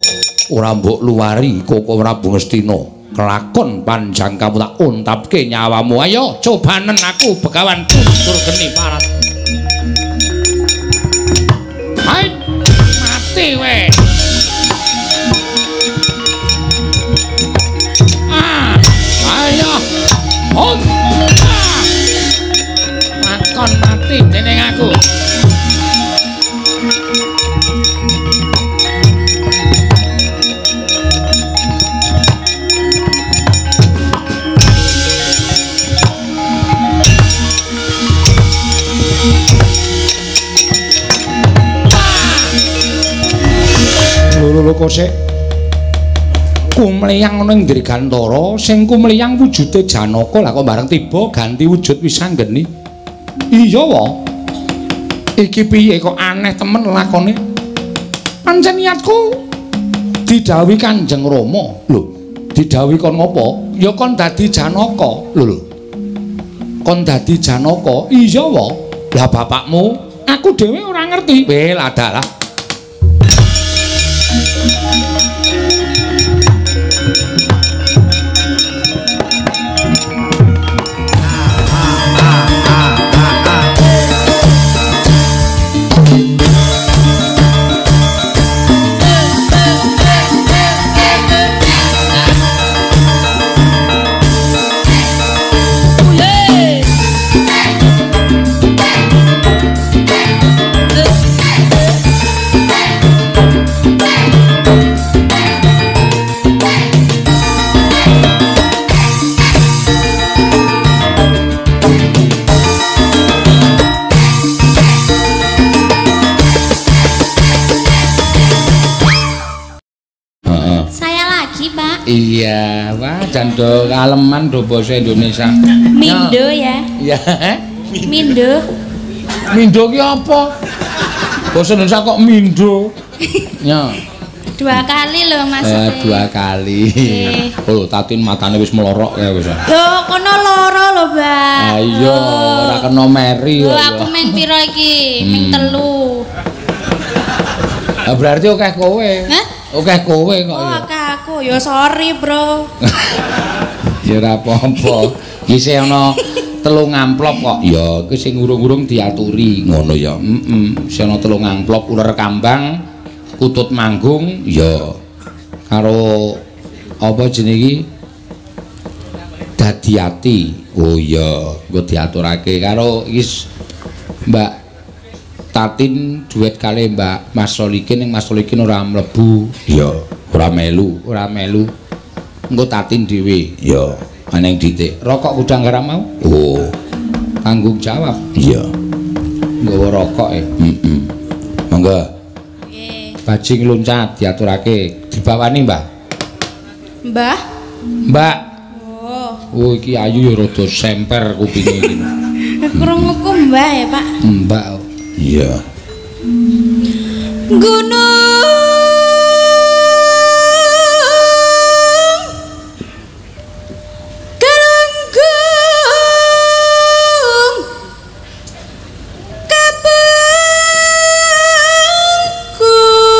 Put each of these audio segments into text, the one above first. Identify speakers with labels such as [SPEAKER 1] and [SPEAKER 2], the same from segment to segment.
[SPEAKER 1] ora mbok luwari Koko Prabu Ngastina. Kelakon panjang kamu tak untapke nyawamu. Ayo cobanen aku Begawan Tutur Geni Parat. Hai mati we. Ayo makon mati dening aku. Lho kok sik kumliyang ana ing Dirgantara, sing kumliyang wujude Janaka, lah kok bareng tiba ganti wujud Wisanggeni. Iya wae. Iki piye kok aneh temen lakone. Pancen niatku didhawuhi Kanjeng Rama. Lho, didhawuhi kon ngopo? Ya kon dadi Janaka. Lho. Kon dadi Janaka. Iya wae. Lah bapakmu, aku dhewe ora ngerti. Lah dalah. Iya, wah jando kaleman do basa Indonesia.
[SPEAKER 2] Mindo ya.
[SPEAKER 1] Iya.
[SPEAKER 2] Mindo.
[SPEAKER 1] Mindo ki apa? Basa Indonesia kok mindo? Ya.
[SPEAKER 2] 2 kali lho Mas.
[SPEAKER 1] 2 kali. Oh, tatin matane wis melorok ya wis.
[SPEAKER 2] Lho, kono loro lho, Mbak.
[SPEAKER 1] Ah iya, ora kena meri
[SPEAKER 2] kok. Aku ming pira iki? Ming 3.
[SPEAKER 1] Berarti akeh kowe.
[SPEAKER 2] Hah?
[SPEAKER 1] Akeh kowe kok.
[SPEAKER 2] Oh, akeh aku. Ya sorry, Bro.
[SPEAKER 1] Ya ora apa-apa. Isih ana 3 amplop kok. Ya, iki sing urung-urung diaturi ngono ya. Isih ana 3 amplop uler kambang, kutut manggung, ya. Karo apa jenenge iki? Dadi ati. Oh iya, engko diaturake karo iki Mbak Tatin duet kali Mbak Mas Solikin, yang Mas Solikin ora mlebu. Iya, ora melu. Engko Tatin dhewe. Iya, ana ing ditik. Rokok Kudang Garam mau? Oh. Tanggung jawab. Iya. Nggawa rokoke. Monggo. Nggih. Bajing loncat diaturake. Dibawani, Mbah.
[SPEAKER 2] Mbah.
[SPEAKER 1] Mbak. Oh, iki ayu ya rada semper kupinge iki.
[SPEAKER 2] Krunguku Mbah ya, Pak.
[SPEAKER 1] Mbak. Iya.
[SPEAKER 2] Gunung Galunggung Kapungku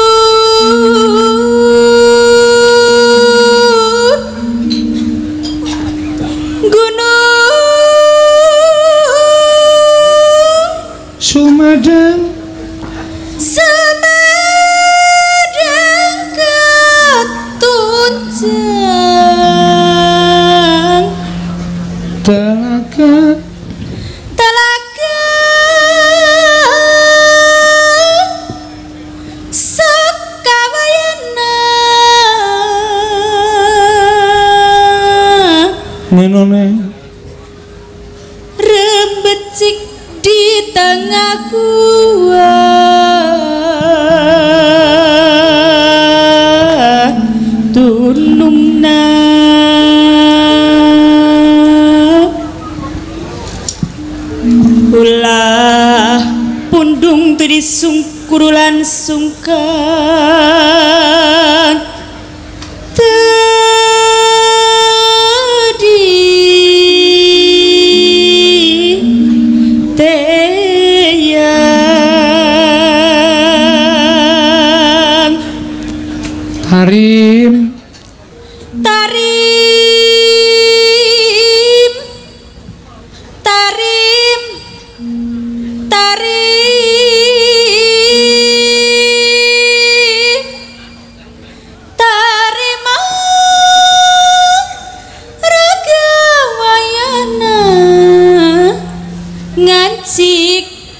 [SPEAKER 2] Gunung
[SPEAKER 1] Sumedang ketunjang Telaga
[SPEAKER 2] Sukawayana
[SPEAKER 1] Menone
[SPEAKER 2] Rembecik di tengah gua tunungna ulah pundung tadi sungkurulan sungkan
[SPEAKER 1] Tarim
[SPEAKER 2] Tarim Tarim Tarim Tarima Raga Wayana Ngancik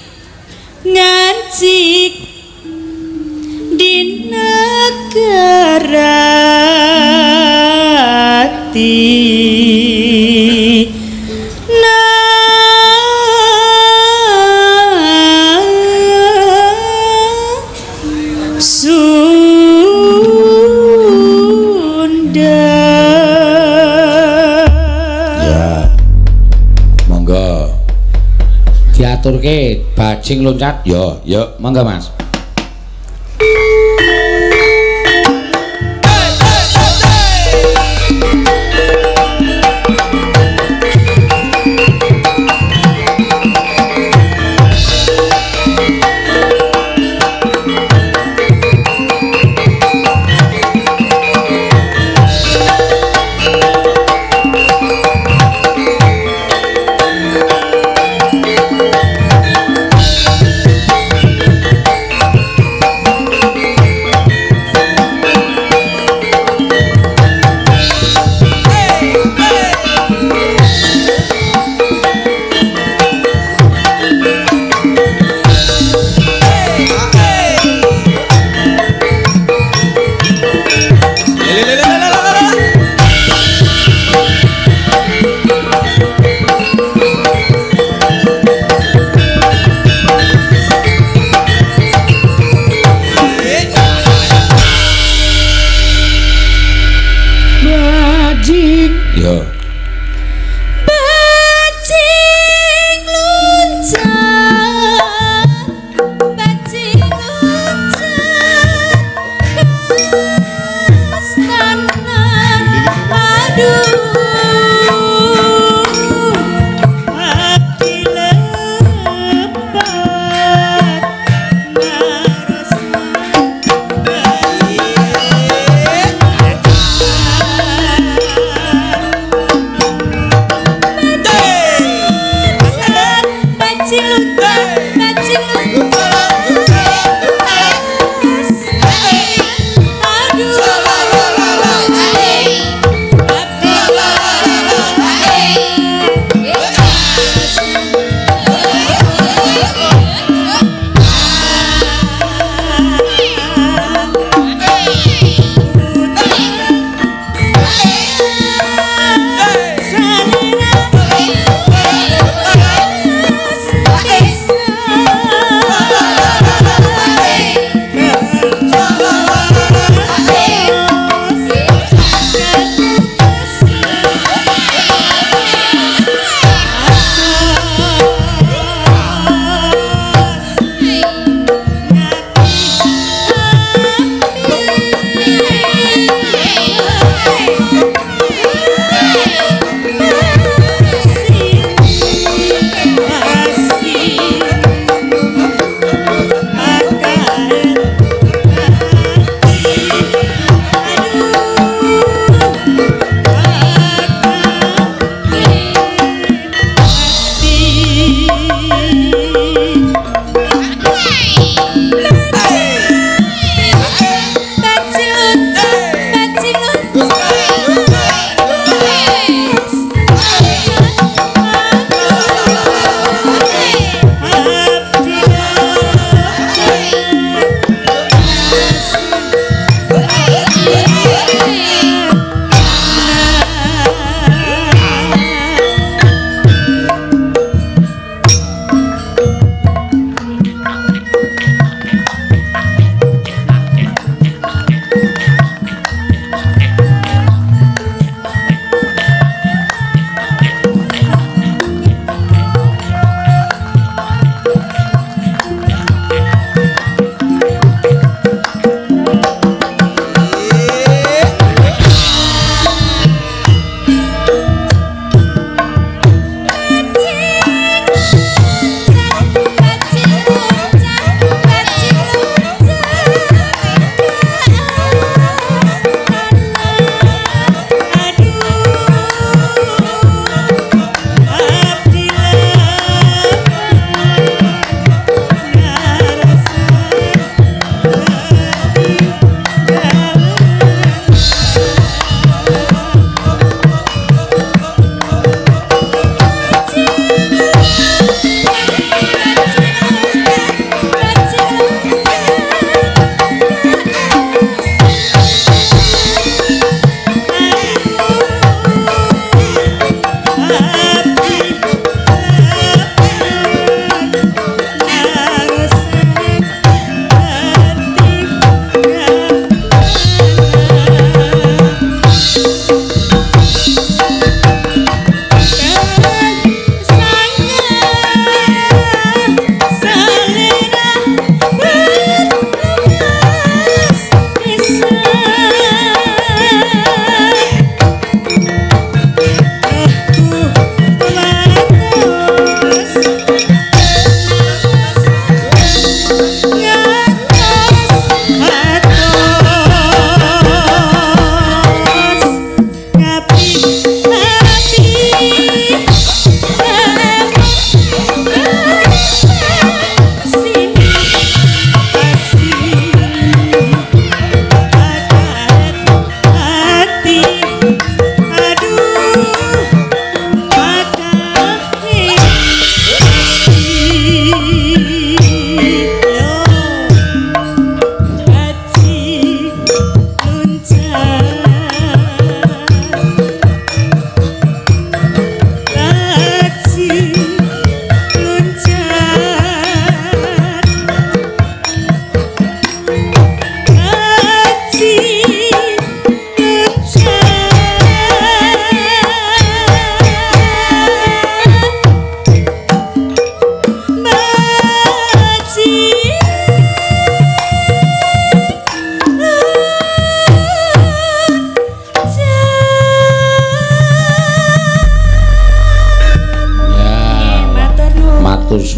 [SPEAKER 2] Ngancik di negara Sunda.
[SPEAKER 1] Ya monggo diaturke bajing loncat ya ya monggo Mas.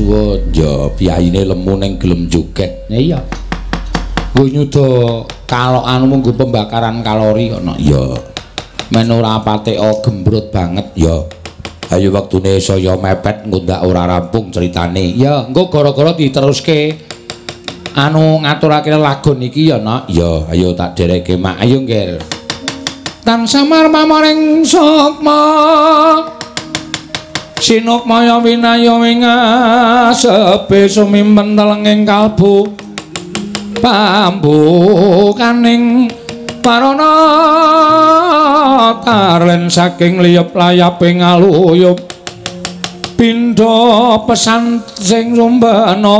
[SPEAKER 1] suwun. Ya piyayine lemu ning gelem joget. Iya. Nggo nyuda kalokan mung nggo pembakaran kalori kok. Ya. Men ora patek gembrut banget ya. Ayo wektune saya mepet ngundak ora rampung ceritane. Ya, engko gara-gara diteruske ngaturake lagon iki ya, Nak. Ya, ayo tak dereke mak. Ayo, Nggil. Tansah marmaring sukma sinukmaya winaya wingasepe sumimpen telenging kalbu pambukaning parana tarlen saking liyep layaping aluyup pindha pesan sing sumbana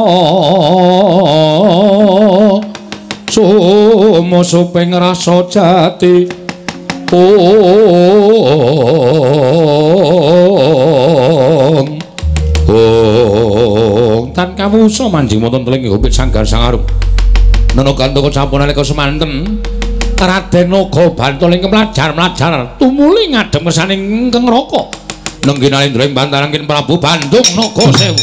[SPEAKER 1] sumusuping rasa jati tan kawusa manjing wonten teling Gopit Sanggar Sangarum nana kantoko sapunalika semanten Raden Naga Bantul ing mlajar-mlajar tumuli ngadhem kersaning ingkang raka nenggih nalindra ing bantarangking Prabu Bandung Nagasewu.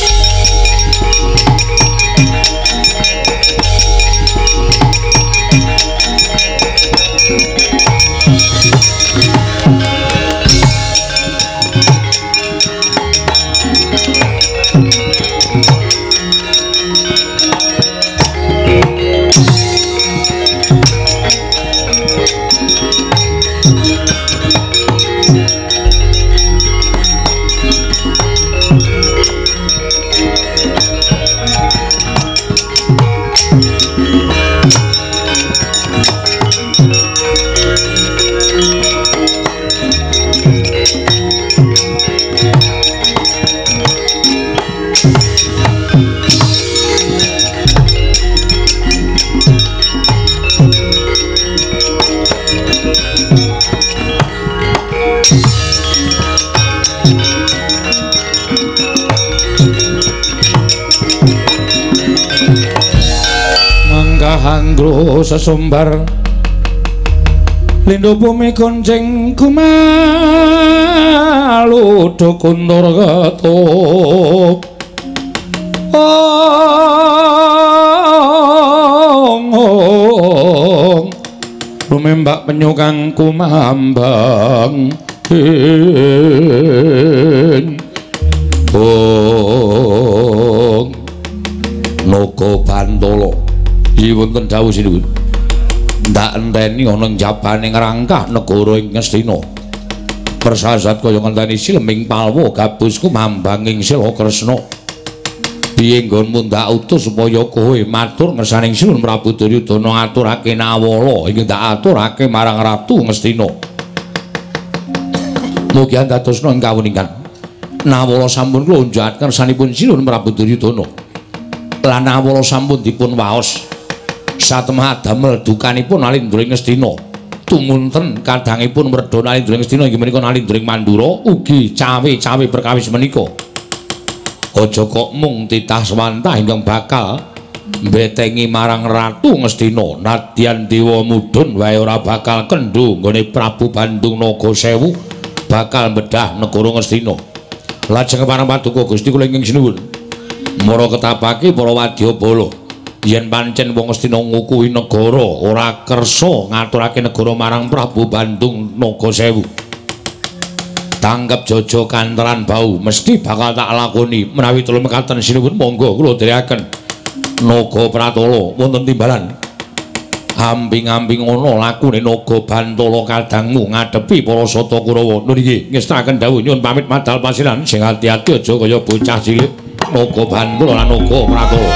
[SPEAKER 1] Anggro sesumbar lindhu bumi gonceng kumalu dukundur ketup rumembak penyukang kumambang Naga Bantala iki wonten dawuh sinuwun ndak enteni ana njabaning rangkah negara ing Ngastina persasat kaya ngenteni Sileming Palwa gabus kumambanging Sila Kresna piye nggonmu ndak utus supaya kowe matur ngersaning Sinuwun Prabu Duryudana ngaturake nawala ing ndak aturake marang Ratu Ngastina mugi andadosna ing kawuningan nawala sampun kula unjukaken kersanipun Sinuwun Prabu Duryudana lan nawala sampun dipun waos satemah damel dukanipun Nalindra Ngastina tumunten kadangipun mredha Nalindra Ngastina inggih menika Nalindra Mandura ugi cawe-cawe perkawis menika aja kok mung titah swantah ingkang bakal mbetengi marang Ratu Ngastina nadyan dewa mudhun wae ora bakal kendho nggone Prabu Bandung Nagasewu bakal bedah negara Ngastina lajeng parang paduka Gusti kula ingkang sinuwun mara ketapake para wadyabala yen pancen wong Ngastina ngukuhi negara ora kersa ngaturake negara marang Prabu Bandung Nagasewu tanggap jaja kanteran bau mesti bakal tak lakoni menawi tulung mekaten sinuwun monggo kula dherekaken Naga Pratala wonten timbalan ambing-ambing ana lakune Naga Bantala kadangmu ngadepi para Sata Kurawa niki ngestaken dawuh nyuwun pamit madal pasiran sing ati-ati aja kaya bocah cilik Naga Bantala lan Naga Pratala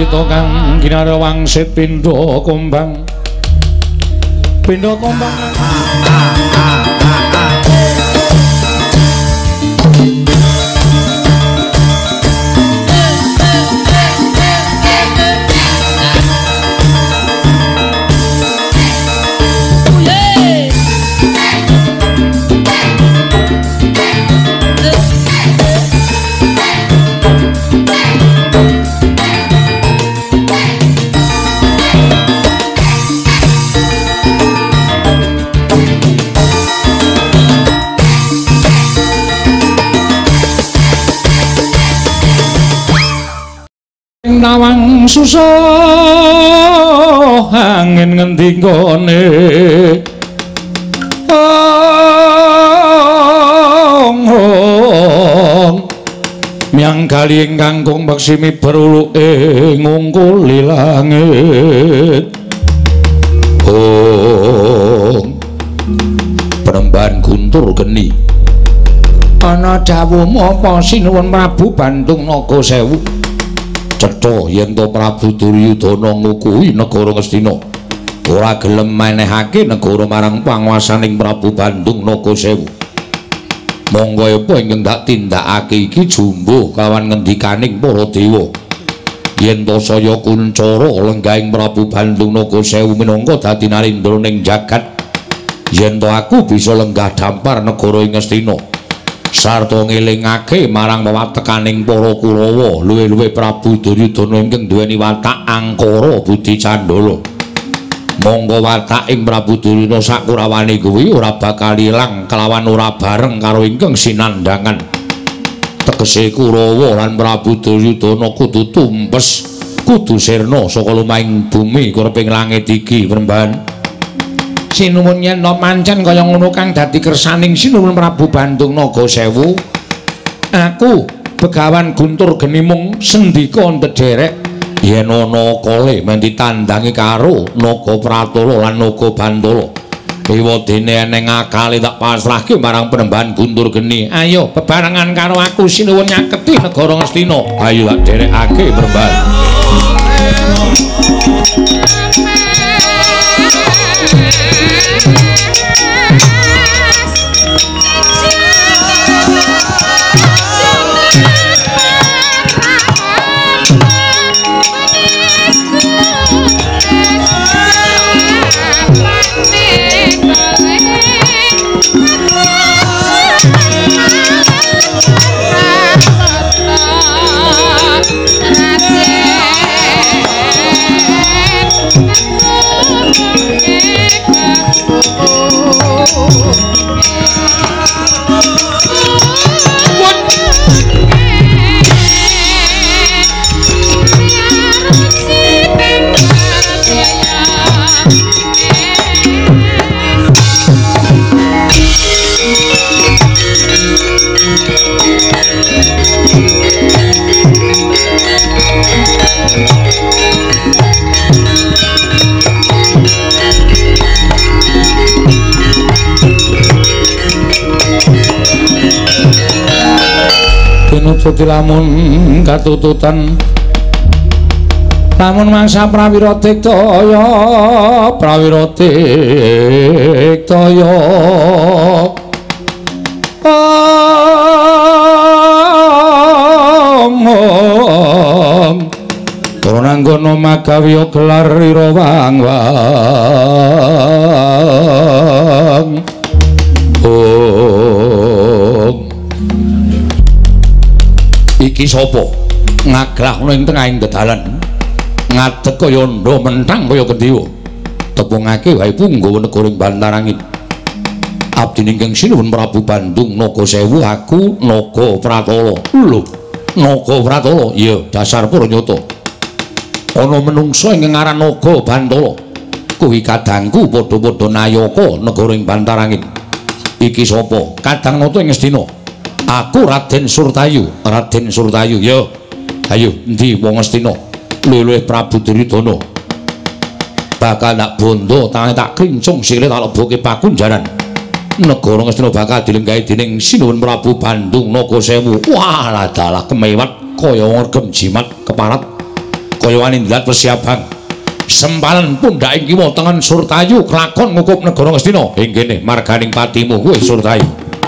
[SPEAKER 1] Pandita kang ginara wangsit pindha kombang nawang susah angin ngendi gone miang kali ingkang kang maksimi beruluke ngungkuli langit Penembahan Guntur Geni ana dawuh apa sinuwun Prabu Bandung Nagasewu cetha yen to Prabu Duryudana ngukuhi negara Ngastina ora gelem menehake negara marang panguwasaning Prabu Bandung Nagasewu monggo apa ingkang dak tindakake iki jumbuh kawan ngendikaning para dewa yen to saya kuncara lenggahing Prabu Bandung Nagasewu minangka dadi narindraning jagat yen to aku bisa lenggah dampar negara ing Ngastina sarta ngelingake marang wewatekaning para Kurawa luwih-luwih Prabu Duryudana ingkang duweni watak angkara budi candala monggo watak ing Prabu Duryudana sakurawane kuwi ora bakal ilang kelawan ora bareng karo ingkang sinandhangan tegese Kurawa lan Prabu Duryudana kudu tumpes kudu sirna saka lumahing bumi kureping langit iki Penembahan sinuwun yen pancen kaya ngono kang dadi kersaning sinuwun Prabu Bandung Nagasewu aku Begawan Guntur Geni mung sendika ndederek yen ana kale men ditandangi karo Naga Pratala lan Naga Bantala ewadene eneng akale tak pasrahke marang Penembahan Guntur Geni ayo bebarengan karo aku sinuwun nyaketi negara Ngastina ayo tak derekake Penembahan Pinut lamun katututan lamun mangsa prawira diktaya Purnanggono magawiya gelar ira wang-wang iki sapa ngagrah ana ing tengahing dedalan ngadeg kaya ndha mentang kaya kendhiwa tepungake wae punggawa negara ing Bantarangin abdi ingkang sinuwun Prabu Bandung Nagasewu aku Naga Pratala lho Naga Pratala iya dasar Puranyata ana menungsa ingkang aran Naga Bantala kuwi kadangku padha-padha nayaka negara ing Bantarangin iki sapa kadang nata ing Ngastina aku Raden Surtayu ya ayo endi wong Ngastina luwih Prabu Duryudana bakal tak bondo tangan tak krincung sikile tak leboke pakunjaran negara Ngastina bakal dilenggahi dening sinuwun Prabu Bandung Nagasewu walah dalah kemewat kaya ngregem jimat keparat kaya wani ndat persiapan sempalan pundak ing kiwa tengen Surtayu kelakon ngukup negara Ngastina ing kene marganing patimu kuwi Surtayu.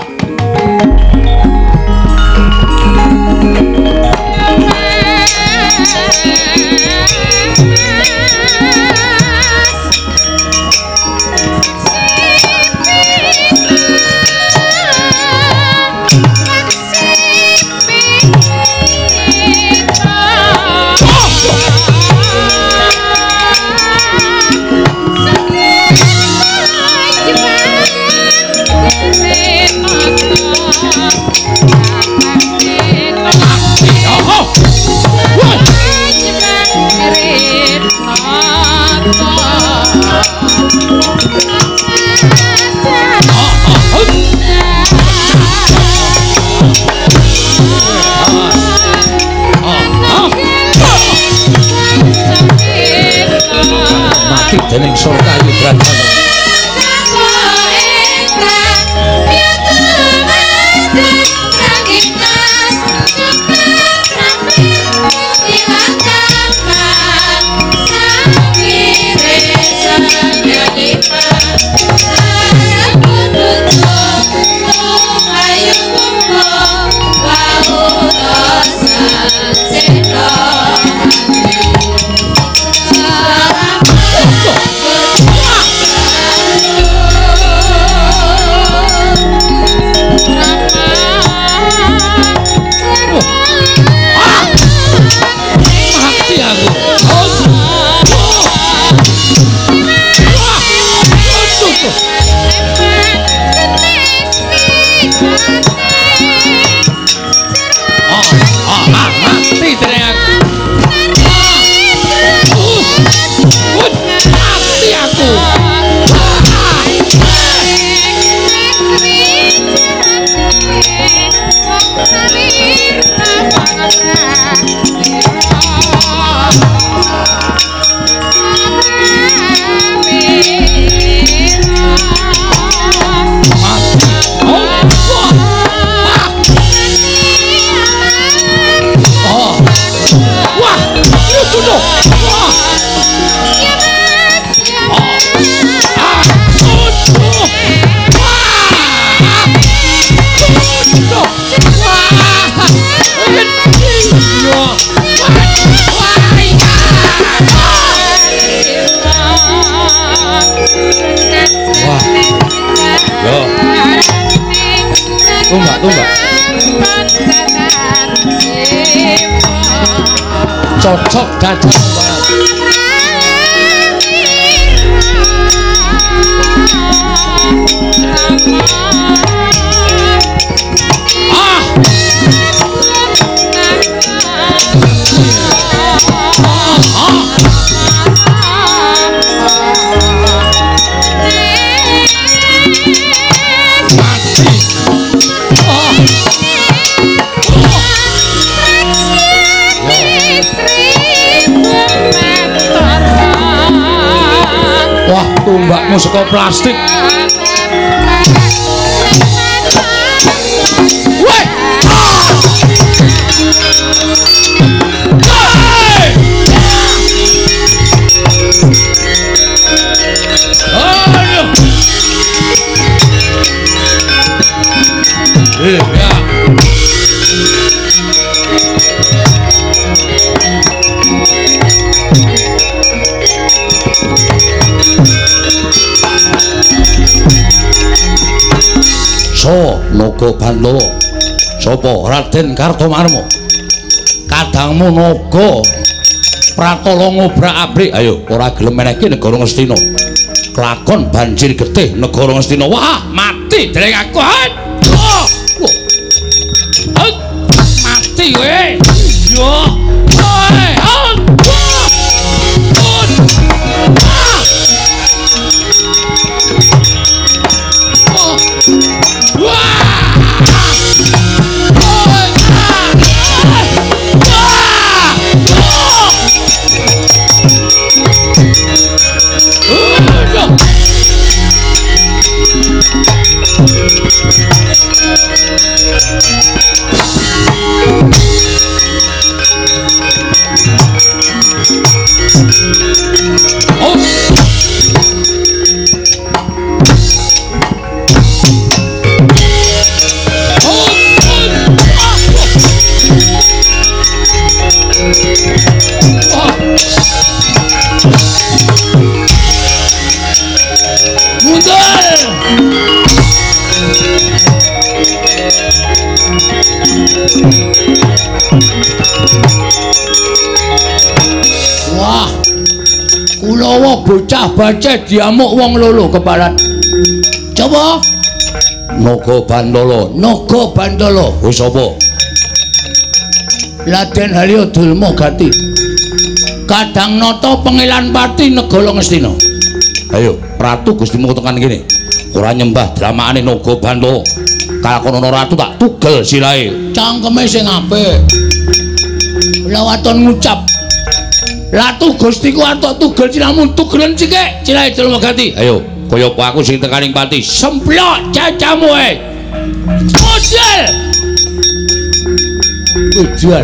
[SPEAKER 1] Dening Surtayu Brajana cocok dadak tumbakmu saka plastik. Woi! Ya. So Naga Bandawa sapa Raden Kartomarma kadangmu naga pratala ngobrak-abrik ayo ora gelem menehke negara Ngastina kelakon banjir getih negara Ngastina wah mati dereng aku mati kowe yo utawa bocah bacet diamuk wong lolo keparat. Coba Naga Bandala. Naga Bandala. Wis apa? Raden Halyadulma Gati. Kadang nata pengilan pati negara Ngastina. Ayo, Ratu Gustimu tekan kene. Ora nyembah dramaane Naga Bandala. Kalakonono ratu tak tugel silahe. Cangkeme sing apik. Kula waton ngucap. Ratu Gustiku atok tugel cinamu tugelen cikek. Silahe Dulma Gati. Ayo, kaya aku sing tekaning pati. Semplok cacamu ae. Model. Tujuan.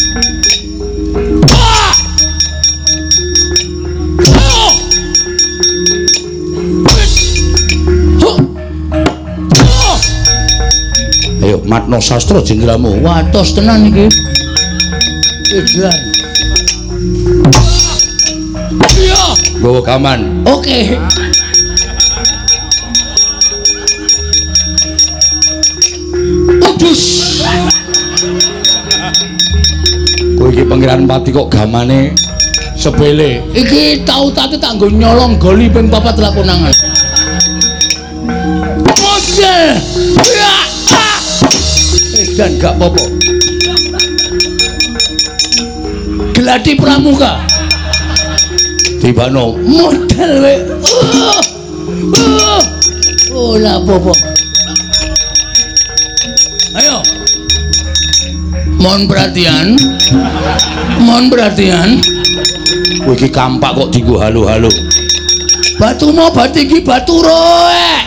[SPEAKER 1] Ayo matno sastra jendramu. Watos tenan iki. Tujuan. Iya. Bawa kaman. Oke. Udus. Kowe iki pangeran pati kok gamane sepele. Iki tau tate tak nggo nyolong goli ping 4 lakonangan. Model. Ya. Dan gak apa-apa. Gladi Pramuka. Tibano model we. Oh la apa-apa. Ayo. Mohon perhatian. Mohon perhatian. Kowe iki kampak kok dienggo halo-halo. Batu mau bati iki batu roe.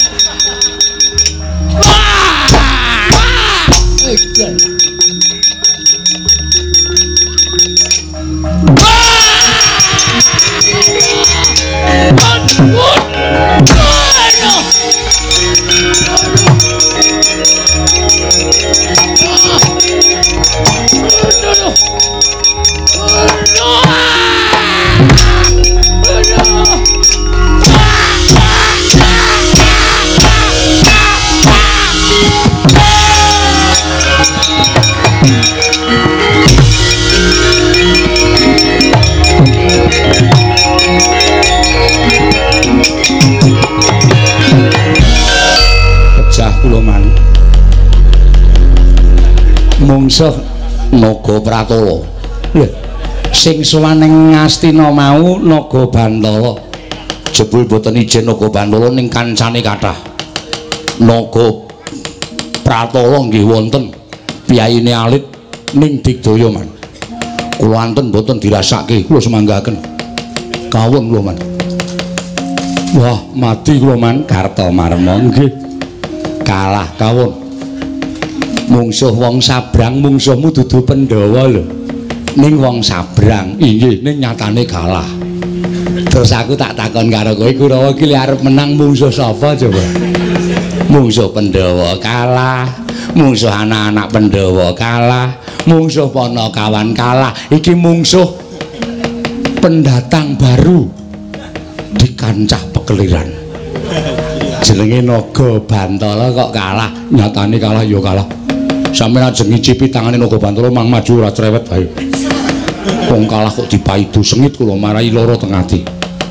[SPEAKER 1] Mungsuh Naga Pratala. Lho, sing sowan ning Ngastina mau Naga Bandala. Jebul boten ijen Naga Bandala ning kancane kathah. Naga Pratala nggih wonten piyayine alit ning Digdaya man. Kula anten boten dirasake, kula semanggaken. Kawon kula man. Wah, mati kula man Kartamarma nggih. Kalah kawon. Mungsuh wong sabrang, mungsuhmu dudu Pandhawa lho. Ning wong sabrang, inggih ning nyatane kalah. Terus aku tak takon karo kowe, Kurawa iki arep menang mungsuh sapa coba? Mungsuh Pandhawa kalah, mungsuh anak-anak Pandhawa kalah, mungsuh Panakawan kalah. Iki mungsuh pendatang baru di kancah pekeliran. Jenenge Naga Bantala kok kalah, nyatane kalah ya kalah. Sampeyan aja ngicipi tangane Naga Bantala mang maju ora cerewet bae. Wong kalah kok dipaidu sengit kula marai lara teng ati.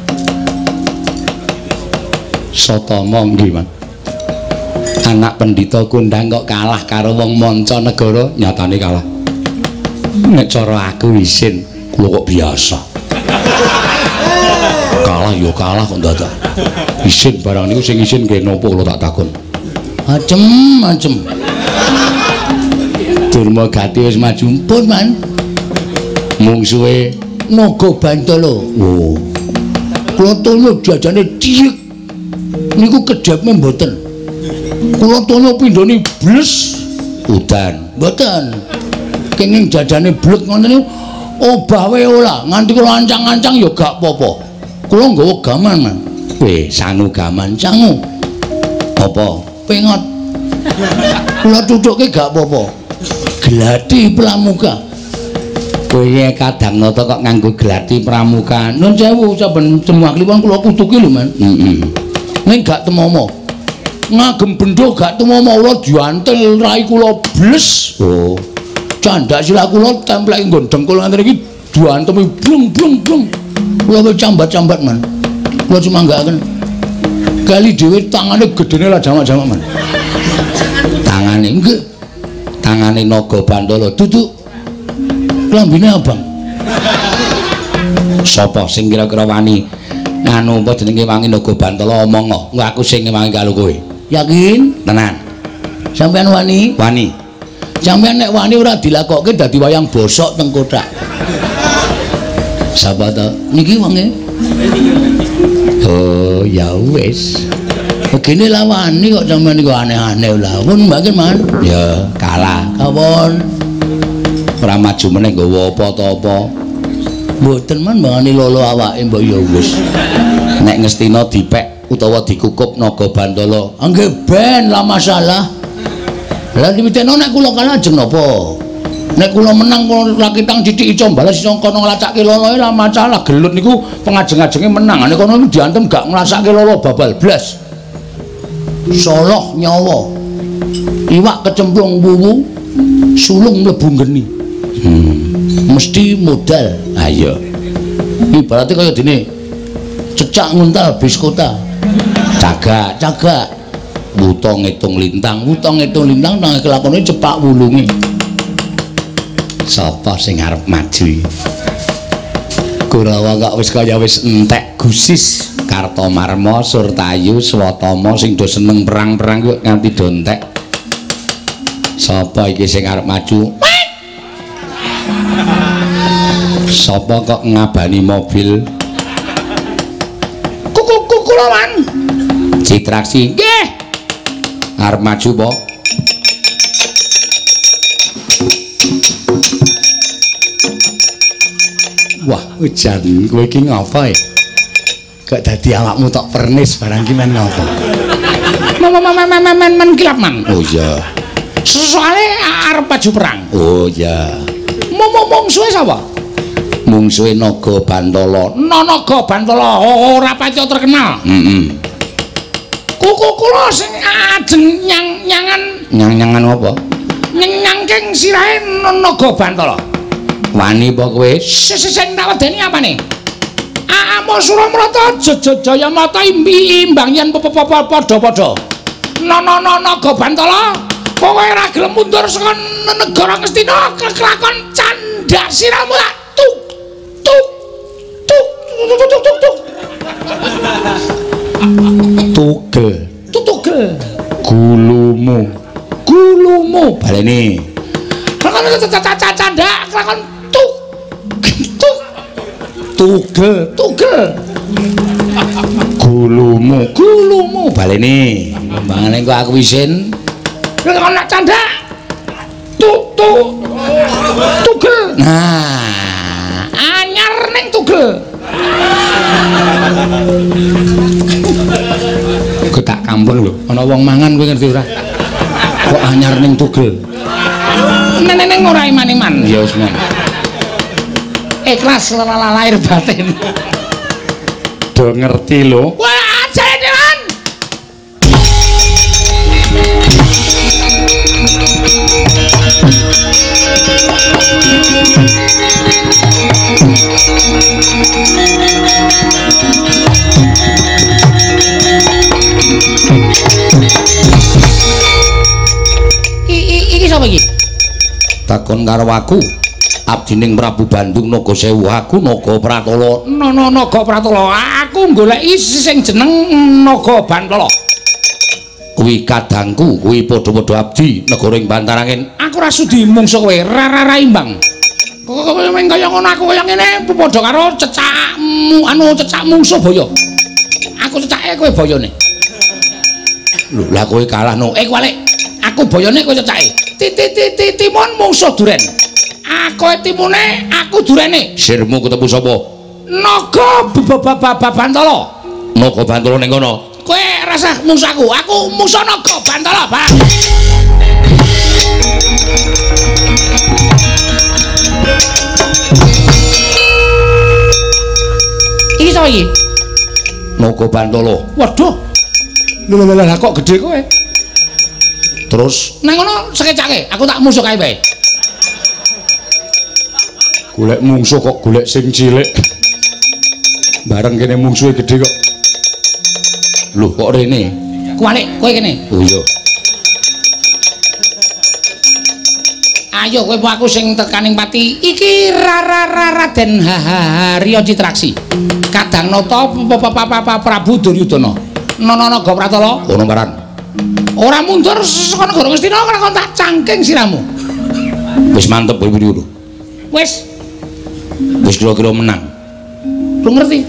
[SPEAKER 1] Satama nggih, Mas. Anak pendhita kondang kok kalah karo wong manca negara, nyatane kalah. Nek cara aku isin, kula kok biasa. Kalah ya kalah kok dadak. Isin barang niku sing isin nggih napa kula tak takon. Macem-macem. Dulma Gati wis maju pun man. Mungsuhe Naga Bantala. Oh. Kula tonya jajane cilik. Niku kedhape mboten. Kula tonya pindhane bles udan. Mboten. Kenging jajane blek ngoten niku obah wae ora. Nganti kula ancang-ancang ya gak apa-apa. Kula nggawa gaman, Man. Sangu gaman cangu. Apa? Pengot. Kula tutuke gak apa-apa. Gladi Pramuka. Kowe kadang nata kok nganggo gladi Pramuka. Nun sewu saben cemuak kliwon kula kutuki lho, Man. Ning gak temomo. Ngagem bendho gak temomo kula diantel rai kula bles. Oh. Candak sila kula templeke nggon dengkul ngene iki diantemi blung. Kula kok cambat-cambat, Man. Kula cuma nggakaken. Kali dhewe tangane gedene lah jamak-jamak man. Tangane nggih. Tangane Naga Bandala duduk. Lambine abang. Sapa sing kira-kira wani anu apa jenenge wangi Naga Bandala omong kok. Engko aku sing wangi karo kowe. Yakin? Tenan. Sampeyan wani? Wani. Sampeyan nek wani ora dilakokke dadi wayang bosok teng kothak. Sapa to? Niki wonge. Oh, ya wis. Begini lah wani kok sampeyan niku aneh-aneh lah. Pun mbaken man. Ya, kalah. Kawon. Ora maju meneh nggawa apa to apa. Mboten man mbangani lolo awake mbok ya wis. Nek ngestina dipek utawa dikukup Naga Bandala, nggih ben lah masalah. Lah dimiteno nek kula kalah ajeng napa? Nek kula menang kula kitang didik iso balas iso kono nglacakke loloe lah masalah. Gelut niku pengajeng-ajenge menang. Nek kono diantem gak nglacakke lolo babal blas. Soloh nyawa. Iwak kecemplung wuwu, sulung mlebu geni. Mesti modal. Ayo. Ibaratnya kaya dene cecak nguntal bis kota. Cagak. Wuta ngitung lintang nang kelakone cepak wulunge. Sapa sing arep maju? Kurawa kok wis kaya wis entek gusis Kartomarma, Surtayu, Swatama sing do seneng perang-perang kok nganti do entek. Sapa iki sing arep maju? Sapa kok ngabani mobil? Kulawan. Citraksi. Nggih. Arep maju po? Wah, ujan kowe iki ngapa e? Kok dadi awakmu tok pernis barang ki men ngapa? Men kilap man. Oh iya. Soale arep maju perang. Oh iya. Mungsuhe sapa? Mungsuhe Naga Bandala. Naga Bandala ora pancen terkenal. Kula sing ajeng nyang-nyangan apa? Nyangking sirahe Naga Bandala. Wani apa kowe? Sing tak wedeni apane? Amo Suramrata Jayamata imbang yen padha-padha. Naga Bandala, kowe ora gelem mundur saka negara Ngastina kelakon candhak siramu tak tuk. Tugel. Gulumu. Baleni. Candhak kelakon Tugel. Gulumu. Baleni. Mbangane kok aku isin. Kelakon candhak. Tugel. Nah, anyar ning Tugel. Kok tak kampung lho, ana wong mangan kowe ngerti ora? Kok anyar ning Tugel. Neneng ora iman-iman. Ya wis men. Ikhlas lahir batin. Do ngerti lho. Wah, ajane dewan. Iki sapa iki? Takon karo aku. Abdining Prabu Bandung Nagasewu, aku Naga Pratala. Naga Pratala. Aku goleki sing jeneng Naga Bandala. Kuwi kadangku, kuwi padha-padha abdi negara ing Bantarangin. Aku ra sudi mungsuh kowe, ra imbang. Kowe men kaya ngono aku kaya ngene padha karo cecakmu, cecak mungsuh boyo. Aku cecake kowe boyone. Lho, lah kowe kalah no. Kualik. Aku boyone kowe cecake. Timun mungsuh duren. Aku timune, aku durene. Sirmu ketemu sapa? Naga Bandala. Naga Bandala ning kono. Kowe rasah musuh aku musuh Naga Bandala, Bang. Iki sapa iki? Naga Bandala. Waduh. Lha kok gedhe kowe? Terus nang ngono sekecake, aku tak musuh kae bae. Golek mungsuh kok golek sing cilik. Bareng kene mungsuhe gedhe kok. Lho kok rene?
[SPEAKER 3] Kualik kowe kene.
[SPEAKER 1] Oh iya.
[SPEAKER 3] Ayo kowe aku sing tekaning pati iki Raden Haryo Citraksi. Kadang nata Prabu Duryudana. Nana Gopratala.
[SPEAKER 1] Ono paran.
[SPEAKER 3] Ora mundur saka negara Ngastina kok tak cangking siramu.
[SPEAKER 1] Wis mantep kowe ngono.
[SPEAKER 3] Wis
[SPEAKER 1] Kira-kira menang.
[SPEAKER 3] lu ngerti?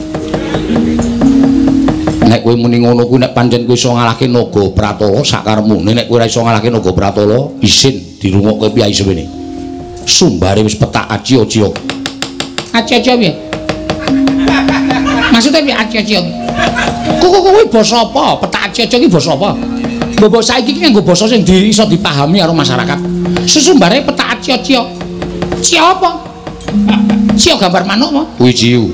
[SPEAKER 1] Nek kowe muni ngono kuwi nek pancen kowe iso ngalahke Naga Pratala sakarepmu. Nek kowe ora iso ngalahke Naga Pratala, isin dirungokke piyai suwene. Sumbare wis petak aci-aci.
[SPEAKER 3] Aci-aci piye? Maksudnya piye aci-aci? Kuwi basa apa? Petak aci-aci iki basa apa? Mbok saiki iki nganggo basa sing iso dipahami karo masyarakat. Susumbare petak aci-aci. Cio apa? Cio gambar manuk apa?
[SPEAKER 1] Kuwi ciu.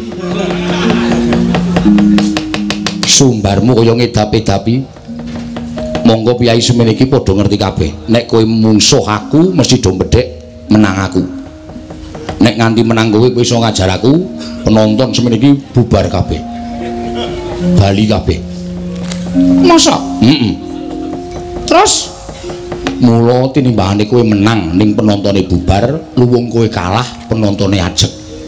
[SPEAKER 1] Sumbarmu kaya ngedapi-dapi. Monggo piyai semene iki padha ngerti kabeh. Nek kowe mungsuh aku mesti do mbedhek menang aku. Nek nganti menang kowe iso ngajar aku, penonton semene iki bubar kabeh. Bali kabeh.
[SPEAKER 3] Masa?
[SPEAKER 1] Heeh.
[SPEAKER 3] Terus
[SPEAKER 1] mula tinimbangane kowe menang ning penontone bubar, luwung kowe kalah penontone ajeg.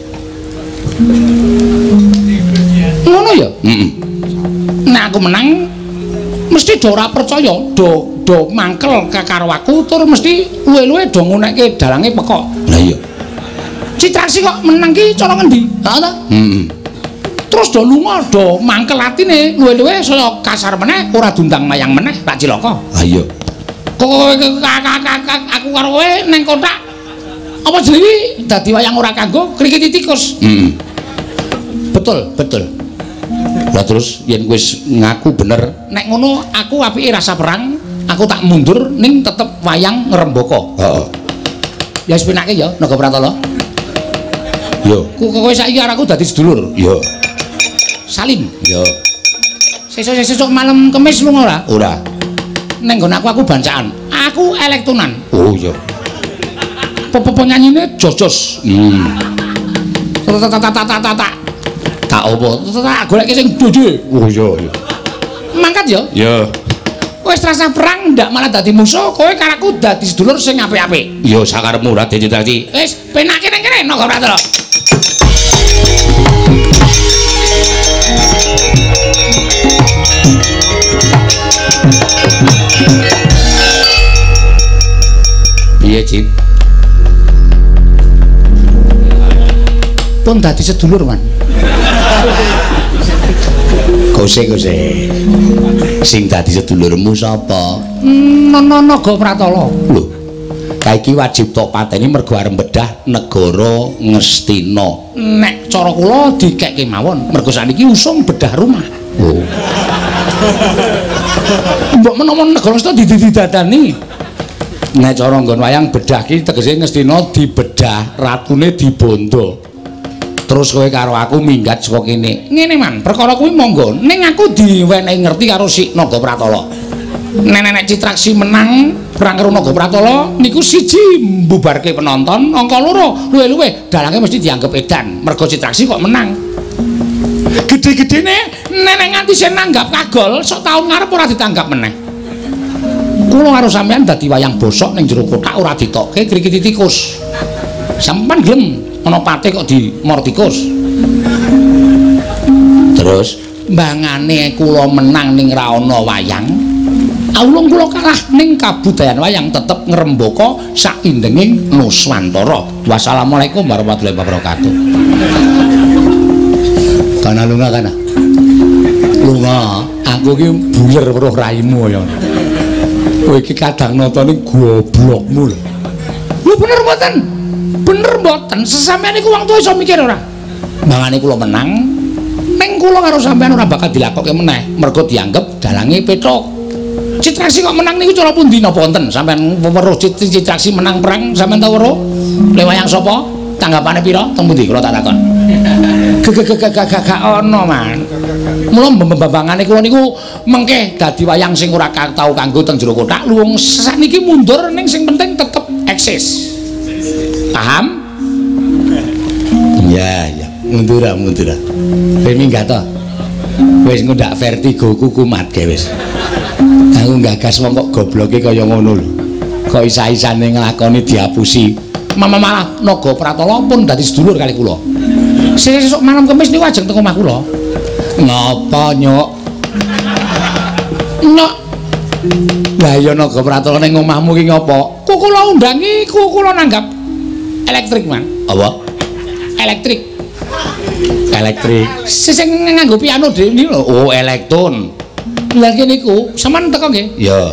[SPEAKER 3] Ngono ya?
[SPEAKER 1] Heeh.
[SPEAKER 3] Nek aku menang mesti do ora percaya, do mangkel karo aku tur mesti luwe-luwe do ngunekke dalange pekok.
[SPEAKER 1] Lah iya.
[SPEAKER 3] Citraksi kok menang ki cara ngendi? Ha ta?
[SPEAKER 1] Heeh.
[SPEAKER 3] Terus do lunga do mangkel atine luwe-luwe saya kasar meneh ora dundang mayang meneh tak cilaka.
[SPEAKER 1] Ha iya.
[SPEAKER 3] Aku karo kowe ning kotak apa jenenge dadi wayang ora kanggo krikiti tikus.
[SPEAKER 1] Heeh.
[SPEAKER 3] Betul, betul.
[SPEAKER 1] Lah terus yen wis ngaku bener,
[SPEAKER 3] Nek ngono aku apike rasa perang, aku tak mundur ning tetep wayang ngrembaka.
[SPEAKER 1] heeh.
[SPEAKER 3] Ya wis penake ya Naga Pratala.
[SPEAKER 1] Yo,
[SPEAKER 3] Kowe saiki karo aku dadi sedulur.
[SPEAKER 1] yo,
[SPEAKER 3] Salim.
[SPEAKER 1] yo.
[SPEAKER 3] Sesuk malam Kamis lunga ora?
[SPEAKER 1] Ora.
[SPEAKER 3] Ning nggon aku bancaan. Aku elektunan.
[SPEAKER 1] Oh iya.
[SPEAKER 3] Penyanyine jos-jos.
[SPEAKER 1] Tak apa?
[SPEAKER 3] Tak goleke sing dode.
[SPEAKER 1] Oh iya, iya.
[SPEAKER 3] Mangkat ya.
[SPEAKER 1] Ya,
[SPEAKER 3] Wis rasa perang ndak malah dadi musuh, kowe karo aku dadi sedulur sing apik-apik.
[SPEAKER 1] ya sakarepmu Raden Citraksi.
[SPEAKER 3] Wis penake ning kene Naga Pratala.
[SPEAKER 1] Piye, Cip?
[SPEAKER 3] Pun dadi sedulur, Man.
[SPEAKER 1] Gose. Sing dadi sedulurmu sapa?
[SPEAKER 3] Naga Pratala.
[SPEAKER 1] Lho. Kaiki wajib tok pateni mergo arep bedah negara Ngastina.
[SPEAKER 3] Nek cara kula dikekke mawon, mergo saniki usum bedah rumah.
[SPEAKER 1] Oh.
[SPEAKER 3] Mbok menawa negara Ngastina didadani.
[SPEAKER 1] Nek cara nggon wayang bedah ki tegese Ngastina dibedah, ratune dibondo. Terus kowe karo aku minggat saka kene.
[SPEAKER 3] Ngene man, perkara kuwi monggo ning aku diwenehi ngerti karo si Naga Pratala. Nek Citraksi menang perang karo Naga Pratala niku siji mbubarke penonton, angka loro luwe-luwe dalange mesti dianggep edan. Mergo Citraksi kok menang. Gede-gedene nek nganti sen nanggap kagol, sok taun ngarep ora ditanggap meneh. Kula karo sampean dadi wayang bosok ning jero kotak ora ditokke krikiti tikus. Sampeyan gelem ana pate kok dimor tikus.
[SPEAKER 1] Terus
[SPEAKER 3] Mbangane kula menang ning ra ana wayang. Awulung kula kalah ning kabudayan wayang tetep ngrembaka saindenging Nuswantara. Wassalamualaikum warahmatullahi wabarakatuh.
[SPEAKER 1] kana lunga kana.
[SPEAKER 3] Lunga, aku ki buler weruh raimu ya. Kowe iki kadang natane goblokmu lho. Lho bener mboten? Bener mboten? Sesampeyan iku wong tuwa iso mikir ora? Mbangane kula menang, ning kula karo sampeyan ora bakal dilakokke meneh, mergo dianggep dalange petok. Citraksi kok menang niku cara pundi napa wonten? Sampeyan weruh Citraksi menang perang, sampeyan tau weruh? Le wayang sapa? Tanggapane pira? Teng pundi kula tak takon. Gak ono, Man. Mula mbambangane kula niku mengke dadi wayang sing ora tau kanggo teng jero kotak, luwung sakniki mundur ning sing penting tetep eksis. Paham?
[SPEAKER 1] Ya, ya. Mundur. Ben minggat to.
[SPEAKER 3] Wis ngundak vertigo ku kumat ge wis. Aku gagas wong kok gobloke kaya ngono lho. Kok isa-isane nglakoni diapusi. Mama malah naga Pratala pun dadi sedulur kali kula. Sesuk malam Kamis niku ajeng teng omah kula. Ngapa, Nyok? Nyok. Lah ya naga Pratala ning omahmu ki ngopo? Ku kula undangi, ku kula nanggap elektrik, Man. Apa? Elektrik. Elektrik. Sing nganggo piano dhewe niku lho. Oh, elektron. Lah ki niku sampean teko nggih? Ya.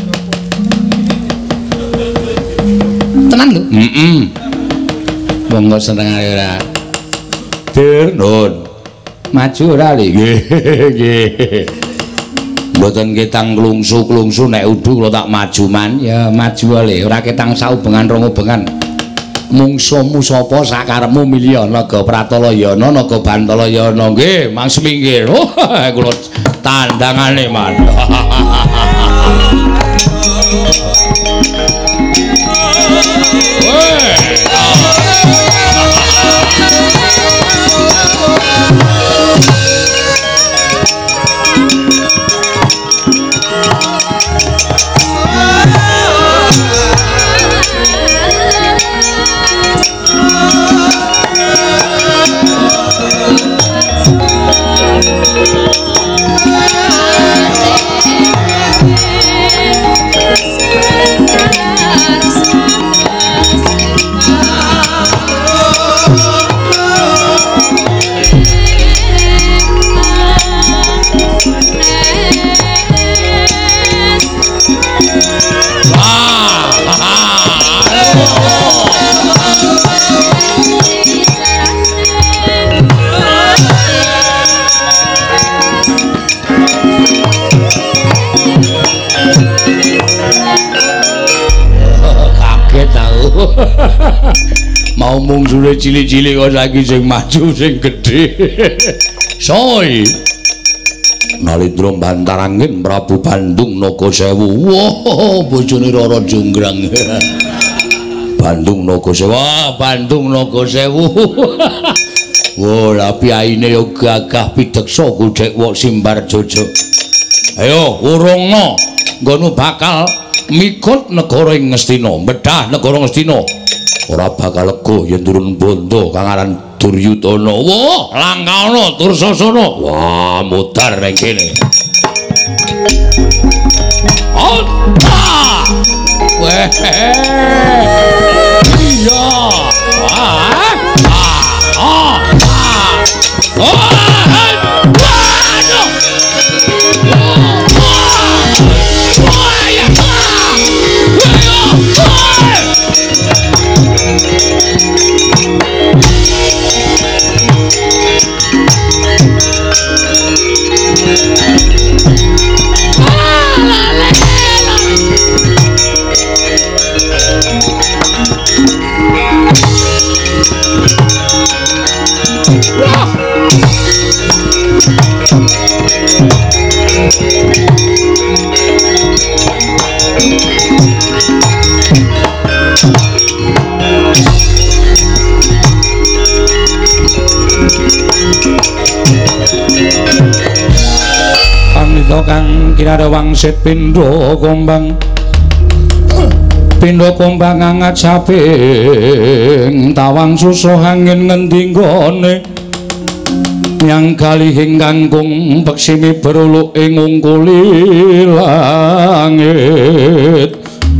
[SPEAKER 3] Tenan lho? Heeh. Monggo senengane ora. Dir, nun. Maju ora li? Nggih. Mboten ketang klungsu-klungsu nek udu kula tak maju man. Ya maju le, ora ketang saubengan rong ubengan. Mungsumu sapa sakarepmu milih naga Pratala ya ana, naga Bantala ya ana. Nggih, Mang Seminggir. Oh, kula tandangane man. Mau mungsule cilik-cilik kok saiki sing maju sing gedhe. Soy. Nalindra Bantarangin Prabu Bandung Nagasewu. Wah, bojone Rara Jonggrang. Bandung Nagasewu. Wah, Bandung Nagasewu. Wah, la piyaine yo gagah pideksa gudhek wok simbar jojo. Ayo, urungna. Nggono bakal mikut negara ing Ngastina, medhah negara Ngastina. Ora bakal lega yen turun bondo kang aran Duryudana. Wah, Langkana Dursasana. Wah, mutar ning kene. Ota! Weh. Iya. Wah. Ah. Oh. Kang kirada wangsit pindha kombang angat saping tawang susah angin ngendi nggone nyang kalihing kangkung beksimi beruluk ing ungkuli langit.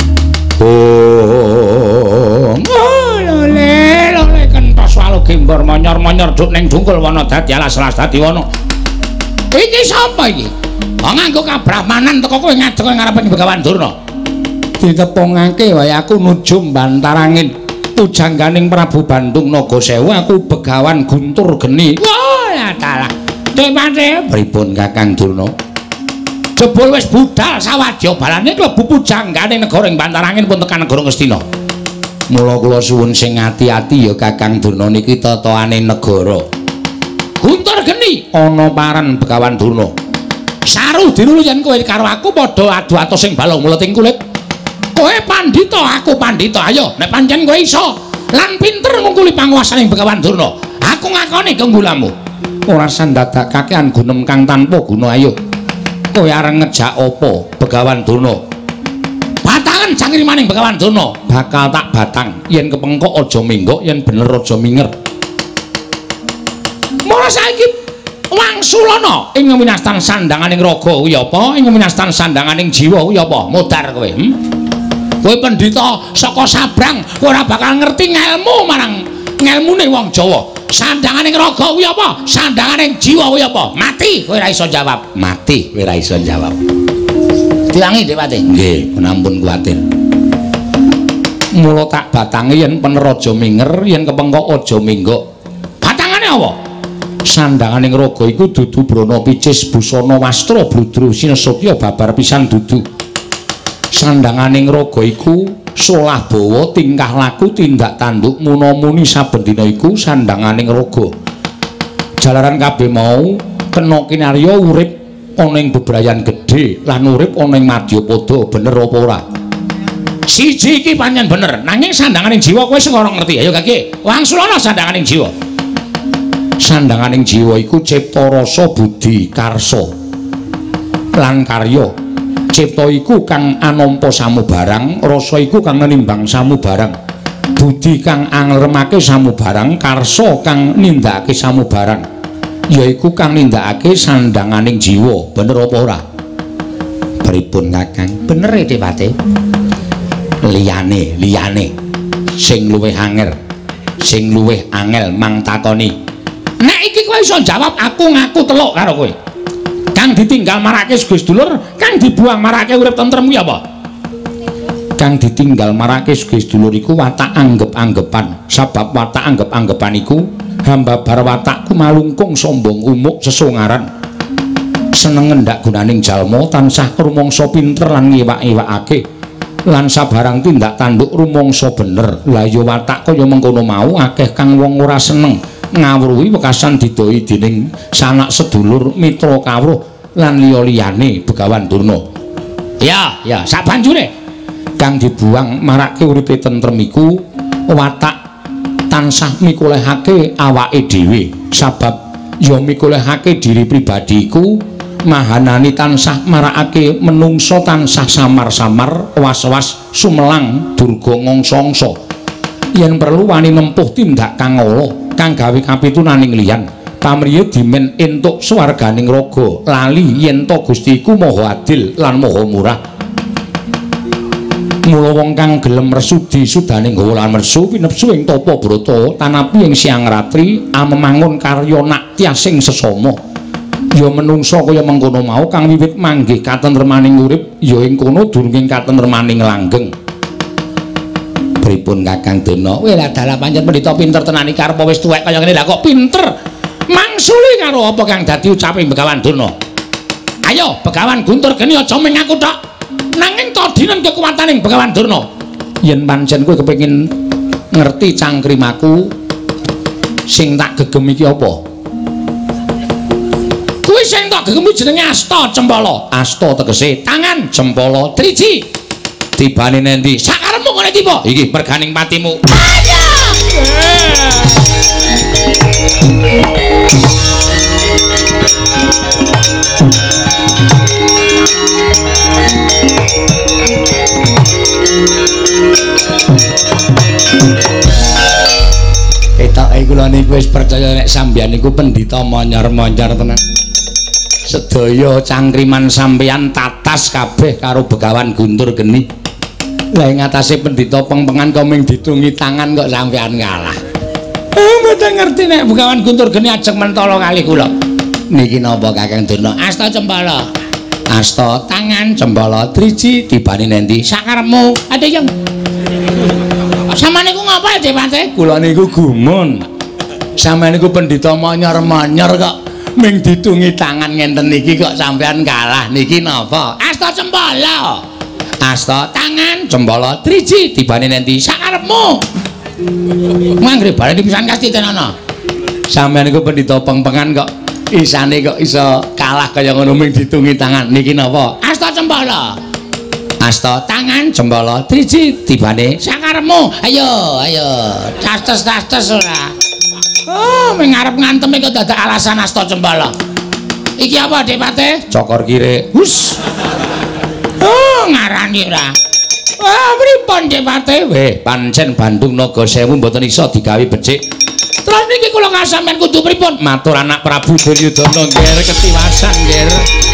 [SPEAKER 3] Oh lole kentos walu gimbor monyor-monyor duk ning dungkul wana dadi alas-alas dadi wana. Iki sapa iki? Nganggo kabrahmanan teko kowe ngadeg ngarepe Begawan Durna. Ditepungake wae aku nuju Bantarangin pujangganing Prabu Bandung Nagasewu aku Begawan Guntur Geni. Wah, talah. Demane pripun Kakang Durna? Jebul wis budal sawadya balane klebu pujangganing negara ing Bantarangin pun tekan negara Ngastina. Mula kula suwun sing ati-ati ya Kakang Durna niki tataane negara. Guntur Geni ana paran Begawan Durna. Saruh dirulu yen kowe karo aku padha adu atos sing balung mleting kulit. Kowe pandhita, aku pandhita. Ayo, nek pancen kowe iso lan pinter ngungkuli panguwasaning Begawan Durna, aku ngakoni kenggulamu. ora sandadakake anggunem kang tanpa guna ayo. Kowe areng ngejak apa Begawan Durna? Batangan cangkrimaning Begawan Durna bakal tak batang yen kepengkok aja minggok yen bener aja minger. Mula saiki wangsulana ing winastan sandanganing raga kuwi apa? Ing winastan sandanganing jiwa kuwi apa? Modar kowe. Kowe pendhita saka Sabrang kowe ora bakal ngerti ngelmu marang ngelmune wong Jawa. Sandanganing raga kuwi apa? Sandanganing jiwa kuwi apa? Mati kowe ora iso jawab. Mati kowe ora iso jawab. Diwangi Dewate. Nggih, penampun kuwatir. Mula tak batangi yen pener aja minger, yen kepengkok aja minggok. Batangane apa? Sandanganing raga iku dudu brana picis busana wastra bludru sinesotya babar pisan dudu. Sandanganing raga iku solah bawa tingkah laku tindak tanduk munamuni saben dina iku sandanganing raga. Jalaran kabeh mau kena kinarya urip ana ing bebrayan gedhe lan urip ana ing Madyapada bener apa ora? Siji iki pancen bener, nanging sandanganing jiwa kowe sing ora ngerti. Ayo Kaki, wangsulana sandanganing jiwa. Sandanganing jiwa iku cipta rasa budi karsa lan karya. Cipta iku kang anampa samubarang, rasa iku kang nimbang samubarang, budi kang anglermake samubarang, karsa kang nindakake samubarang, yaiku kang nindakake sandanganing jiwa. Bener apa ora? Pripun Kakang? Bener e Dewate. Liyane sing luwih angel mang takoni. Nek iki kowe iso jawab aku ngaku teluk karo kowe. Kang ditinggal marake Gus Dulur, kang dibuang marake urip tentrem kuwi apa? Kang ditinggal marake Gus Dulur iku watak anggep-anggepan. Sebab watak anggep-anggepan iku hambabar watakku malungkung sombong umuk sesongaran. Seneng ngendak gunaning jalma tansah rumangsa pinter lan ngiwak-iwakake. Lan sabarang tindak tanduk rumangsa bener. Lah ya watak kaya mengkono mau akeh kang wong ora seneng. Ngawruhi wekasan didoi dening sanak sedulur mitra kawruh lan liya-liyane Begawan Durna. Ya, sabanjure kang dibuang marake uripe tentrem iku watak tansah mikulihake awake dhewe. Sabab ya mikulihake diri pribadi iku mahanani tansah marakake menungso tansah samar-samar was-was sumelang durga ngongso-ngso. Yen perlu wani nempuh tindak kang ala kang gawe kapitunaning liyan pamriya dimen entuk swarganing raga lali yen to Gusti iku maha adil lan maha murah. Mula wong kang gelem resudi sudane nggawa lan mersu pinepsu ing tapa brata tanapi ing siang ratri amemangun karya naktya sing sesama. Ya menungsa kaya mengkono mau kang wiwit manggih katentremaning urip ya ing kono durunging katentremaning langgeng. Pripun Kakang Durna? Kowe lha dalah pancen pendhita pinter tenan iki arep wis tuwek kaya ngene lha kok pinter. Mangsuli karo apa kang dadi ucape Begawan Durna? Ayo Begawan Guntur Geni aja mung aku tok. Nanging to dinen kekuwataning Begawan Durna. Yen pancen kowe kepengin ngerti cangkrimaku sing tak gegem iki apa? Kuwi sing tak gegem jenenge Asta Cempala. Asta tegese tangan, Cempala driji. Tibane nendi? Sakarepmu ngene tiba. Iki merganing patimu. Ayo! Ketoke kula niku wis percaya nek sampeyan niku pendhita monyor-monyor tenan. Sedaya cangkriman sampeyan tatas kabeh karo Begawan Guntur Geni. Lah ing atase pendhita pengpengan kok ming ditungi tangan kok sampeyan ngalah. Mboten ngerti nek Begawan Guntur Geni ajeng mentala kali kula. Niki napa Kakang Durna? Asta Cempala. Asta tangan, Cempala driji dibani nendi? Sakarepmu. Ade yang. Sampeyan niku ngapa Dewate? Kula niku gumun. Sampeyan niku pendhita monyor-monyor kok ming ditungi tangan ngenten niki kok sampeyan kalah. Niki napa? Asta Cempala. Asta tangan, Cempala driji dibani nendi? Sakarepmu. Mangre bali pisan kasti tenana. Sampeyan niku pendhita pengpengan kok isane kok iso kalah kaya ngono ming ditungi tangan. Niki napa? Asta Cempala. Asta tangan, Cempala driji dibani sakarepmu. Ayo, tastes ora. Oh, mengarep ngantem kok dadak alasan asta cembala. Iki apa, Adipate?
[SPEAKER 1] Cokor kire.
[SPEAKER 3] Hus. Oh, ngarani ora. Wah, pripun, Adipate?
[SPEAKER 1] Weh, pancen Bandung Naga Sewu mboten iso digawe becik.
[SPEAKER 3] Terus niki kula ngasampen kudu pripun?
[SPEAKER 1] Matur anak Prabu Duryudana nggih ketiwasan nggih.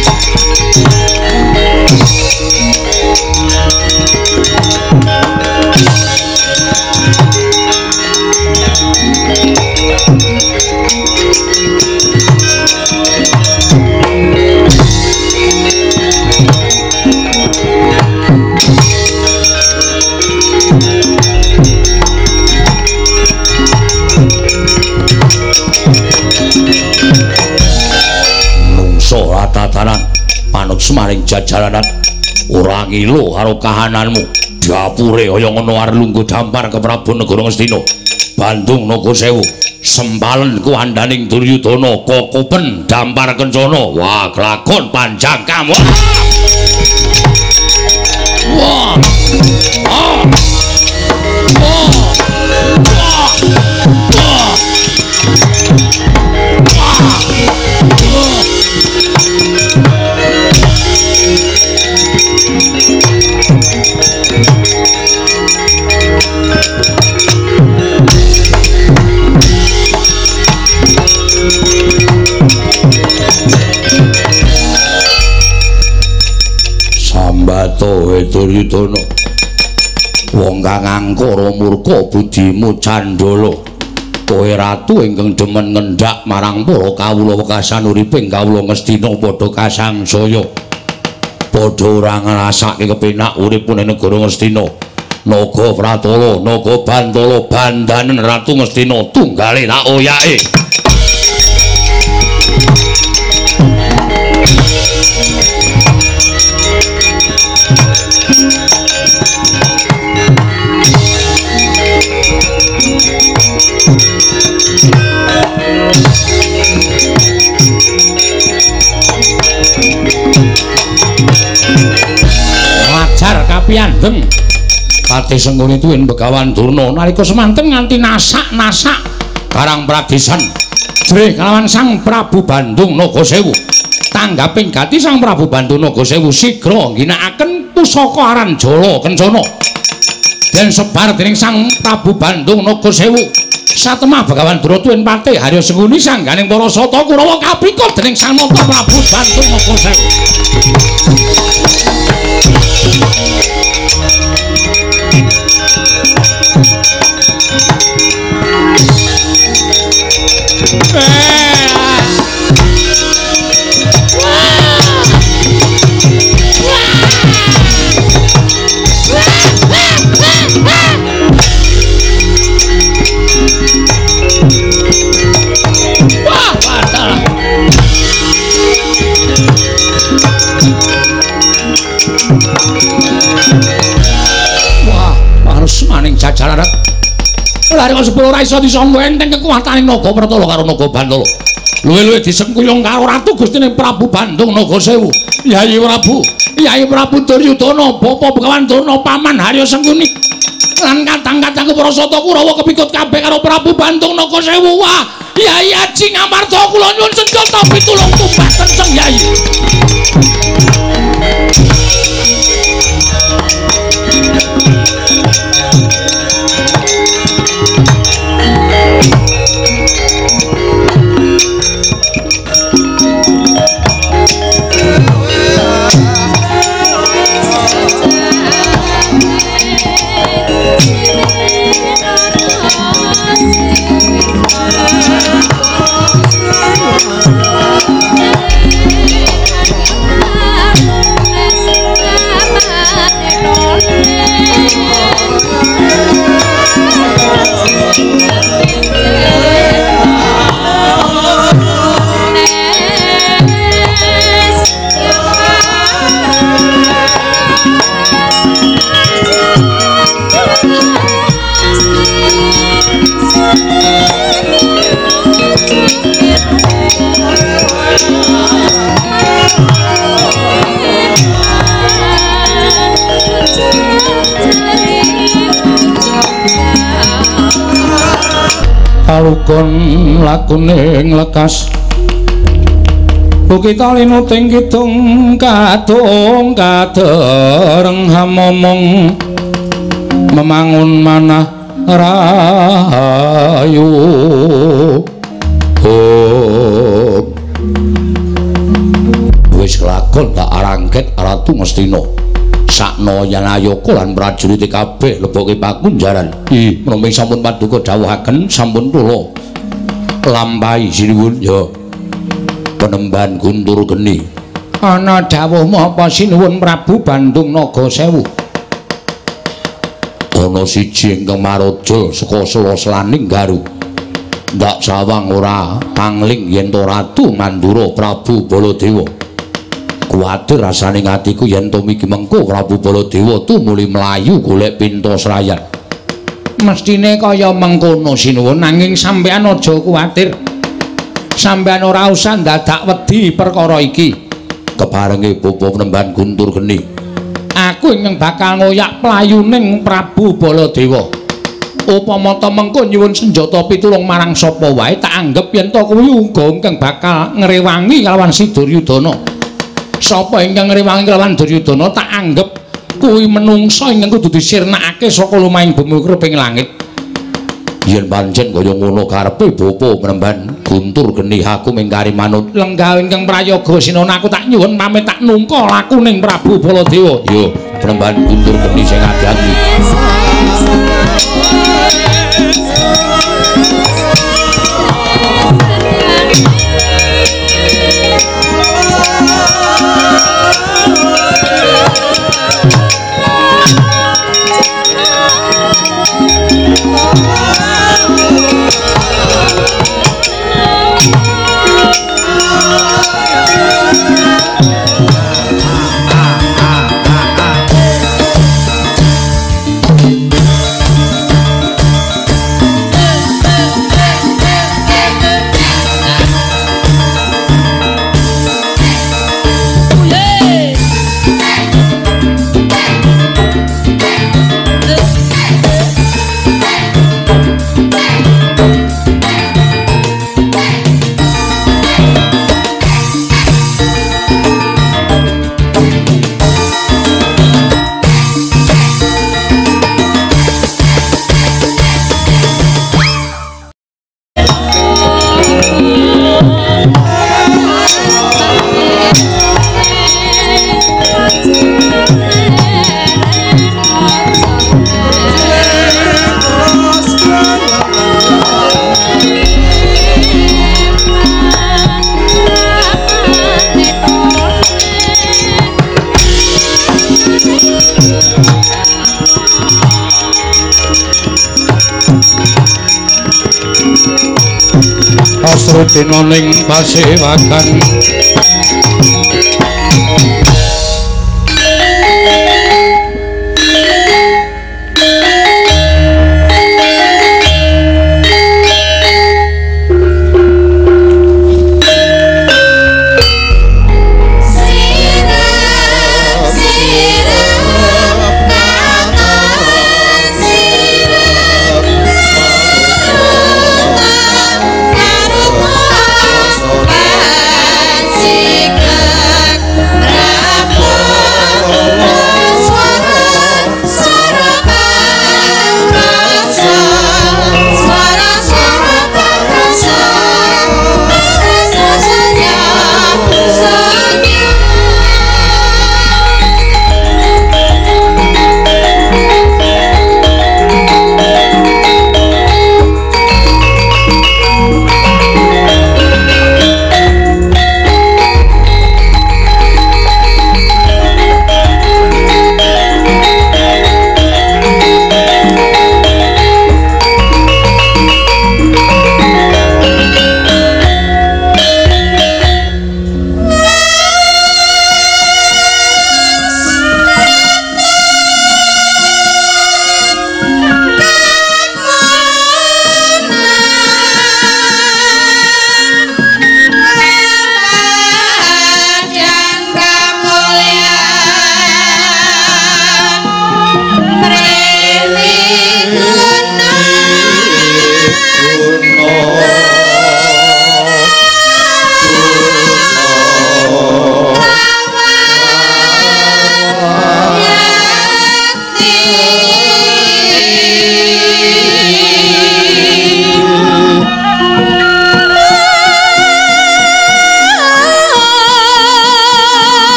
[SPEAKER 1] Tatanan manut semaring jajalanan ora ngilu karo kahananmu dapure kaya ngono arep lungguh dampar ke Prabu Negara Ngastina Bandung Naga Sewu sempalen kuwandaning Duryudana kokopen dampar kencana wah kelakon panjang kamu wah Sambato Duryudana wong kang angkara murka budimu candala kowe ratu ingkang demen ngendhak marang para kawula wekasan uriping kawula Ngastina padha kasangsaya padha ora ngrasake kepenak uripun ing negara Ngastina naga Pratala naga Bantala bandanen Ratu Ngastina tunggale tak oyake piandeng Patih Sengguni tuwin Begawan Durna nalika semanten nganti nasak-nasak karang pradesan jrih kalawan Sang Prabu Bandung Naga Sewu tanggaping gati Sang Prabu Bandung Naga Sewu sigra ngginakaken pusaka aran Jala Kencana den sebar dening Sang Prabu Bandung Naga Sewu satemah Begawan Durna tuwin Patih Harya Sengguni sangganing para sata Kurawa kapikut dening Sang Naga Prabu Bandung Naga Sewu maning jajalaran lare kok sepuluh ora iso disangga enteng kekuwataning naga Pratala karo naga Bantala luwih-luwih disengkuyung karo Ratu Gustine Prabu Bandung Naga Sewu Yai Prabu Duryudana Bapa Begawan Durna Paman Harya Sengguni lan kadang-kadang para sata Kurawa kepikut kabeh karo Prabu Bandung Naga Sewu wah Yai Aji Ngamarta kula nyuwun senjata pitulung tumbas kenceng Yai
[SPEAKER 3] palukon lakuning lekas Bukit alinu ting kidung kadung kadereng hamomong memangun manah rahayu wis lakon tak arangket Ratu Ngastina sakno yen ayaka lan prajurit kabeh leboke pakunjaran menawi sampun paduka dawuhaken sampun kula lampahi sinuwun ya Penemban Guntur Geni ana dawuh menapa sinuwun Prabu Bandung Nagasewu ana siji ingkang maraja saka Sela-selaning Garu ndak sawang ora pangling yen to Ratu Mandura Prabu Baladewa kuwatir rasane atiku yen to miki mengko Prabu Baladewa tumuli mlayu golek pinta srayan mestine kaya mengkono sinuwun nanging sampean aja kuwatir sampean ora usah dadak wedi perkara iki keparenge Bapa Penemban Guntur Geni aku ingkang bakal ngoyak playuning Prabu Baladewa upama ta mengko nyuwun senjata pitulung marang sapa wae tak anggap yen to kuwi uga ingkang bakal ngrewangi kalawan si Duryudana sapa ingkang ngrewangi kalawan Duryudana tak anggap kuwi menungsa ingkang kudu disirnakake saka lumahing bumi kreping langit yen pancen kaya ngono karepe Bapa Penemban Guntur Geni aku mingkari manut lenggah ingkang prayoga sinana aku tak nyuwun pamit tak nungka lakuning Prabu Baladewa yo Penemban Guntur Geni sing ati-ati Asrudina ning pasewakan
[SPEAKER 2] See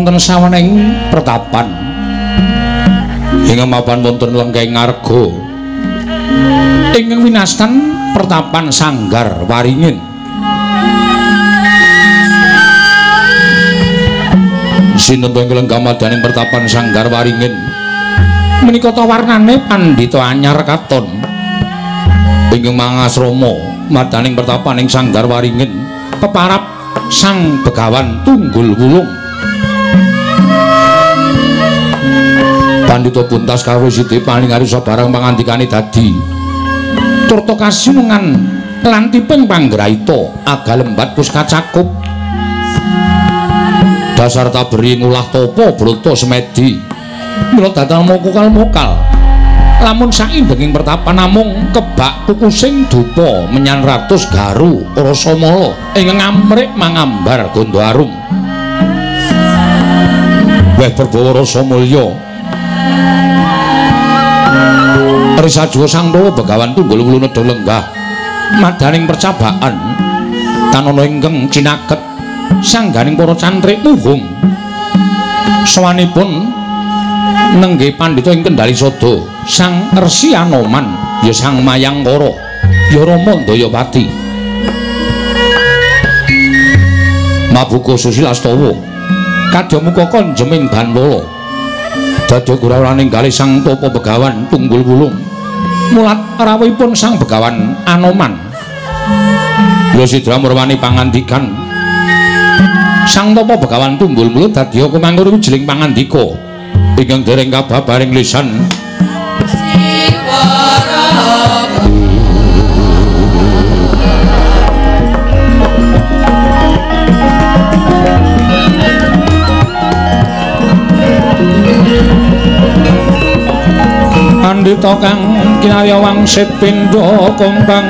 [SPEAKER 3] wonten sawening pertapan ingkang mapan wonten Lenggeng Ngarga ingkang winastan pertapan Sanggar Waringin. Sinten ingkang gamadaning pertapan Sanggar Waringin menika ta warnane pandhita anyar katon ingkang mangasrama madaning pertapan ing Sanggar Waringin peparap Sang Begawan Tunggul Wulung. Pandhita Buntas karo Siti paling arisa barang pangandikane dadi turta kasinungan lan tiping panggraita agalembat wis kacakup dasar taberi ngulah tapa brata semedi mila datang mokal-mokal lamun saindenging pertapan namung kebak kukusing dupa menyan ratus garu rasa mala ing ngamrik mangambar gondo arum weh berbawa rasa mulya risajuwa Sang Prawa Begawan Tunggul Wulung nedha lenggah madaning percabaan tanana ingkang cinaket sangganing para cantrik muhung sawanipun nenggih pandhita ing Kendali Sada Sang Resi Anoman ya Sang Mayangkara ya Rama Dayapati mabuka Susilastawa kadhamuka konjeming Banwala dadi gurawaning kalih Sang Tapa Begawan Tunggul Wulung mulat rawuhipun Sang Begawan Anoman ya sidra murwani pangandikan Sang Tapa Begawan Tunggul Wulung dadi kumanggur wijiling pangandika ingkang dereng kababaring lisan Pandhita kang kinarya wangsit pindha kumbang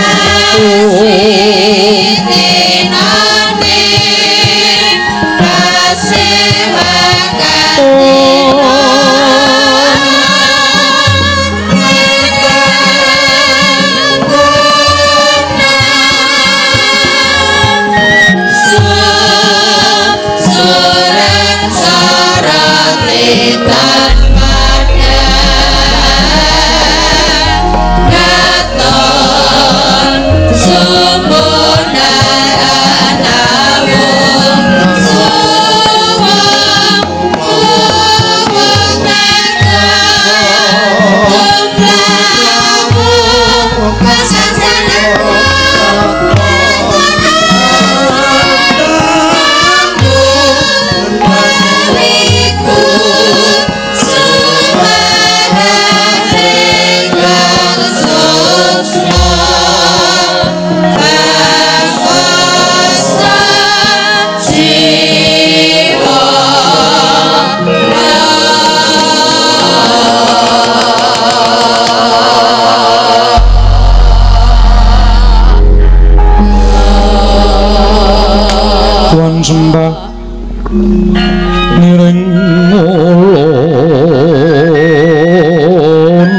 [SPEAKER 3] sembah miring ulun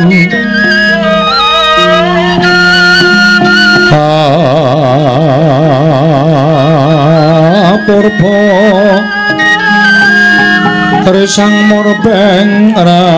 [SPEAKER 3] purba risang murbeng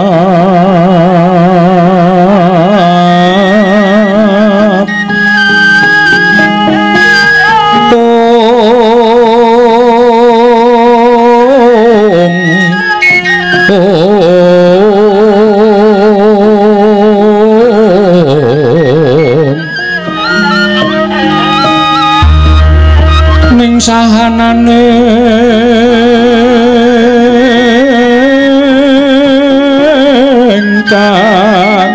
[SPEAKER 3] ning sahanane ingkang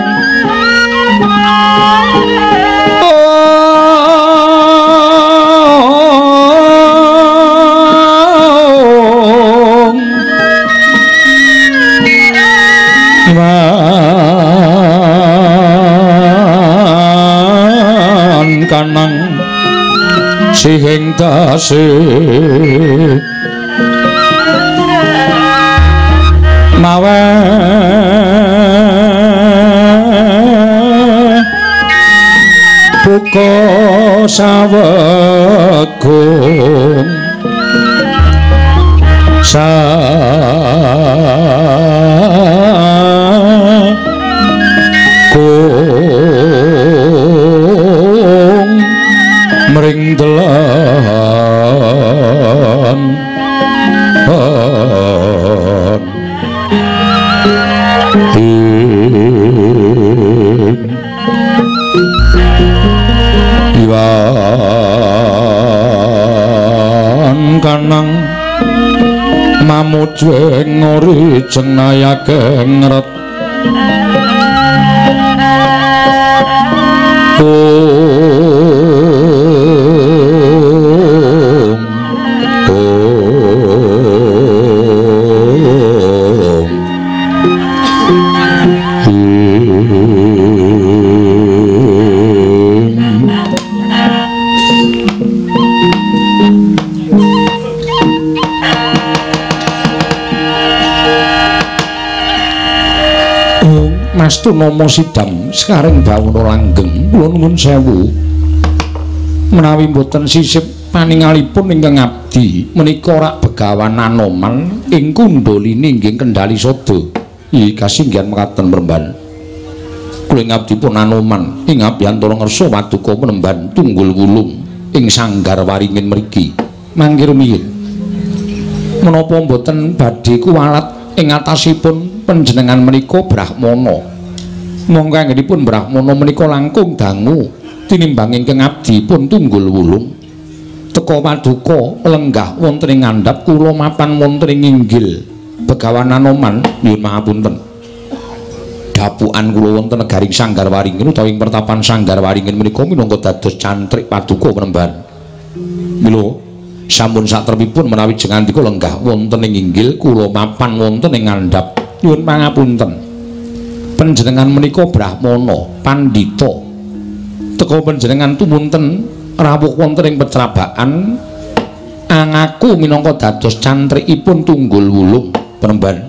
[SPEAKER 3] kanang sihing tasih mawe buka sawegung sawegung mring telan iwan kanang mamujeng ngori cenayake ngret Mastu Nomo Sidam sekarang bangun langgeng kula nuwun sewu menawi mboten sisip paningalipun ingkang abdi menika rak begawan Anoman ing kundhaline inggih kendhali sada iki kasinggihan mekaten Mremban kula ngabdi pun Anoman ing abiyantara ngersa Paduka Mremban Tunggul Wulung ing Sanggar Waringin mriki mangke rumiyin menapa mboten badhe kuwalat ing atasipun panjenengan menika Brahmana monggo anggenipun Brahmana menika langkung dangu tinimbang ingkang abdi pun Tunggul Wulung teka Paduka lenggah wonten ing ngandhap kula mapan wonten ing inggil Begawan Anoman nyuwun pangapunten dapukan kula wonten negaring Sanggar Waringin utawi ing pertapan Sanggar Waringin menika minangka dados cantrik Paduka Mremban mila sampun satrepipun menawi jengandika lenggah wonten ing inggil kula mapan wonten ing ngandhap nyuwun pangapunten panjenengan menika Brahmana pandhita teka panjenengan tumunten rawuh wonten ing pecrabakan angaku minangka dados cantrikipun Tunggul Wulung Mremban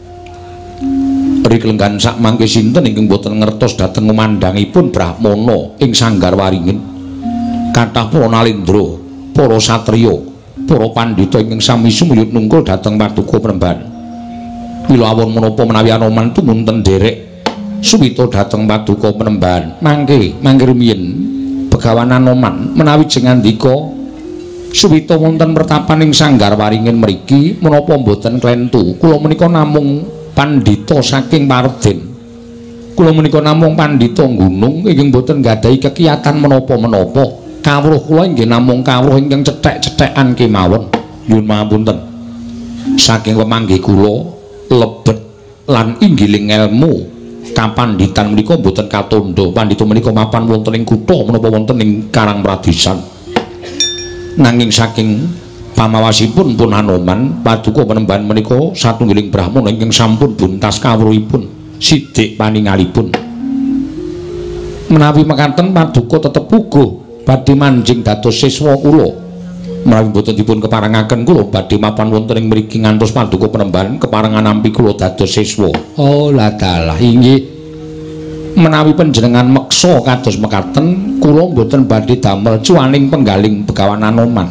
[SPEAKER 3] rikelenggan sak mangke sinten ingkang boten ngertos dhateng memandangipun Brahmana ing Sanggar Waringin kathah para nalendra para satriya para pandhita ingkang sami sumuyut nungkul dhateng Paduka Mremban mila awon menapa menawi Anoman tumunten derek suwita dhateng Paduka Mremban mangke rumiyin Begawan Anoman menawi jengandika suwita wonten pertapan ing Sanggar Waringin mriki menapa mboten klentu kula menika namung pandhita saking Parden kula menika namung pandhita gunung ingkang mboten gadhahi kekiyatan menapa-menapa kawruh kula inggih namung kawruh ingkang cethek-cethekan kemawon nyuwun pangapunten saking pemanggih kula lebet lan inggiling ilmu kapandhitan menika boten katandha pandhita menika mapan wonten ing kutha menapa wonten ing Karangpradesan nanging saking pamawasipun pun Anoman Paduka Mremban menika satunggiling Brahmana ingkang sampun buntas kawruhipun sithik paningalipun menawi mekaten Paduka tetep puguh badhe manjing dados siswa kula menawi boten dipun keparengaken kula badhe mapan wonten ing mriki ngantos Paduka Mremban keparengan nampi kula dados siswa. Oh ladalah inggih menawi panjenengan meksa kados mekaten kula boten badhe damel cuaning penggaling Begawan Anoman.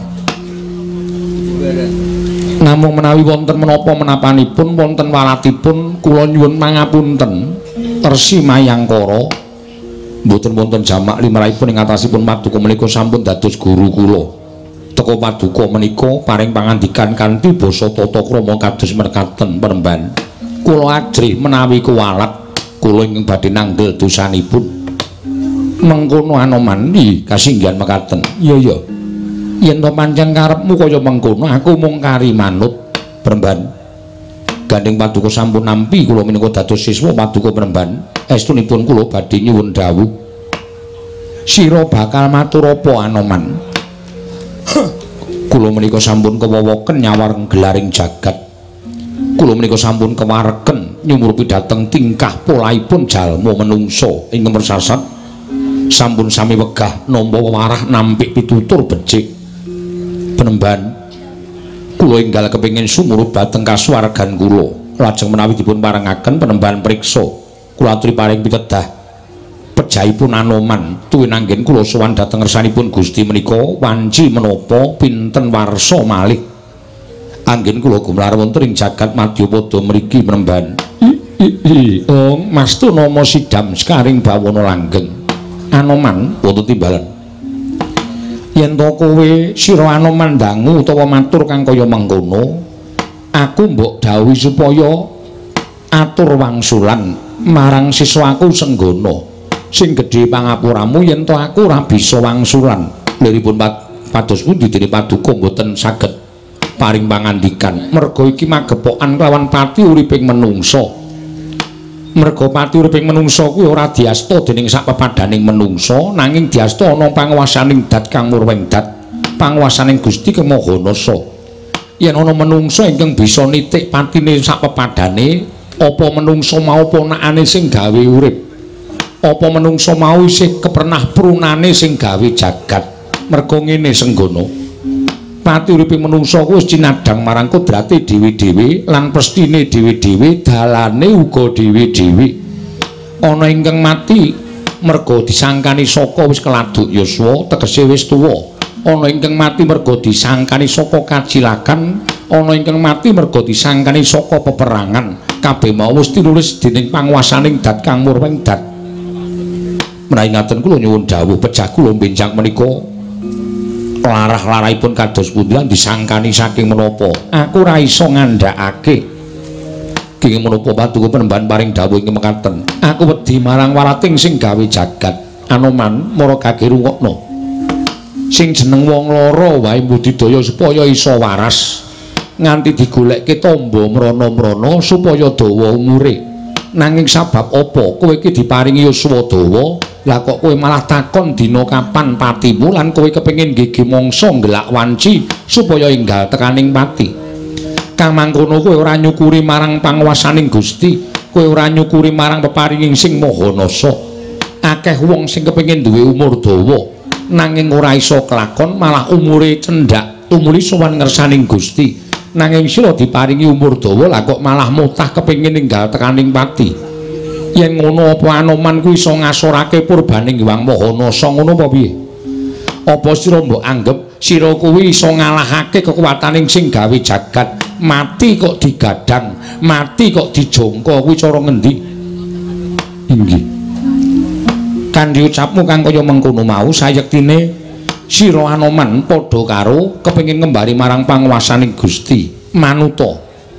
[SPEAKER 3] Namung menawi wonten menapa menapanipun wonten walatipun kula nyuwun pangapunten Resi Mayangkara mboten wonten jamak limrahipun ing atasipun Paduka menika sampun dados guru kula. Teka Paduka menika paring pangandikan kanthi basa tata krama kados mekaten Mremban. Kula ajrih menawi kuwalat kula ingkang badhe nanggel dosanipun. Mengkono Anoman iki kasinggihan mekaten. Iya. Yen to pancen karepmu kaya mengkono aku mung kari manut Mremban. Gandeng Paduka sampun nampi kula minangka dados siswa Paduka Mremban. Estunipun kula badhe nyuwun dawuh. Sira bakal matur apa Anoman? Kula menika sampun kewawaken nyawareng gelaring jagat. Kula menika sampun kewareken nyumurupi dhateng tingkah polaipun jalma menungsa ingkang persasat. Sampun sami wegah nampa wewarah nampik pitutur becik. Penemban kula enggal kepengin sumurup dhateng kasuwargan kula. Lajeng menawi dipun parengaken penemban priksa kula aturi paring pitedah pejahipun Anoman tuwin anggen kula sowan dhateng ngersanipun Gusti menika wanci menapa pinten warsa malih anggen kula gumlar wonten ing jagat Madyapada mriki Mremban. Mastu nama Sidam Sekaring Bawana Langgeng. Anoman wonten timbalan. Yen to kowe sira Anoman dangu utawa matur kang kaya mengkono, aku mbok dawuhi supaya atur wangsulan marang siswaku Senggana. Sing gedhe pangapuramu yen to aku ora bisa wangsulan. Liripun pados pundi dene paduka mboten saged paring pangandikan. Merga iki magepokan kelawan pati uriping menungsa. Merga pati uriping menungsa kuwi ora diasta dening sak pepadaning menungsa, nanging diasta ana panguwasaning Dat kang murweng Dat, panguwasaning Gusti Kang Mahanasa. Yen ana menungsa ingkang bisa nitik patine sak pepadane, apa menungsa mau ponakane sing gawe urip? Apa menungsa mau isih kepernah prunane sing gawe jagat? Merga ngene Senggana. Pati uriping menungsa kuwi wis cinadhang marang kodrate dhewe-dhewe lan prestine dhewe-dhewe, dalane uga dhewe-dhewe. Ana ingkang mati merga disangkani saka wis keladuk yuswa, tegese wis tuwa. Ana ingkang mati merga disangkani saka kacilakan, ana ingkang mati merga disangkani saka peperangan. Kabeh mau wis tinulis dening panguwasaning Dat kang murweng Dat. Menawi ngaten kula nyuwun dawuh pejah kula benjang menika larah-larahipun kados pundi lan disangkani saking menapa aku ora iso ngandhakake kenging menapa paduka penemban paring dawuh ing mekaten aku wedi marang warating sing gawe jagat. Anoman mara gage rungokno sing jeneng wong lara wae budidaya supaya iso waras nganti digoleki tamba mrana-mrana supaya dawa umure. Nanging sabab apa kowe iki diparingi yuswa dawa? Lah kok kowe malah takon dina kapan patimu lan kowe kepengin gigi mangsa ngelak wanci supaya enggal tekaning pati. Kang mangkono kowe ora nyukuri marang panguwasaning Gusti, kowe ora nyukuri marang peparinging sing Mahanasa. Akeh wong sing kepengin duwe umur dawa nanging ora iso kelakon malah umure cendhak tumuli sowan ngersaning Gusti. Nanging sira diparingi umur dawa lah kok malah mutah kepengin ninggal tekaning pati. Yen ngono apa Anoman kuwi iso ngasorake purbaning Hyang Mahanasa ngono apa piye? Apa sira mbok anggap sira kuwi iso ngalahake kekuwataning sing gawe jagat? Mati kok digadang, mati kok dijongko kuwi cara ngendi? Inggih. Kanthi ucapmu kang kaya mengkono mau sayektine sira Anoman padha karo kepengin ngembari marang panguwasaning Gusti manuta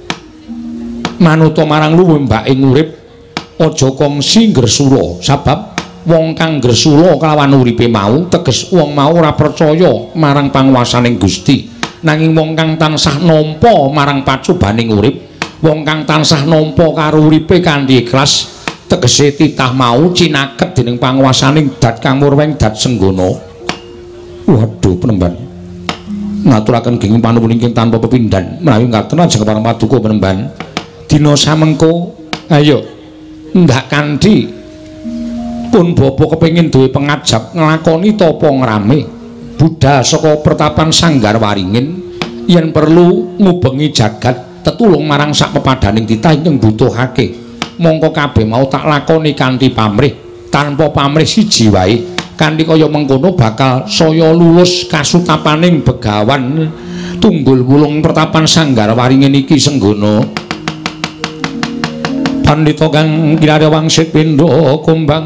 [SPEAKER 3] marang luwih mbake urip aja kongsi gresula sabab wong kang gresula kelawan uripe mau teges wong mau ora percaya marang panguwasaning Gusti nanging wong kang tansah nampa marang pacobaning urip wong kang tansah nampa karo uripe kanthi ikhlas tegese titah mau cinaket dening panguwasaning Dat kang murweng Dat Senggana. Waduh penemban ngaturaken genging panuwun ingkang tanpa pepindhan menawi ngaten ajeng parang paduka penemban dina samengko ayo ndak kanthi pun bapa kepengin duwe pengajap nglakoni tapa ngrame budal saka pertapan Sanggar Waringin yen perlu ngubengi jagat tetulung marang sak pepadaning titah ingkang butuhake mongko kabeh mau tak lakoni kanthi pamrih tanpa pamrih siji wae. Kanthi kaya mengkono bakal saya lulus kasutapaning begawan tunggul wulung pertapan Sanggar Waringin iki Senggana. Pandhita kang kirare wangsit pindha kumbang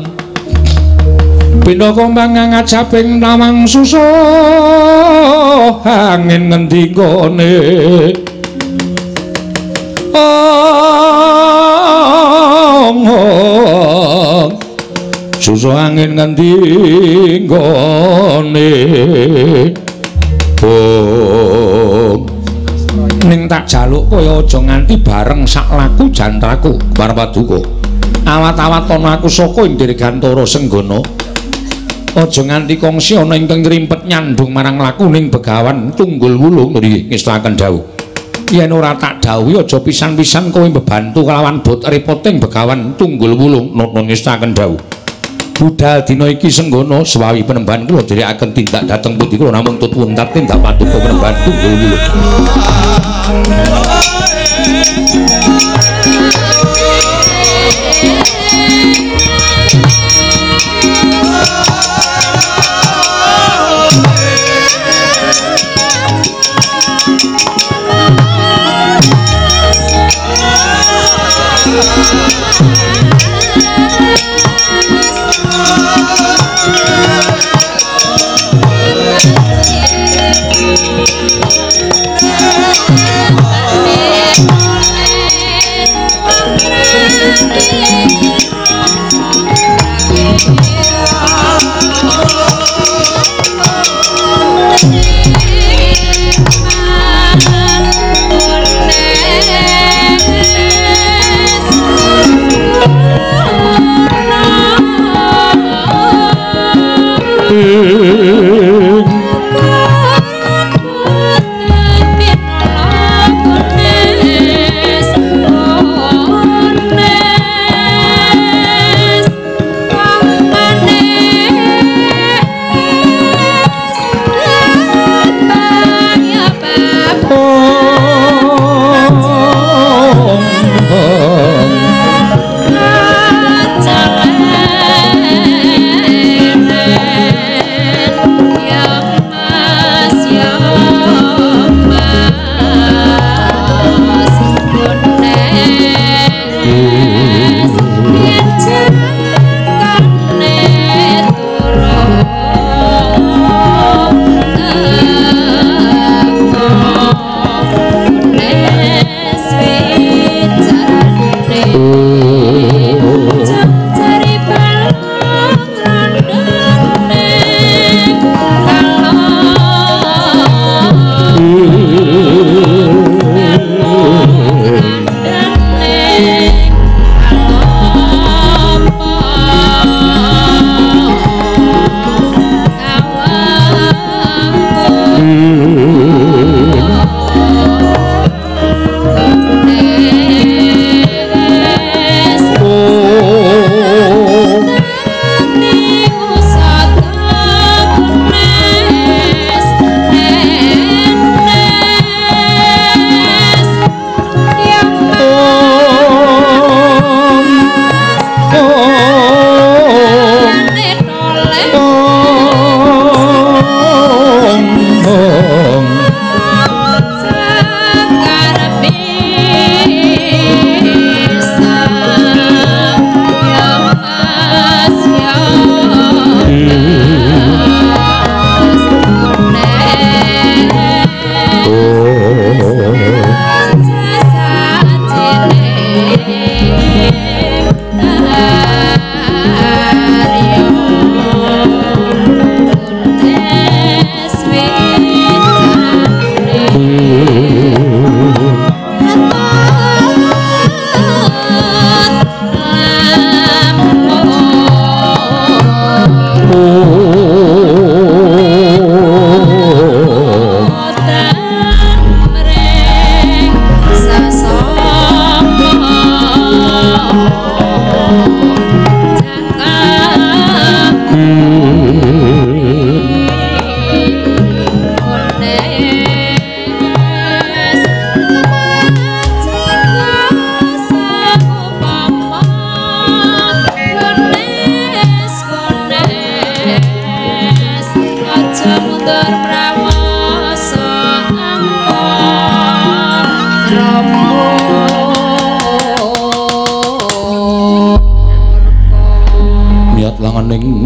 [SPEAKER 3] ngajaping tawang susah angin ngendi gone susah angin ngendi gone ning tak jaluk kaya aja nganti bareng sak laku jantraku Kepar Paduka awat-awat ana aku saka ing Dirgantara Senggana aja nganti kongsi ana ingkang ngrimpet nyandung marang lakuning begawan tunggul wulung nggih ngestaken dawuh yen ora tak dawuhi aja pisan-pisan kowe mbebantu kelawan bot repoting begawan tunggul wulung nun ngestaken dawuh budal dina iki Senggana swawi penemban kula dherekaken tindak dhateng pundi kula namung tutuwun tindak paduka penemban tunggul wulung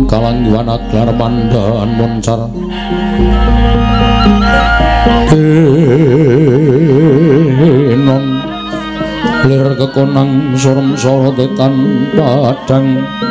[SPEAKER 3] kalanggiwan aglar mandaan moncar non lir kekonang surem sorotetan padang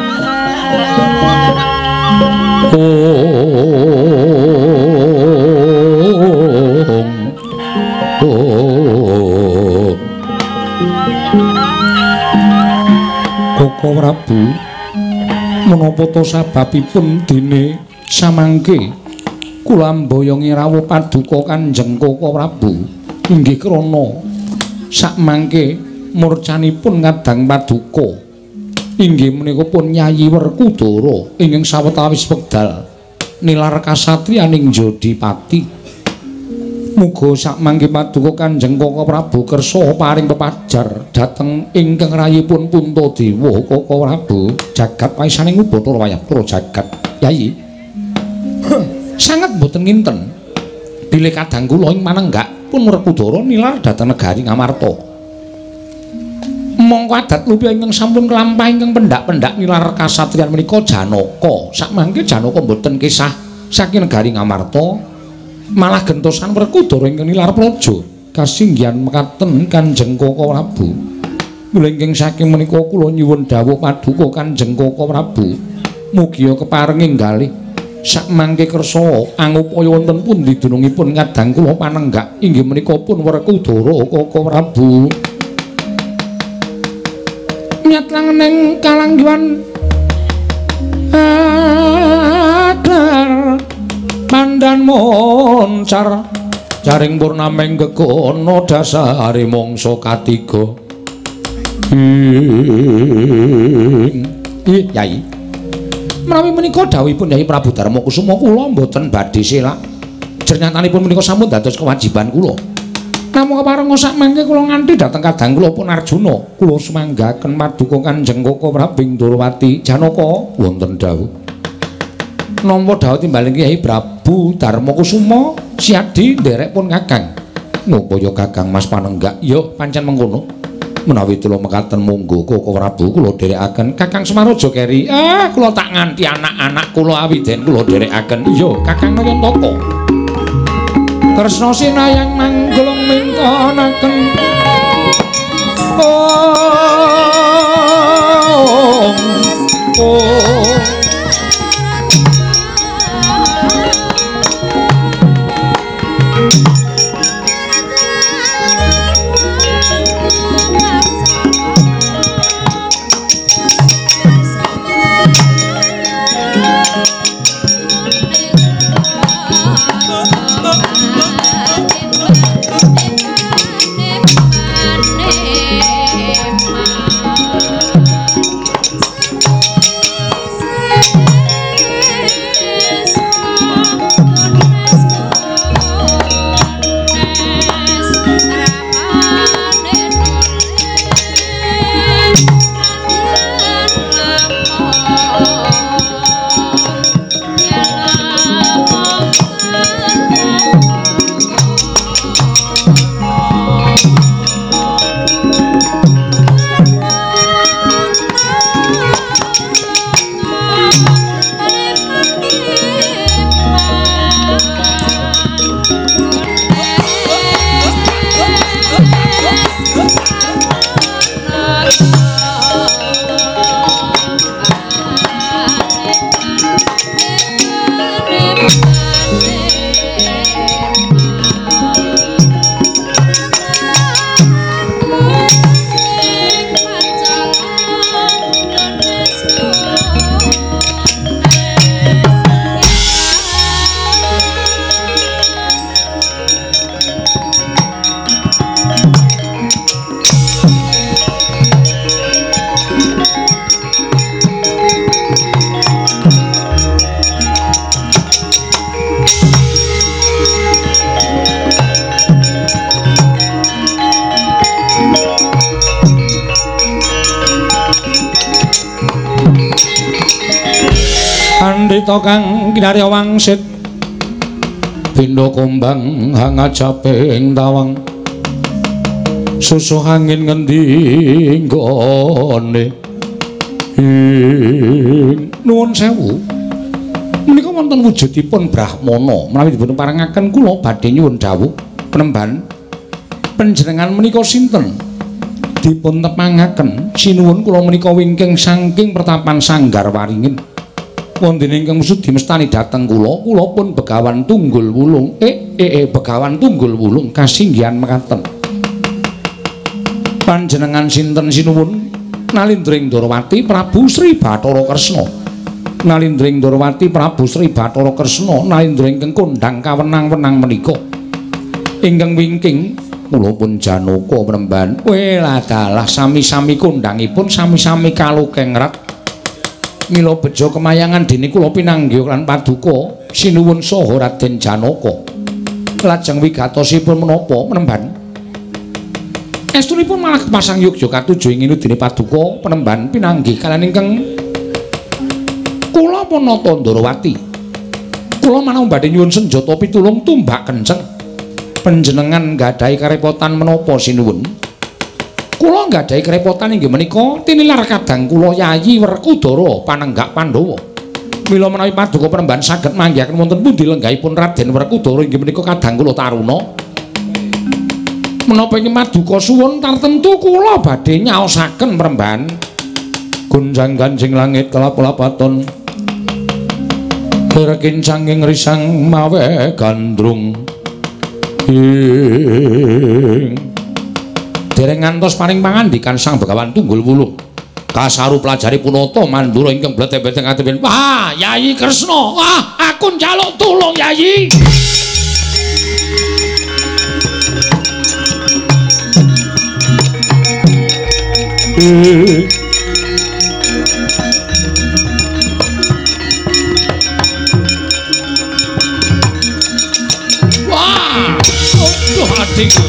[SPEAKER 3] Koko Prabu menapa to sababipun dene samangke kula mboyongi rawuh paduka Kanjeng Koko Prabu inggih krana sakmangke murcanipun ngadang paduka inggih menika pun Nyai Werkudara ingkang sawetawis wekdal nilar kasatriyaning Jodipati. Muga sakmangke paduka Kanjeng Koko Prabu kersa paring pepajar dhateng ingkang rayipun Puntadewa Koko Prabu jagat waisaning Bathara wayah para jagat. Yai sanget boten nginten bilih kadang kula ing manenggak pun Werkudara nilar dhateng negari Ngamarta. Mongko adat lupi ingkang sampun kelampahi ingkang pendak-pendak nilar kasatriyan menika Janaka. Sakmangke Janaka boten kisah saking negari Ngamarta. Malah gentosan Werkudara ingkang nilar praja kasinggihan mekaten Kanjeng Koko Prabu. Mula ingkang saking menika kula nyuwun dawuh paduka Kanjeng Koko Prabu mugi kepareng enggalih sakmangke kersa angupaya wonten pundi dunungipun ngadang kula panenggak inggih menika pun Werkudara Koko Prabu. Nyat langeneng kalanggiwan aglar pandan moncar jaring purnameng gegono dasare mangsa katiga. Yai menawi menika dawuhipun Yai Prabu Darmakusuma kula mboten badhe selak jernyatanipun menika sampun dados kewajiban kula. Namung kepareng sakmangke kula nganti dhateng kadang kula pun Arjuna kula sumanggaken paduka Kanjeng Koko Prabu Ndrawati Janaka wonten dawuh nampa dawuh timbaling Kyai Prabu Darmakusuma siadi nderek pun Kakang. Ngupaya Kakang Mas panenggak ya pancen mengkono. Menawi kula mekaten monggo Koko Prabu kula dherekaken Kakang Semaraja keri. Kula tak nganti anak-anak kula awiden kula dherekaken. Ya Kakang Nayantaka. Kresna sinayang manggulung mingkanaken. Pandhita kang kinarya wangsit pindha kumbang hangajaping tawang susuh angin ngendi nggone nuwun sewu Menika wonten wujudipun Brahmana menawi dipun parengaken kula badhe nyuwun dawuh penemban panjenengan menika sinten? Dipun tepangaken sinuwun kula menika wingking saking pertapan Sanggar Waringin. Wonten ingkang sudi mestani dhateng kula pun Begawan Tunggul Wulung. Begawan Tunggul Wulung kasinggihan mekaten. Panjenengan sinten sinuwun? Nalindring Ndorowati Prabu Sri Bathara Kresna. Nalindring Ndorowati Prabu Sri Bathara Kresna nalindring ingkang kondhang kawenang-wenang menika. Ingkang wingking kula pun Janaka Premban. Weladalah sami-sami kondhangipun sami-sami kalukengrat. Mila beja kemayangan dene kula pinanggih lan paduka sinuwun saha Raden Janaka. Lajeng wigatosipun menapa Penemban? Estunipun malah kepasang Yogyakarta ingin dene paduka Penemban pinanggih kaliyan ingkang kula Panata Ndorowati. Kula manah badhe nyuwun senjata pitulung tumbak kenceng. Panjenengan nggadahi karepotan menapa sinuwun? Kula nggadahi karepotan inggih menika tinilar kadang kula Yayi Werkudara panenggak Pandhawa. Mila menawi paduka Penemban saged manggihaken wonten pundi lenggahipun Raden Werkudara inggih menika kadang kula taruna. Menapa ing paduka suwun tartemtu kula badhe nyaosaken Penemban. Gunjang ganjing langit kelap-lapaton. Berkincanging risang mawe gandrung. Dereng ngantos paring pangandikan Sang Begawan Tunggul Wulung. Kasaru pelajari punata Mandura ingkang blete-blete ngatepen. Wah, Yayi Kresna. Wah, aku njaluk tulung Yayi. Wah, oh hatiku.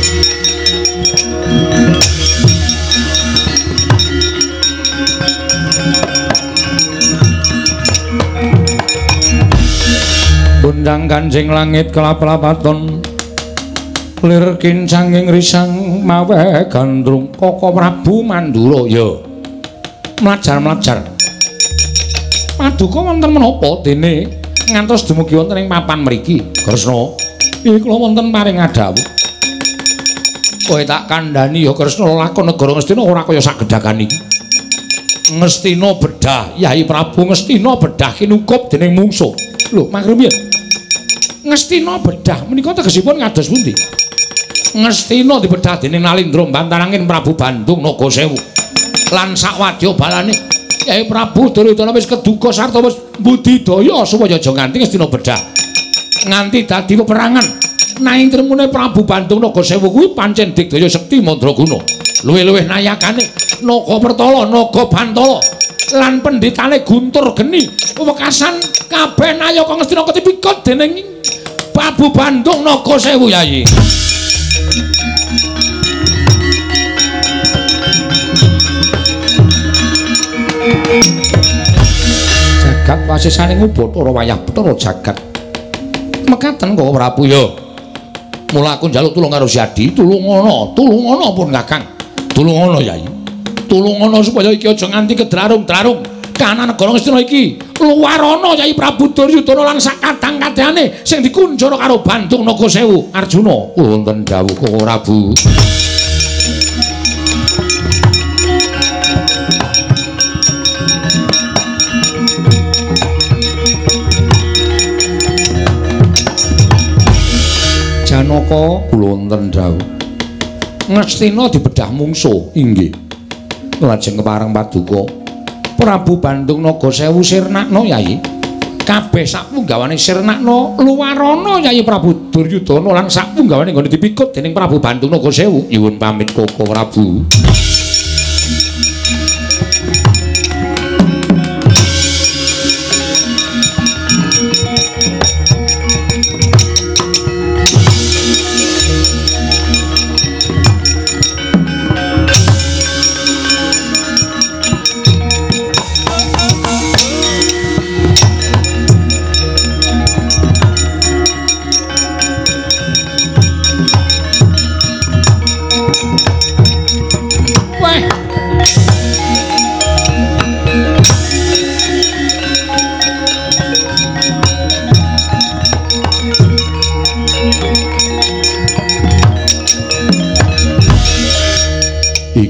[SPEAKER 3] Bundang ganjing langit kelap-lapaton. Lir kincanging risang mawe gandrung. Koko Prabu Mandura ya. Mlajar-mlajar. Paduka wonten menapa dene ngantos dumugi wonten ing papan mriki? Kresna, iki kula wonten paring dawuh. Kowe tak kandhani ya Kresna lakon negara Ngastina ora kaya sagedhakan iki. Ngastina bedah, Yai Prabu Ngastina bedah kinukup dening mungsuh. Lho, mangke piye? Ngastina bedah menika tegesipun ngados pundi? Ngastina dibedah dening Nalindra Bantarangin Prabu Bandung Nagasewu. Lan sakwadya balane Yai Prabu Duryudana wis keduga sarta wis budidaya supaya aja nganti Ngastina bedah. Nganti dadi peperangan. Nanging tremune Prabu Bandung Nagasewu kuwi pancen digdaya sekti mandraguna. Luwih-luwih nayakane Naga Pertala, Naga Bantala lan pendhitane Guntur Geni. Wekasan kabeh nayaka Ngastina ketipikut dening Prabu Bandung Nagasewu Yayi. Jagat wasisane Bathara wayah Bathara jagat. Mekaten kok Prabu ya. Mula aku njaluk tulung karo Siadi, tulungono pun Kakang. Tulungono Yai. Tulungono supaya iki aja nganti kedrarung-drarung. Kahanan negara Ngastina iki luwarana Yai Prabu Duryudana lan sakadang-kadangane sing dikunjara karo Bandung Nagasewu. Arjuna, wonten dawuh kok Prabu. Janaka kula wonten dawuh. Ngastina dibedah mungsuh inggih. Lajeng kepareng paduka Prabu Bandung Nagasewu sirnakna Yai. Kabeh sapunggawane sirnakna luwarana Yai Prabu Duryudana lan sapunggawane nggone dipikut dening Prabu Bandung Nagasewu. Nyuwun pamit Koko Prabu.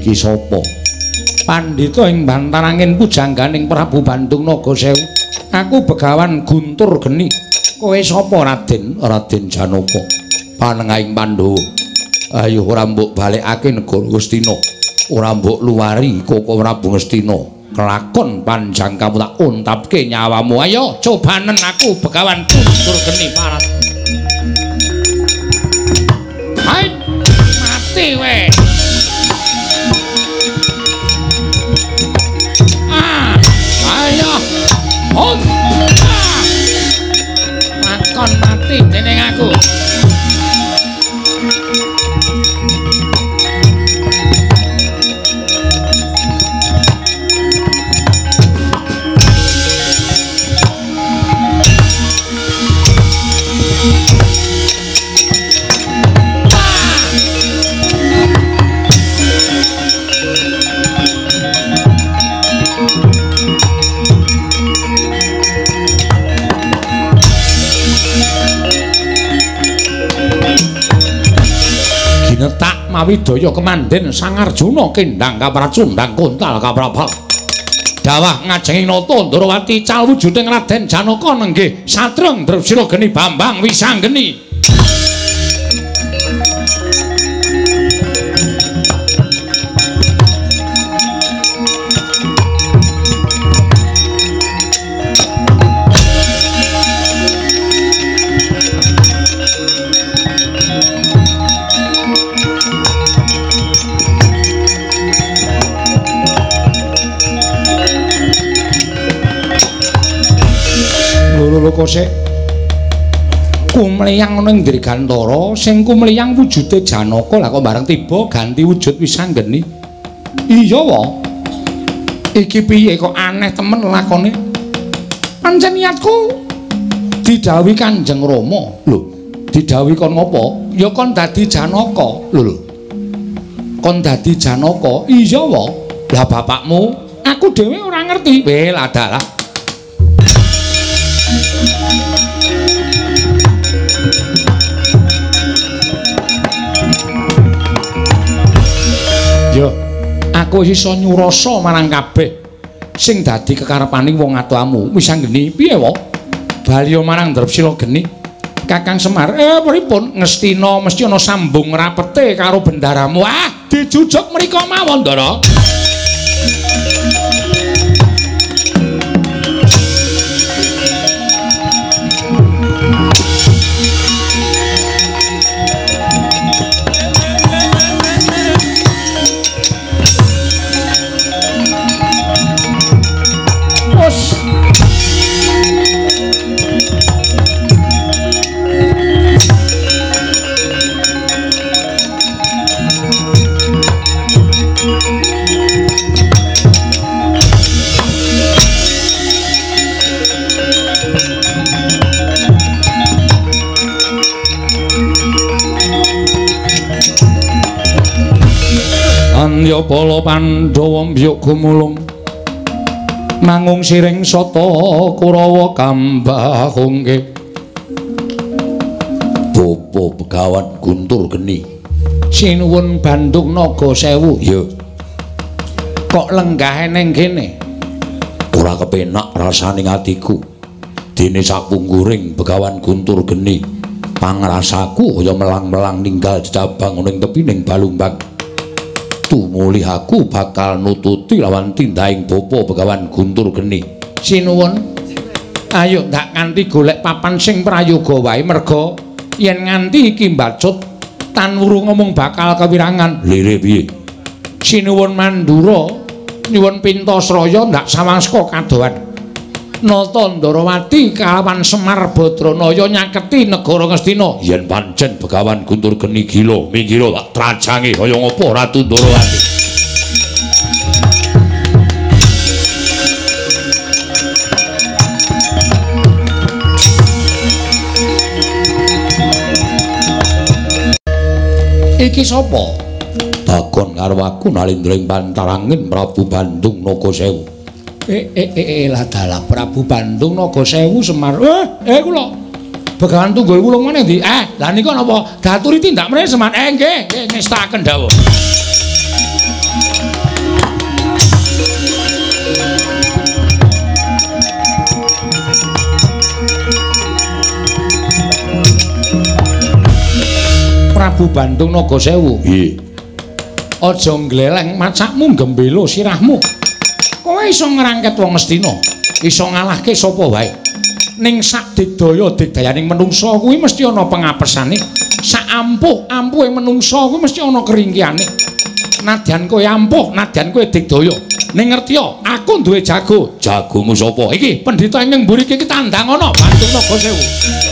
[SPEAKER 3] iki sapa? Pandhita ing bantarangin pujangganing Prabu Bandung Nagasewu. Aku Begawan Guntur Geni. Kowe sapa, Raden? Raden Janaka. Panengahing Pandhawa. Ayo ora mbok balekake negara Ngastina. Ora mbok luwari Koko Prabu Ngastina. Kelakon panjang kamu tak untapke nyawamu. Ayo cobanen aku Begawan Guntur Geni parat. Hai mati weh. Ayo makon mati dening aku. Netak mawidaya kemanden Sang Arjuna kendang kapracundang kuntal kaprapal dawah ngajenging nata Ndarawati cal wujuding Raden Janaka nenggih satreng Dresira Geni Bambang Wisanggeni. Lho sik kumliyang ning Dirgantara sing kumliyang wujude Janaka lah kok bareng tiba ganti wujud Wisanggeni. Iya wae. Iki piye kok aneh temen lakone. Pancen niatku didhawuhi Kanjeng Rama. Lho, didhawuhi kon ngopo? Ya kon dadi Janaka. Lho. Kon dadi Janaka. Iya wae. Lah bapakmu aku dhewe ora ngerti. Weh lah dalah. Yo, aku iso nyurasa marang kabeh sing dadi kekarepaning wong atuamu. Wisanggeni piye wae? Bali marang Dresira Geni. Kakang Semar, pripun Ngastina mesti ana sambung rapete karo bendaramu. Ah, dijujuk mriko mawon, Ndara. Andya Bala Pandhawa mbiyuk gumulung mangung siring sata Kurawa kambahungke. Bapa Begawan Guntur Geni sinuwun Bandung Nagasewu. Ya. Kok lenggahe ning kene? Ora kepenak rasaning atiku. Dene sapungguring Begawan Guntur Geni pangrasaku kaya melang-melang ninggal jejabang ning tepining Balumbang. Tumulih aku bakal nututi lawan tindahing Bapa Begawan Guntur Geni. Sinuwun. Ayo ndak nganti golek papan sing prayoga wae merga yen nganti iki mbacut tan wurung ngomong bakal kewirangan. Lire piye? Sinuwun Mandura nyuwun Pintasraya ndak sawangska kadohan. Nata Ndarawati kalawan Semar Badranaya nyaketi negara Ngastina. Yen pancen Begawan Guntur Geni gila, minggir tak trajange kaya ngopo Ratu Ndarawati. Iki sapa? Takon karo aku nalindring pantarangin Prabu Bandung Nagasewu. Lah dalah Prabu Bandung Nagasewu Semar. Kula Begawan Tunggul Wulung meneh ndi? Lah nika napa daturi tindak meneh Semar? Nggih, ngestaken dawuh. Bandung Nagasewu.
[SPEAKER 1] Nggih.
[SPEAKER 3] Aja ngleleng macakmu gembelo sirahmu. Kowe iso ngrangket wong Astina, iso ngalahke sapa wae. Ning sak digdaya digdayaning menungsa kuwi mesti ana pengapesane. Sak ampuh-ampuhe menungsa kuwi mesti ana keringkiane. Nadyan kowe ampuh, nadyan kowe digdaya. Ning ngertiya, aku duwe jago.
[SPEAKER 1] Jagomu sapa?
[SPEAKER 3] Iki pendhita ing mburi iki tandang ana Bandung Nagasewu.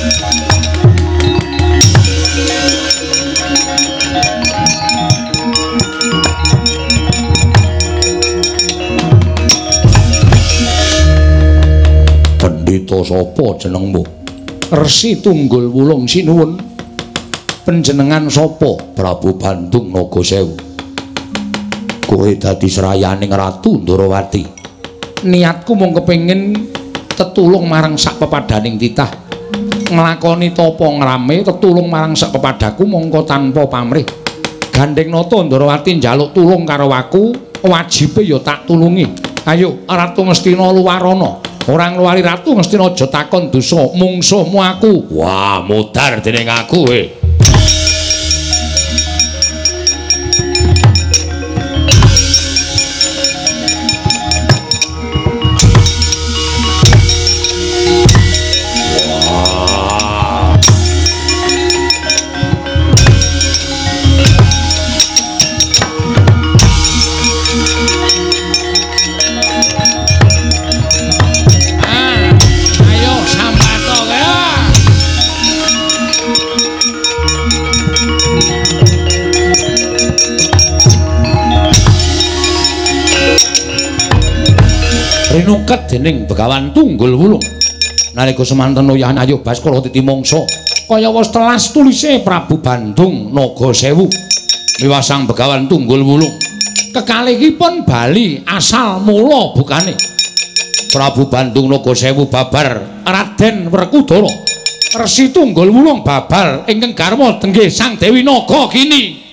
[SPEAKER 1] Pendhita sapa jenengmu?
[SPEAKER 3] Resi Tunggul Wulung sinuwun. Panjenengan sapa?
[SPEAKER 1] Prabu Bandung Nagasewu. Kowe dadi serayaning Ratu Ndrawati.
[SPEAKER 3] Niatku mung kepengin tetulung marang sak pepadaning titah. Nglakoni tapa ngrame tetulung marang sak pepadaku mongko tanpa pamrih. Gandeng Nata Ndrawati njaluk tulung karo aku, wajibe ya tak tulungi. Ayo Ratu Ngastina luwarana. Ora ngluwari Ratu Ngastina aja takon dosa, mungsuhmu aku.
[SPEAKER 1] Wah, modar dening aku kowe.
[SPEAKER 3] Rinuket dening Begawan Tunggul Wulung. Nalika semanten uyahan ayo Baskara titi mangsa kaya wis telas tulise Prabu Bandung Nagasewu. Miwasang Begawan Tunggul Wulung. Kekalihipun bali asal mula bukane. Prabu Bandung Nagasewu babar Raden Werkudara. Resi Tunggul Wulung babar ingkang garwa tenggih Sang Dewi Nagagini.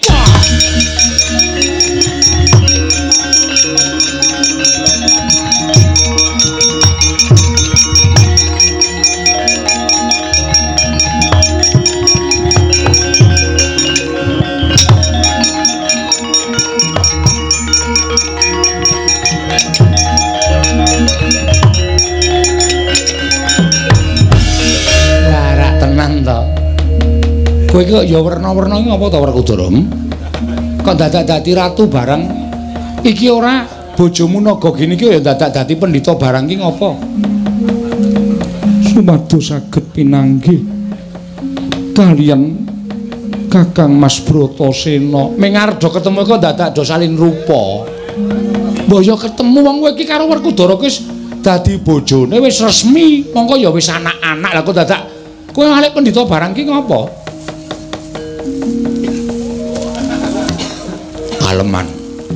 [SPEAKER 3] Kowe iki kok ya werna-werna iki ngapa ta Werkudara? Kok dadak dadi ratu barang? Iki ora bojomu Nagagini iki ya dadak dadi pendhita barang iki ngapa? Sumados saged pinanggih kaliyan Kakang Mas Bratasena. Ming arep do ketemu kok dadak do salin rupa. Mbok ya ketemu wong kowe iki karo Werkudara wis dadi bojone wis resmi, mongko ya wis anak-anak. Lah kok dadak kowe malih pendhita barang iki ngapa? Aleman.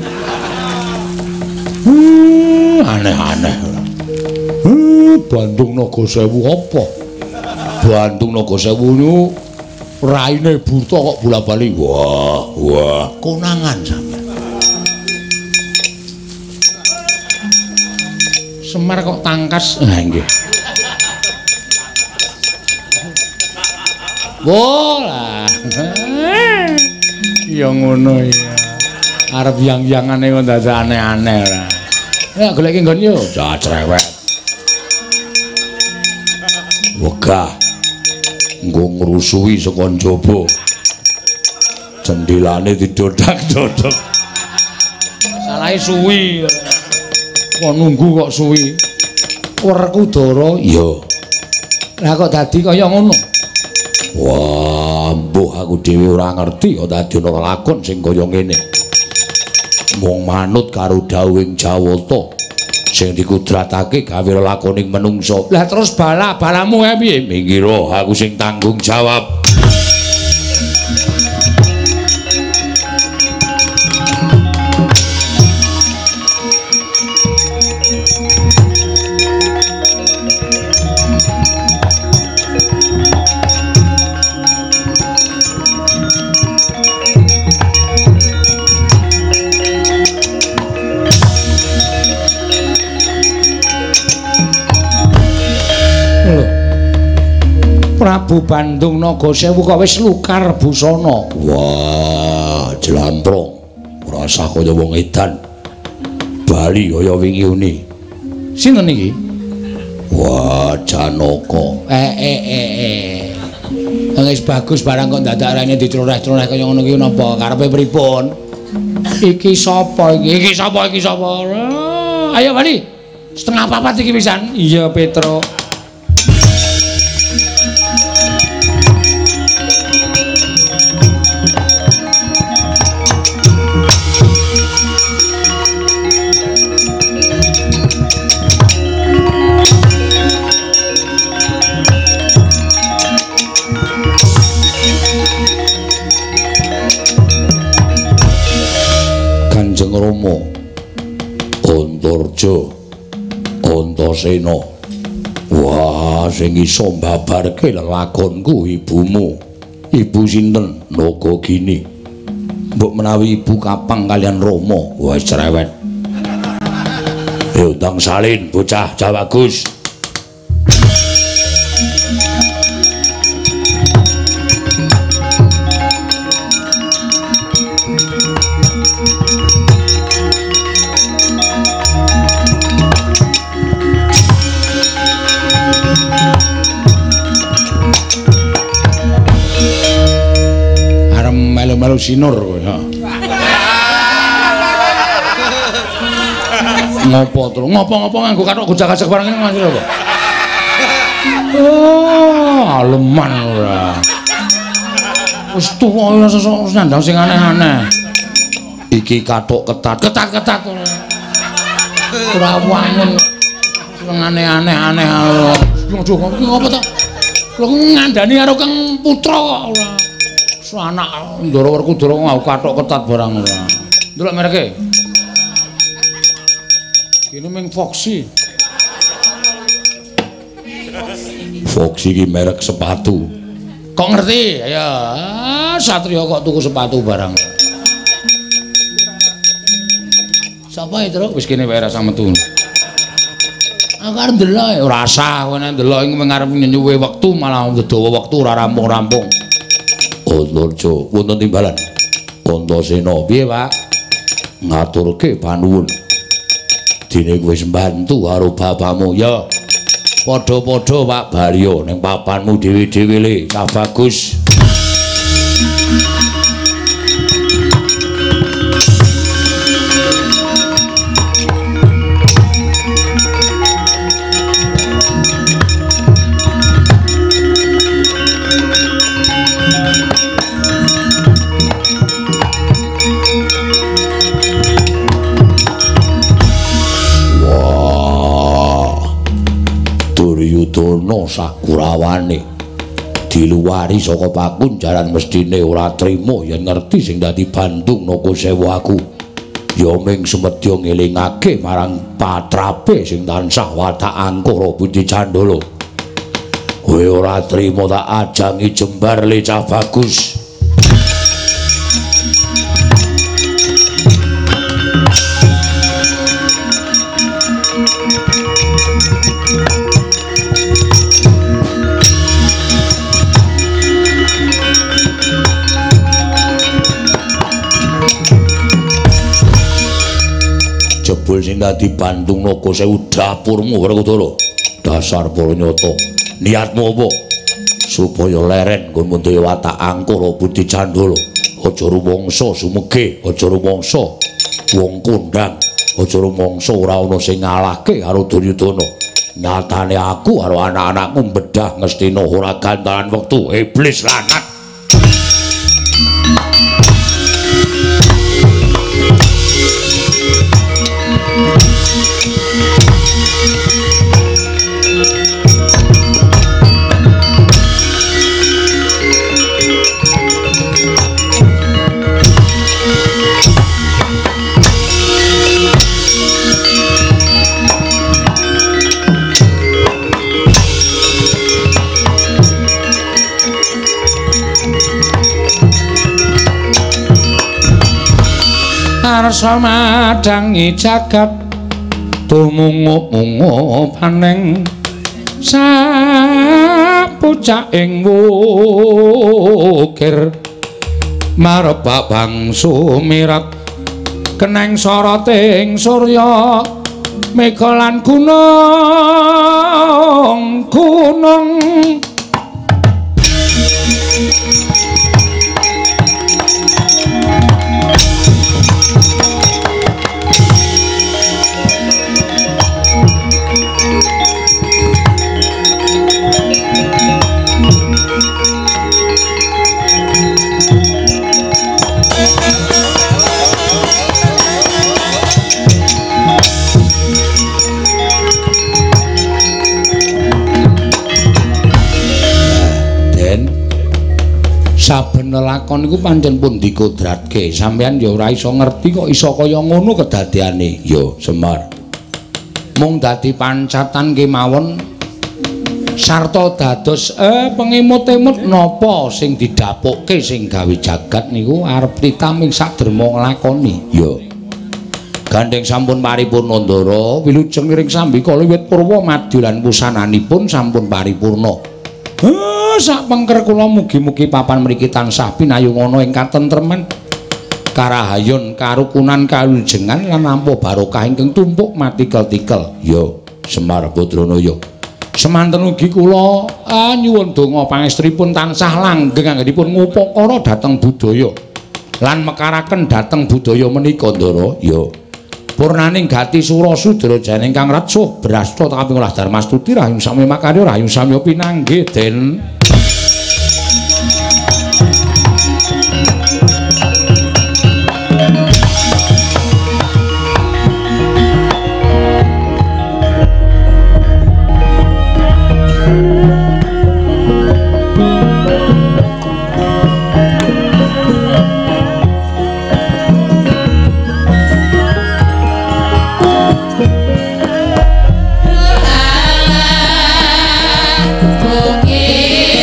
[SPEAKER 3] Aneh-aneh. Bandung Nagasewu apa? Bandung Nagasewu niku raine buta kok bola-bali. Wah, konangan sampean. Semar kok tangkas. Nggih. Bola. Ya ngono ya. Arep yang-yangane kok dadak aneh-aneh ora. Ya goleki nggon yo, cerewet. Wegah. Nggo ngrusuhi saka njaba. Jendilane didodak-dodok. Salahe suwi. Kok nunggu kok suwi. Werkudara, iya. Lah kok dadi kaya ngono? Wah, mbuh aku dhewe ora ngerti kok dadi ana lakon sing kaya ngene. Mung manut karo dawuhing Jawata sing dikudratake gawe lakoning menungsa. Lah terus balamu piye? Minggiro aku sing tanggung jawab. Prabu Bandung Nagasewu kok wis lukar busana.
[SPEAKER 1] Wah, jlamprong. Ora usah kaya wong edan. Bali kaya wingi uni.
[SPEAKER 3] Sinten iki?
[SPEAKER 1] Wah, Janaka.
[SPEAKER 3] Wis bagus barang kok dadak rene dicroleh-croleh kaya ngono ki napa? Karepe pripun? Iki sapa iki? Iki sapa? Ayo Bali. Setengah papat iki pisan. Iya, Petro.
[SPEAKER 1] Kanjeng Rama, Antarja, Antasena. Wah, sing iso mbabarke lelakonku ibumu. Ibu sinten? Nagagini. Mbok menawi ibu kapang kalian Rama, wis cerewet. Yo ndang salin bocah Jawagus.
[SPEAKER 3] Melu sinur kowe ha. Ngopo to? Ngopo-ngopo nganggo kathok gojak-gojak barang iki Mas apa? Oh, aleman ora. Wis tuwa ora sesuk nandang sing aneh-aneh.
[SPEAKER 1] Iki kathok
[SPEAKER 3] Ketat-ketat ora. Ora wangun. Sing aneh-aneh ora. Aduh, ngopo to? Lho ngandani karo Kang Putra kok ora. Anak Ndara Werkudara ngau kathok ketat barang ora. Ndelok mereke. Kene ming Foxy.
[SPEAKER 1] Foxy iki merek sepatu.
[SPEAKER 3] Kok ngerti? Ya, Satria kok tuku sepatu barang. Sapa itu? Wis kene wae rasa metu. Aku arep ndelok ora usah kowe nek ndelok iki ngarep nyuwe wektu malah dawa wektu ora rampung-rampung.
[SPEAKER 1] Antarja, wonten timbalan. Antasena, piye, Pak? Ngaturke panuwun. Dene kowe wis mbantu karo bapakmu, ya. Padha-padha Pak Barya ning papanmu dhewe-dhewe le, cah bagus. Duryudana sakurawane diluwari saka pakunjaran mestine ora trima yen ngerti sing dadi Bandung Nagasewu aku ya ming sumedya ngelingake marang patrape sing tansah watak angkara Budi Candala. Kowe ora trima tak ajangi jembar le cah bagus. Jebul sing dadi Bandung Nagasewu dapurmu Werkudara. Dasar para nyata. Niatmu apa? Supaya leren nggon mundhe watak angkara Budi Candala. Aja rumangsa sumegih, aja rumangsa wong kondang, aja rumangsa ora ana sing ngalahke karo Duryudana. Nyatane aku karo anak-anakku mbedah Ngastina ora gantalan wektu. Iblis lanat.
[SPEAKER 3] Arsa madangi jagat tumungu-mungu paning saben pucak ing wukir marebak bangsu mirat keneng soroting surya mega lan gunung saben lakon iku pancen pun dikodratke sampeyan ya ora iso ngerti kok iso kaya ngono kedadeane ya Semar mung dadi pancatan kemawon sarta dados pengimut-imut napa sing didapukke sing gawe jagat niku arep ditaming saderma nglakoni ya gandeng sampun paripurna ndara wilujeng liring sambika wiwit purwa madya lan wusananipun sampun paripurna sak pengker kula mugi-mugi papan mriki tansah pinayungana ing katentreman karahayun karukunan kawilujengan lan nampa barokah ingkang tumpuk matikel-tikel ya Semar Badranaya semanten ugi kula nyuwun donga pangestripun tansah langgeng anggenipun ngupakara dhateng budaya lan mekaraken dhateng budaya menika ndara ya purnaning gati sura sudra jane ingkang ratsuh brasta kaping 12 Darmastuti rahayu sami makarya rahayu sami pinanggih den
[SPEAKER 2] Bukit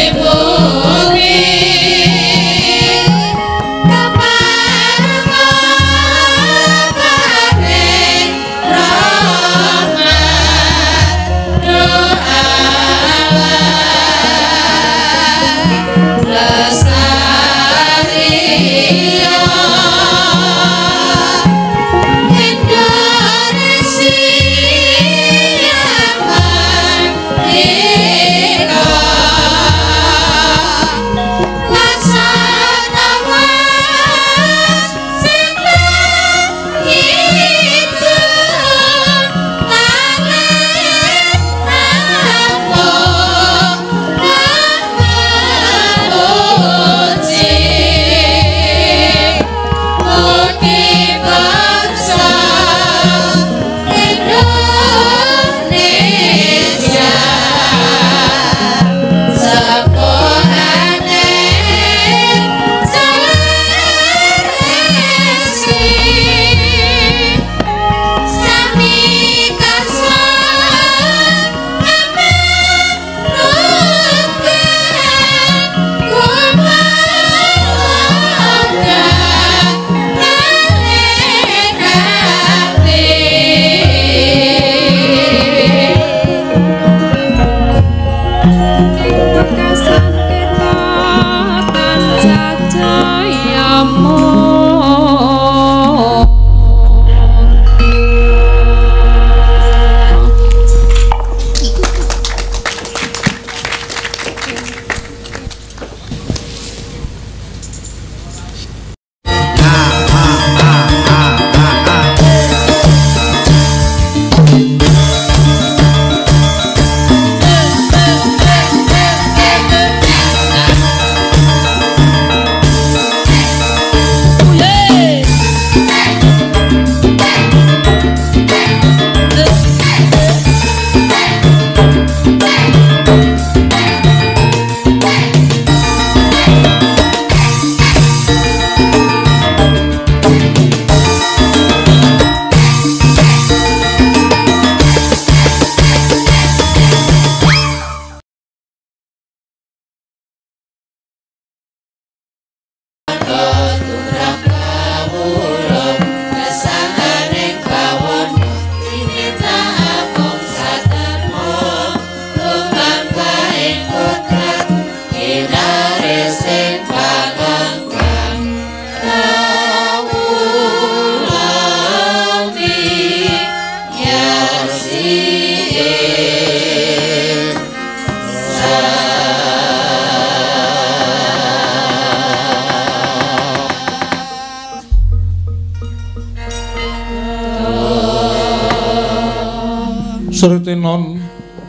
[SPEAKER 3] Sretinon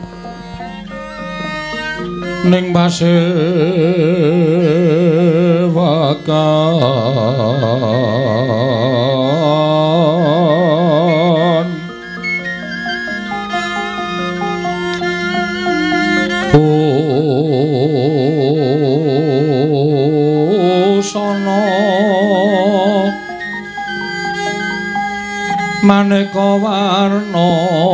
[SPEAKER 3] ning pasewakan sono maneka warna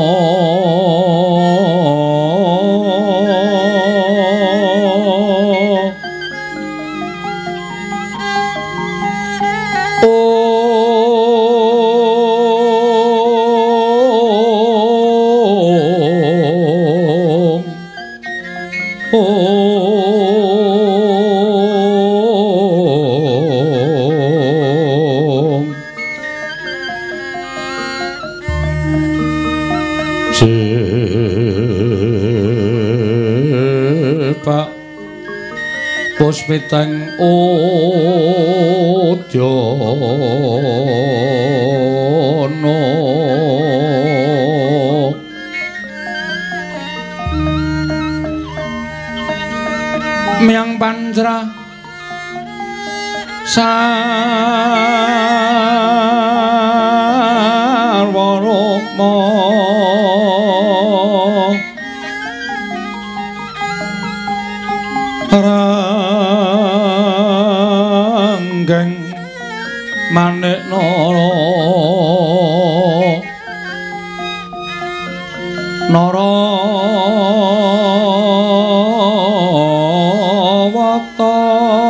[SPEAKER 3] Pak Puspiteng Udyana Miang Pancrah Sarwarukma Ranggeng Manik Nara Narawata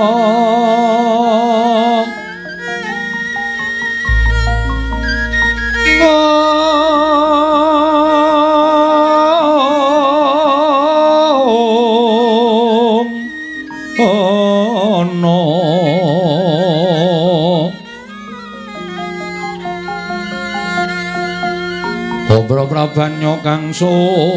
[SPEAKER 3] Obro Prabanyo Kangso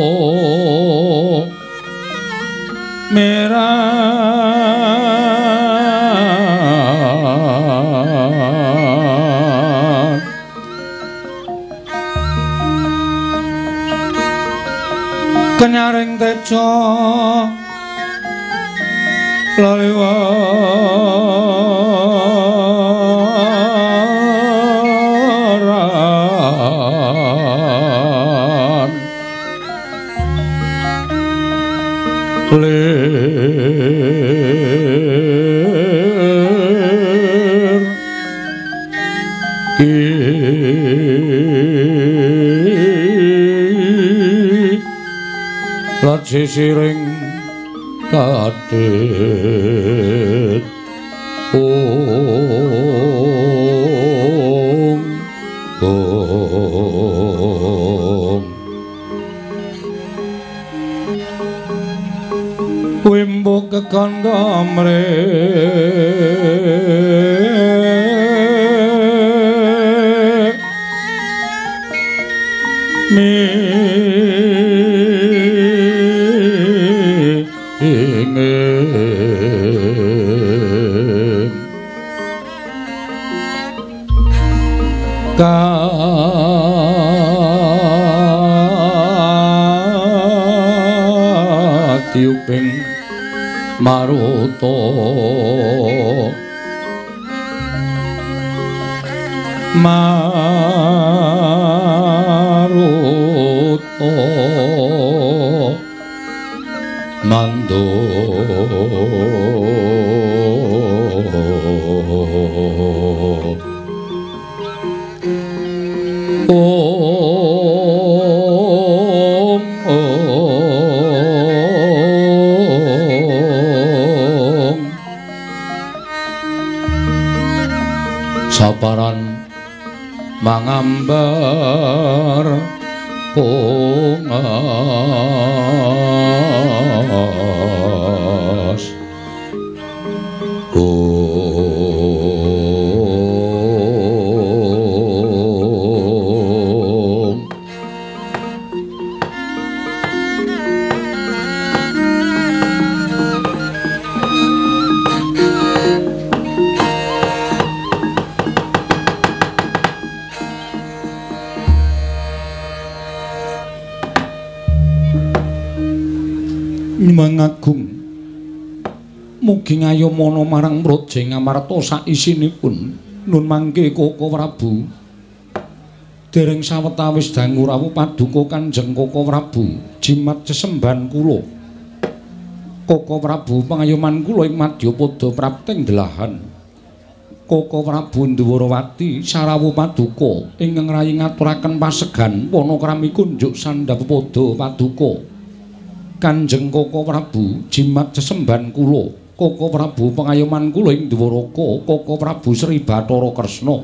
[SPEAKER 3] merah kenyaring tejo laliwaran lir lat sisiring kadhet Wimbo kekandha mrek ingin katiuping maruta mando saparan mangambar kongas Nyuwun agung mugi ngayomana marang Praja Ngamarta sak isinipun. Nun mangke Koko Prabu dereng sawetawis dangu rawuh paduka Kanjeng Koko Prabu jimat sesembahan kula. Koko Prabu pangayoman kula ing Madyapada prapting delahan. Koko Prabu Ndwarawati sarawuh paduka ingkang rayi ngaturaken pasegan panakrami kunjuk sandhapada paduka Kanjeng Koko Prabu jimat sesembahan kula. Koko Prabu pangayoman kula ing Dwaraka, Koko Prabu Sri Bathara Kresna.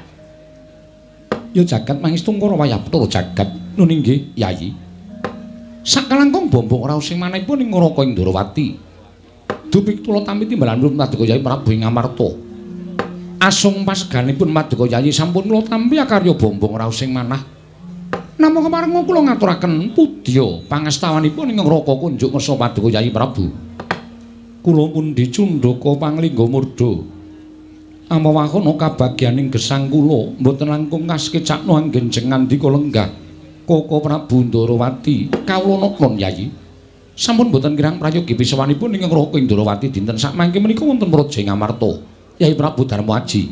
[SPEAKER 3] Ya jagat mangistung para wayaptura jagat. Nun inggih, Yayi. Sakalangkung bombong raos sing manahipun ing Ngraka ing Ndwarawati. Dupik tula tampi timbalan Paduka Yayi Prabu ing Ngamarta. Asung paseganipun Paduka Yayi sampun kula tampi akarya bombong raos sing manah. Namung kemareng kula ngaturaken pudya pangestawanipun ing Ngraka kunjuk ngersa Paduka Yayi Prabu. Kula pun dicundhaka panglingga murda. Amawahana kabagyaning gesang kula mboten langkung kaskecakna anggen ngandika lenggah. Koko Prabu Ndwarawati kawula nun Yayi. Sampun mboten kirang prayogi pisawanipun ing Ngraka ing Ndwarawati dinten sakmangke menika wonten Praja Ngamarta. Yayi Prabu Darma Aji.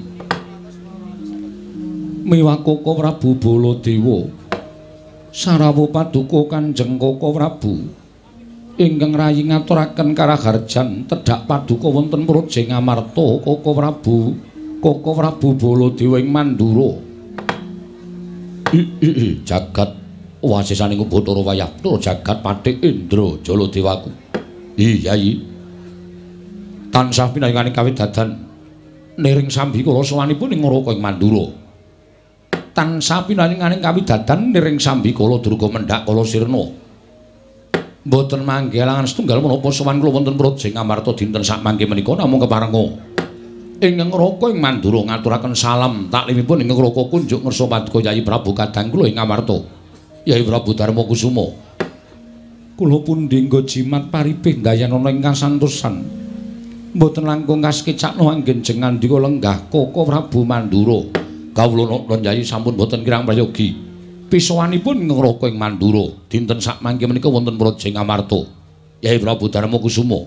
[SPEAKER 3] Miwah Koko Prabu Baladewa sarawuh paduka Kanjeng Koko Prabu ingkang rayi ngaturaken karaharjan tedhak paduka wonten Praja Ngamarta. Koko Prabu Baladewa ing Mandura. Jagat wasisaning Bathara Wayapura jagat Pathik Indra Jaladewaku. Yayi. Tansah pinayunganing kawidadan niring sambi kula sawanipun ing Ngraka ing Mandura. Tansah pinayunganing kawidadan niring sambi kula durga mendhak kala sirna. Mboten mangke alangan setunggal menapa sowan kula wonten Praja Ngamarta dinten sakmangke menika namung keparenga ing Ngraka ing Mandura ngaturaken salam taklimipun ing Ngraka kunjuk ngersa Paduka Yayi Prabu kadang kula ing Ngamarta. Yayi Prabu Darma Kusuma. Kula pun dinggo jimat paribih dayanana ing kasantosan. Mboten langkung kaskecakna anggen ngandika lenggah Koko Prabu Mandura. Kawula nun Yayi sampun mboten kirang prayogi pisawanipun ing Ngraka ing Mandura dinten sakmangke menika wonten Praja Ngamarta. Yayi Prabu Darma Kusuma.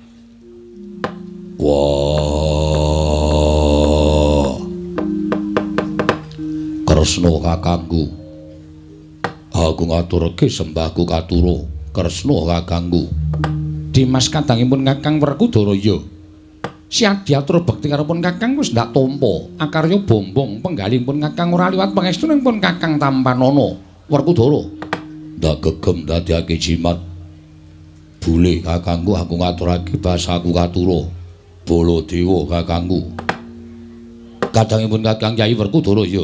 [SPEAKER 3] Wah. Kresna kakangku. Aku ngaturke sembahku katura. Kresna kakangku. Dimas kadangipun Kakang Werkudara ya. Siadi atur bekti karepun Kakang wis ndak tampa. Akarya bombong penggalipun Kakang ora liwat pangestunipun Kakang Tampanana Werkudara. Ndak gegem dadekake jimat. Bule kakangku aku ngaturake basaku katura. Baladewa kakangku. Kadangipun Kakang Yayi Werkudara ya.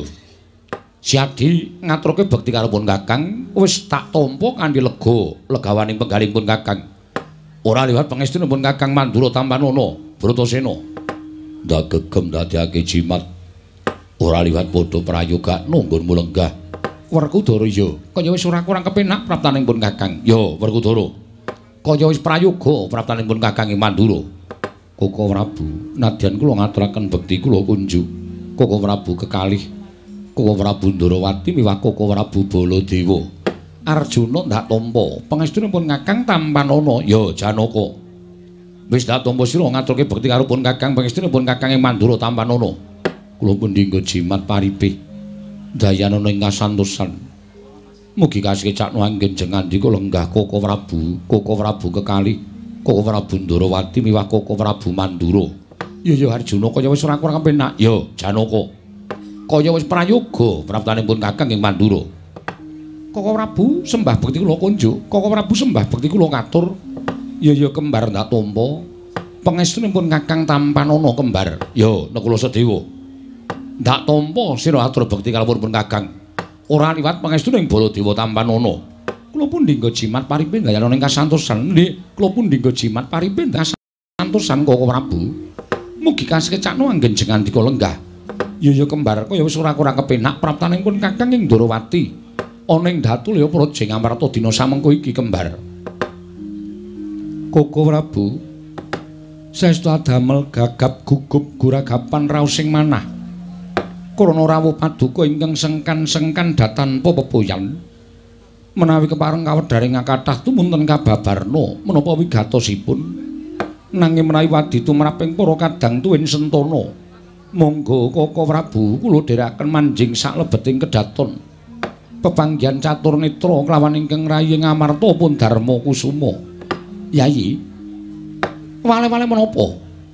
[SPEAKER 3] Siadi ngaturke bekti karepun Kakang wis tak tampa kanthi lega legawaning penggalipun Kakang. Ora liwat pangestunipun Kakang Mandura Tampanana Bratasena. Ndak gegem dadekake jimat. Ora liwat padha prayogakna nggonmu lenggah. Werkudara ya, kaya wis ora kurang kepenak praptanipun Kakang. Ya, Werkudara. Kaya wis prayoga praptanipun Kakang ing Mandura. Koko Prabu, nadyan kula ngaturaken bekti kula kunjuk. Koko Prabu kekalih Koko Prabu Ndwarawati miwah Koko Prabu Baladewa. Arjuna ndak tampa pangestunipun Kakang Tampanana. Ya, Janaka. Wis ndak tampa sira ngaturke bekti karepun Kakang pangestunipun Kakang ing Mandura Tampanana. Kula pun dinggo jimat paribih dayanana ing kasantosan. Mugi kasekecakna anggen ngandika lenggah Koko Prabu kekalih Koko Prabu Ndwarawati miwah Koko Prabu Mandura. Ya Arjuna kaya wis ora kurang penak. Ya Janaka. Kaya wis prayoga praptanipun Kakang ing Mandura. Koko Prabu sembah bekti kula kunjuk. Koko Prabu sembah bekti kula katur. Ya kembar ndak tampa. Pangestunipun Kakang Tampanana kembar. Ya Nakula Sedewa. Ndak tampa sira atur bekti kalipun Kakang. Ora liwat pangestuning Baladewa Tampanana. Kula pun dinggo jimat paribih dayanana ing kasantosan. Nggih, kula pun dinggo jimat paribih kasantosan Koko Prabu. Mugi kasekecakna anggen ngandika lenggah. Ya kembar kaya wis ora kurang kepenak praptanipun Kakang ing Ndwarawati. Ana ing Datul ya Praja Ngamarta dina samengko iki kembar. Koko Prabu saestu adamel gagap gugup guragapan raos sing manah. Krana rawuh paduka ingkang sengkan-sengkan datanpa pepoyan. menawi kepareng kawedharing kathah tumunten kababarna menapa wigatosipun nanging menawi wadi tumraping para kadang tuwin sentana monggo Koko Prabu kula dherekaken manjing saklebeting kedaton pepanggihan catur netra kelawan ingkang rayi Ngamarta pun Darma Kusuma. Yayi wale-wale menapa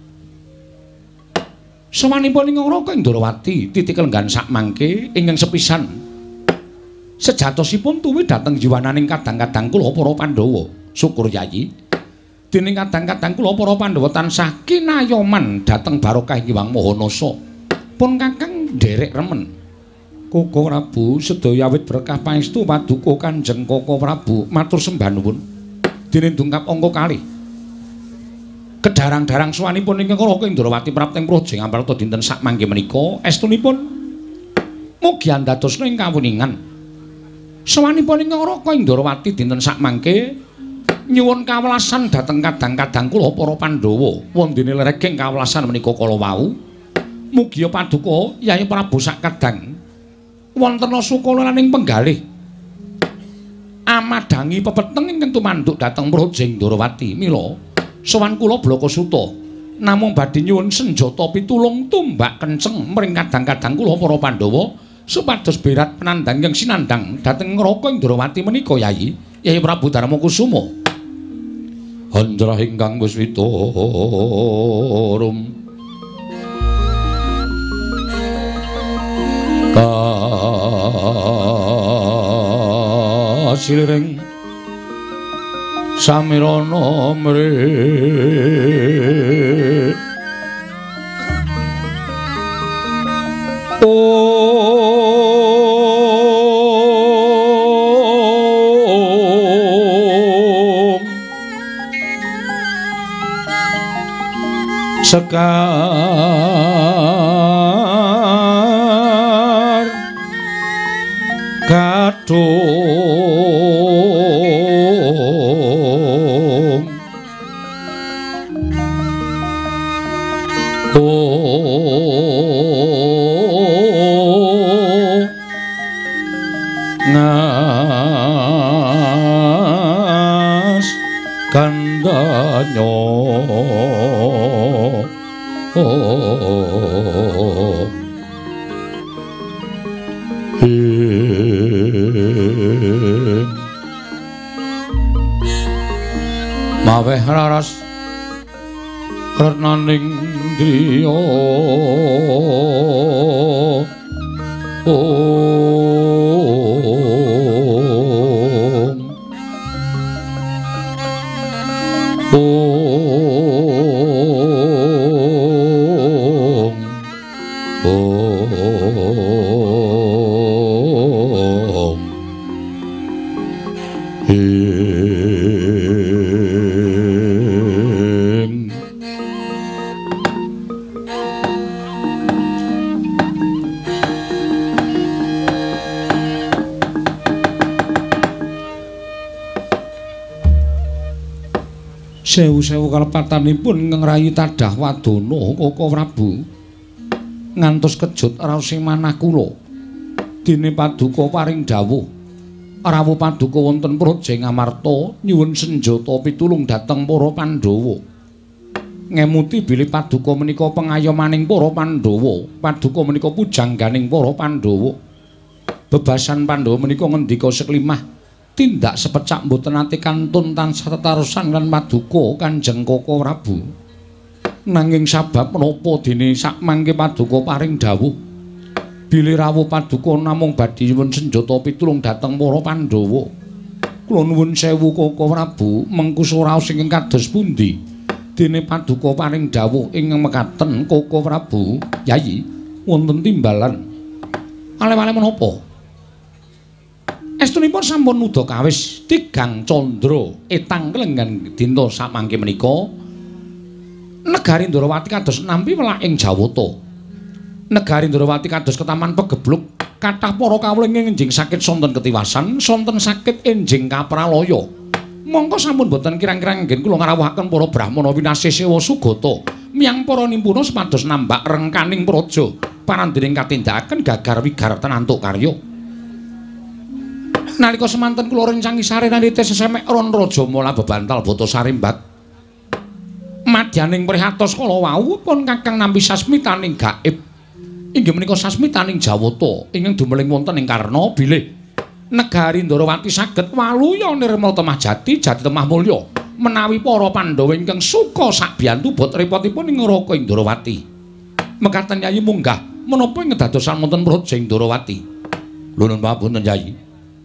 [SPEAKER 3] sawanipun ing Raka Indrawati titik lenggan sak mangke ingkang sepisan sejatosipun tuwi dhateng jiwananing kadang-kadang kula para Pandhawa. Syukur Yayi. Dening kadang-kadang kula para Pandhawa tansah kinayoman dhateng barokah Hyang Mahanasa. Pun Kakang nderek remen. Koko Prabu sedaya awit berkah pangestu paduka Kanjeng Koko Prabu matur sembah nuwun. Dene dungkap angka kalih. Kedarang-darang suwanipun ingkang Raka Indrawati prapting Praja Ngamarta dinten sak mangke menika estunipun mugi andadosna ing kawuningan. Sawanipun ing Raka Indrawati dinten sak mangke nyuwun kawelasan dhateng kadang-kadang kula para Pandhawa wondene legeng kawelasan menika kala wau mugi paduka Yai Prabu sak kadang wonten sukalaning penggalih amadangi pepeteng ingkang tumanduk dhateng Praja Indrawati mila sowan kula Blakasuta namung badhe nyuwun senjata pitulung tumbak kenceng mring kadang-kadang kula para Pandhawa supados berat penandang yang sinandang dhateng Raka Indrawati menika Yayi Prabu Darma Kusuma. Handrah ingkang wis witarum kasilring samirana mrih sekar kadung ngas kandanya maweh raras karnaning driya sewu-sewu kalepatanipun ngrayi tadah wadana Koko Prabu ngantos kejut raos ing manah kula dene paduka paring dawuh rawuh paduka wonten Praja Ngamarta nyuwun senjata pitulung dhateng para Pandhawa ngemuti bilih paduka menika pengayomaning para Pandhawa paduka menika pujangganing para Pandhawa bebasan Pandhawa menika ngendika seklimah tindak sepecak mboten ate kantun tansah tetarusan lan paduka Kanjeng Koko Prabu nanging sabab menapa dene sak mangke paduka paring dawuh bilih rawuh paduka namung badhe nyuwun senjata pitulung dhateng para Pandhawa kula nuwun sewu Koko Prabu mengku raos ingkang kados pundi dene paduka paring dawuh ing mekaten Koko Prabu Yayi wonten timbalan ale-ale menapa estunipun sampun nuda kawis tigang candra etang kelenggan dinten samangke menika negari Ndrawati kados nampi welak ing Jawata negari Ndrawati kados ketaman pegebluk kathah para kawula enjing sakit sonten ketiwasan sonten sakit enjing kapralaya mongko sampun boten kirang-kirang nggih kula ngrawuhaken para brahmana winasih sewa sugata miyang para nimpuna supados nambak rengkaning praja parandening katindakaken gagar wigar tenantuk karya Nalika semanten kula rencangi sarena nite sesemek ron raja mola bebantal boto sarimbat. Madyaning prihatos kala wau pun Kakang nampi sasmitaning gaib. Inggih menika sasmitaning Jawata ingkang dumeling wonten ing Karna bilih negari Ndarawati saged waluya nirmala temah jati temah mulya menawi para Pandhawa ingkang suka sakbiyantu bot repotipun ing neraka ing Ndarawati. Mekaten Yayi munggah menapa ing dadosan wonten Praja ing Ndarawati. Lho nun papunten Yayi.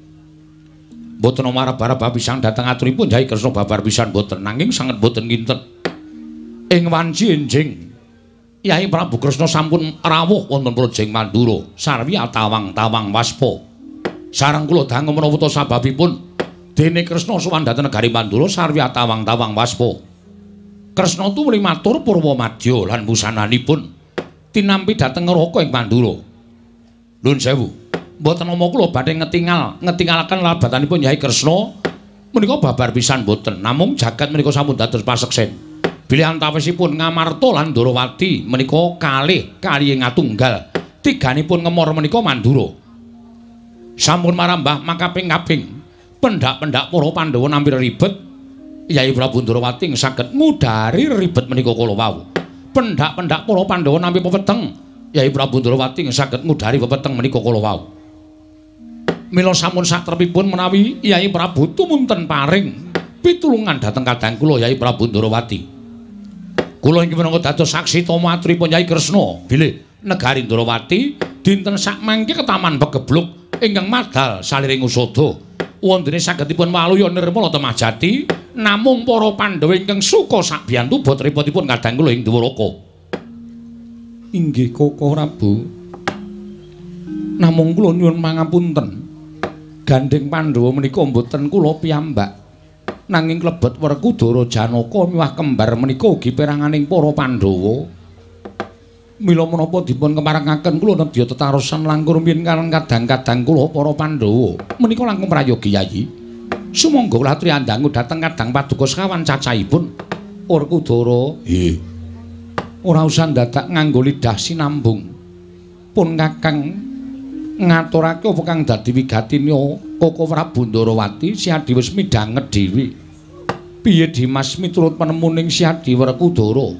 [SPEAKER 3] Boten marap-arap pisan dhateng aturipun Yai Kresna babar pisan boten nanging sanget boten kinten. Ing wanci enjing Yai Prabu Kresna sampun rawuh wonten Praja ing Mandura sarwi tawang-tawang waspa. Sareng kula dangu menawa ta sababipun dene Kresna sowan dhateng negari Mandura sarwi tawang-tawang waspa. Kresna tumuli matur Purwamadya lan wusananipun tinampi dhateng neraka ing Mandura. Nuwun sewu. Mboten nama kula badhe ngetingalaken labatanipun Yai Kresna menika babar pisan mboten namung jagat menika sampun dados paseksen bilih antawisipun Ngamarta lan Ndarawati menika kalih kaliyan ngatunggal tiganipun ngemor menika Mandura sampun marambah makaping-kaping pendak-pendak para Pandhawa nampi ribet Yai Prabu Ndarawati saged ngudari ribet menika kala wau pendak-pendak para Pandhawa nampi pepeteng Yai Prabu Ndarawati saged ngudari pepeteng menika kala wau. Mila sampun satrepipun menawi Yai Prabu tumunten paring pitulungan dhateng kadang kula Yai Prabu Ndarawati. Kula inggih minangka dados saksi tama aturipun Yai Kresna bilih negari Ndarawati dinten sakmangke ketaman begebluk ingkang madal saliring usada wondene sagedipun waluya nirmala temah jati namung para Pandhawa ingkang suka sakbiyantu bot repotipun kadang kula ing Dwaraka. Inggih Koko Prabu. Namung kula nyuwun mangapunten. Gandeng Pandhawa menika mboten kula piyambak nanging klebet Werkudara Janaka miwah kembar menika ugi peranganing para Pandhawa. Mila menapa dipun kemarangaken kula nedya tetarosan langkung rumiyin kaleng kadang-kadang kula para Pandhawa menika langkung prayogi Yayi. Sumangga kula aturi andangu dhateng kadang paduka sekawan cacahipun. Werkudara, nggih. Ora usah dadak nganggo lidah sinambung. Pun Kakang ngaturake apa kang dadi wigatine Koko Prabu Ndarawati Si Adi wis midhanget dhewe. Piye Dimas miturut penemuning Si Adi Werkudara?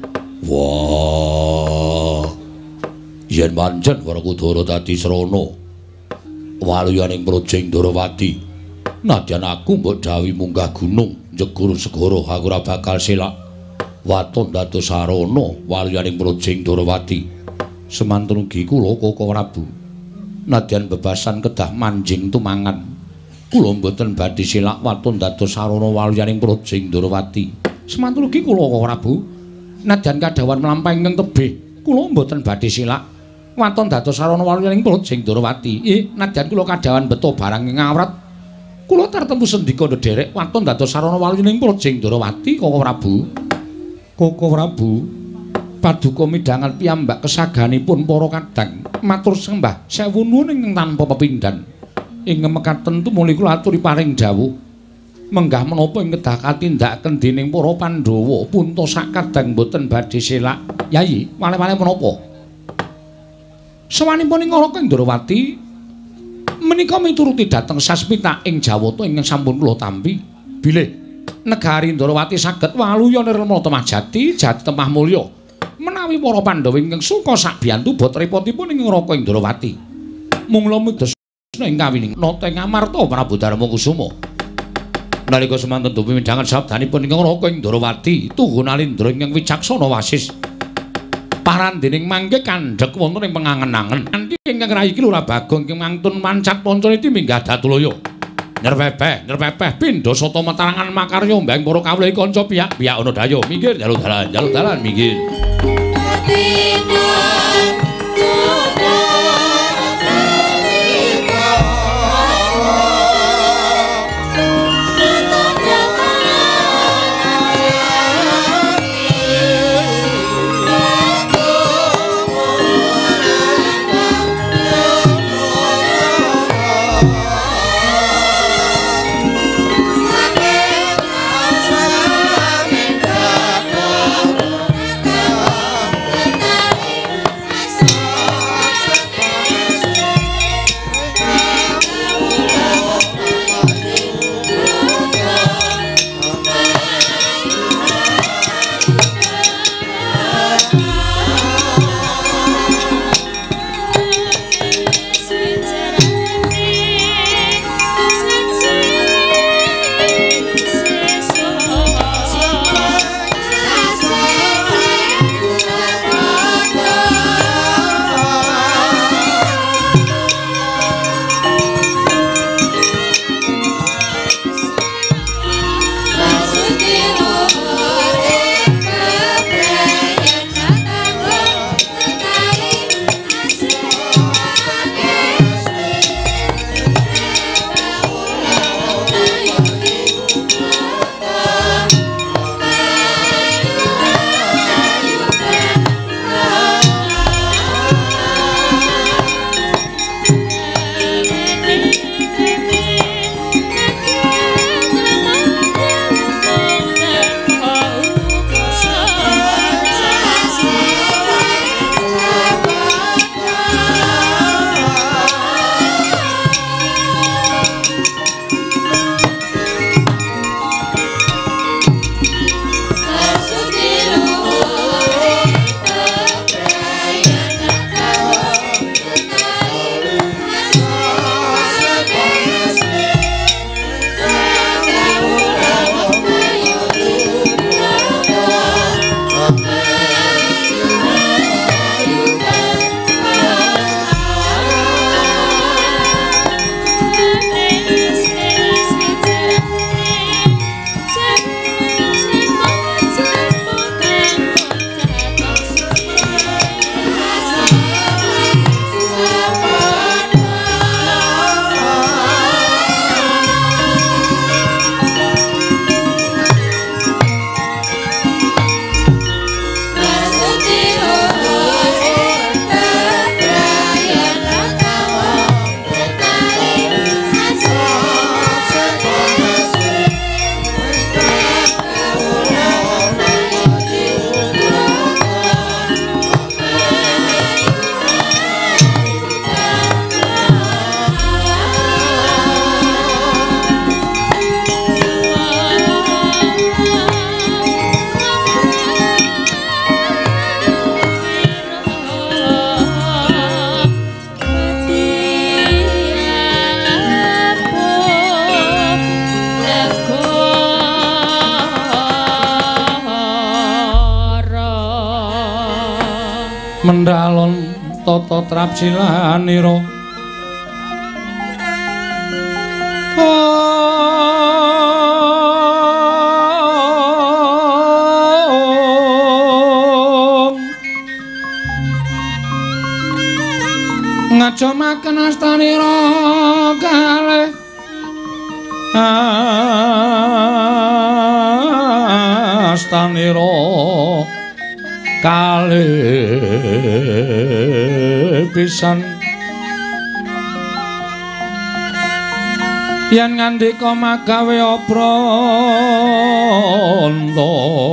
[SPEAKER 3] Wah. Yen pancen Werkudara dadi srana waluyaning Praja Ndarawati, nadyan aku mbok dawuhi munggah gunung njegur segara aku ora bakal selak waton dados sarana waluyaning Praja Ndarawati. Semanten ugi kula Koko Prabu. Nadyan bebasan kedah manjing tumangan kula mboten badhe silak waton dados sarana waluyaning Praja Ndarawati. Semanten ugi kula Koko Prabu nadyan kadhawan mlampahing ing tebih kula mboten badhe silak waton dados sarana waluyaning Praja Ndarawati. Nadyan kula kadhawan beto barang ing awrat kula tartemtu sendika ndederek waton dados sarana waluyaning Praja Ndarawati Koko Prabu. Koko Prabu paduka midhangan piyambak kesaganipun para kadang matur sembah sewu nuwun ingkang tanpa pepindhan ing mekaten tumuli kula aturi paring dawuh menggah menapa ing kedah katindakaken dening para Pandhawa punta sak kadang boten badhe selak Yayi wale-wale menapa sawanipun ing Naraka Ndarawati menika mituruti dhateng sasmita ing Jawata ingkang sampun kula tampi bilih negari Ndarawati saged waluya nirmala temah jati temah mulya menawi para Pandhawa ingkang suka sakbiyantu bot repotipun ing Naraka Ndarawati. Mungla midhasna ing kawining nata Ngamarta Prabu Darma Kusuma. Nalika semanten dupi midhangan sabdanipun ing Naraka Ndarawati, tuhu nalindra ingkang wicaksana wasis. Parandening mangke kandhek wonten ing pengangen-angen. Kanthi ingkang rayi Lurah Bagong ingkang mangtun mancat pancaniti minggah Datulaya. Nyerpepeh pindha sata matarangan makarya mbang para kawula kanca piyak-piyak ana daya. Minggir jaluk dalan minggir. mendalon tata trapsilanira ngajomaken astanira kalih astanira kalih pisan yen ngandika magawe apranta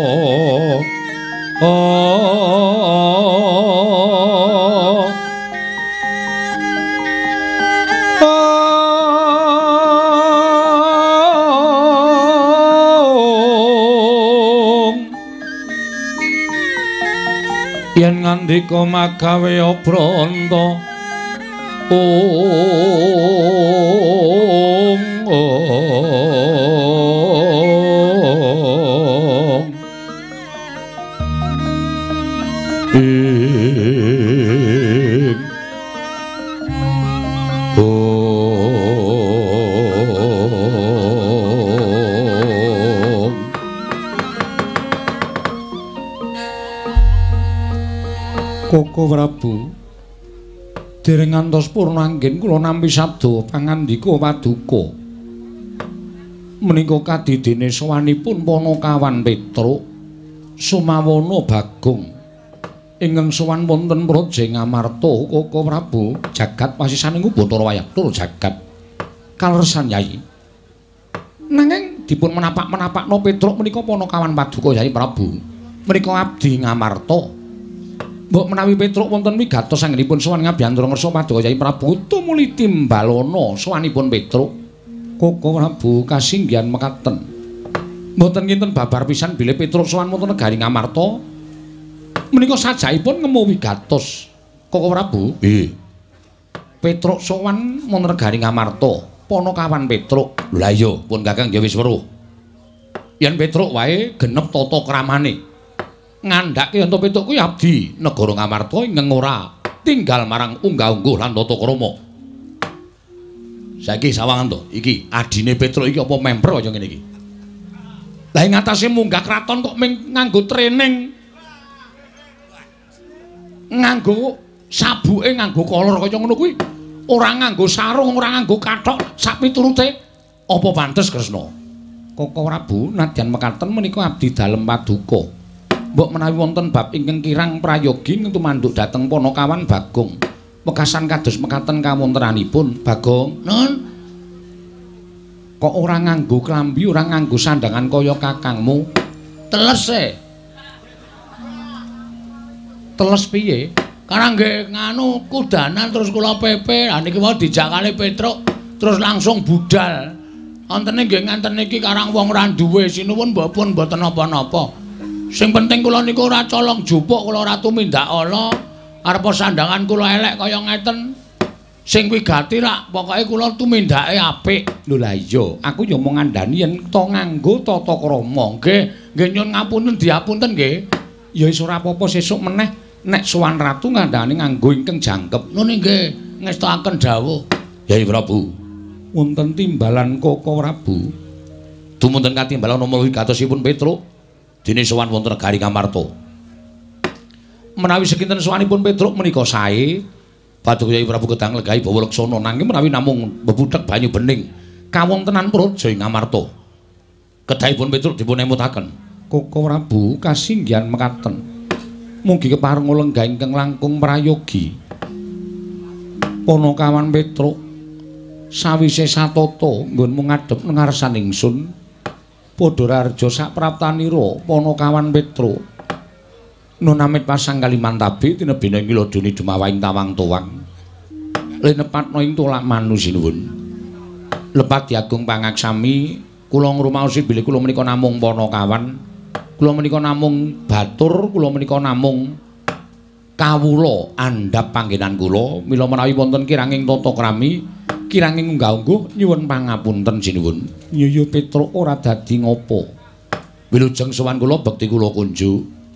[SPEAKER 3] yen ngandika magawe apranta Koko Prabu dereng ngantos purna anggen kula nampi sabda pangandika paduka menika kadidene sowanipun Panakawan Petruk Sumawana Bagong ingkang sowan wonten Praja Ngamarta Koko Prabu jagat pasisaning Bathara Wayaktur jagat kaleresan Yai nanging dipun menapak-menapakno Petruk menika Panakawan paduka Yai Prabu menika abdi Ngamarta mbok menawi Petruk wonten wigatos anggenipun sowan ngabiyantara ngersa paduka Yai Prabu tumuli timbalana sowanipun Petruk Koko Prabu kasinggihan mekaten mboten kinten babar pisan bilih Petruk sowan wonten negari Ngamarta menika sajaipun ngemu wigatos Koko Prabu nggih Petruk sowan wonten negari Ngamarta Panakawan Petruk lha iya pun Kakang nggih wis weruh yen Petruk wae genep tata kramane ngandhake yen Petruk kuwi abdi negara Ngamarta ingkang ora tinggal marang unggah-ungguh lan tata krama. Saiki sawangan to, iki adine Petruk iki apa member kaya ngene iki. Lah ing atase munggah kraton kok nganggo training. Nganggo sabuke nganggo kolor kaya ngono kuwi. Ora nganggo sarung, ora nganggo kathok, sak piturute apa pantes Kresna. Koko Prabu nadyan mekaten menika abdi dalem paduka. Mbok menawi wonten bab ingkang kirang prayogi tumanduk dhateng Panakawan Bagong. Wekasan kados mekaten kawontenanipun Bagong. Nun. Kok ora nganggo klambi, ora nganggo sandangan kaya kakangmu? Teles e. Teles piye? Karang nggih nganu kudanan terus kula pepe. Lah niki wae dijak kali Petruk terus langsung budal. Wontene nggih ngenten iki karang wong ra duwe sinuwun mboten napa-napa. Sing penting kula niku ora colong jupuk, kula ora tumindak ala. Arep sandangan kula elek kaya ngeten. Sing wigati rak pokoke kula tumindake apik. Lho la iya, aku ya mung ngandani yen to nganggo tata krama. Nggih nyuwun ngapunten diapunten nggih. Ya wis ora apa-apa sesuk meneh nek sowan ratu ngandhani nganggo ingkang jangkep. Nune nggih ngestakaken dawuh. Yai Prabu. Wonten timbalan Koko Prabu. Dumunten katimbalan nama wigatosipun Petruk. Dene sowan wonten negari Ngamarta. Menawi sekinten sowanipun Petruk menika sae, paduka Yai Prabu Gedang Legahi Bawa Leksana nanging menawi namung bebudhek banyu bening kawontenan Praja Ngamarta. Kedahipun Petruk dipun emutaken. Koko Prabu kasinggihan mekaten. Mugi kepareng lenggah ingkang langkung prayogi. Panakawan Petruk sawise satata nggonmu ngadhep ngarsan ingsun. Padha rarja sapraptanira Panakawan Petruk. Nun amit pasang Kalimantabe tinebene ngilodoni dumawahing tawang tuwang. Linepatna ing tolak manu sinuwun. Lepat diagung pangaksami kula ngrumaosi bilih kula menika namung Panakawan. Kula menika namung batur, kula menika namung kawula andhap panggenan kula. Mila menawi wonten kiranging tata krami kiranging unggah-ungguh nyuwun pangapunten sinuwun. Nyuyu Petruk ora dadi ngopo. Wilujeng sowan kula bekti kula kunjuk.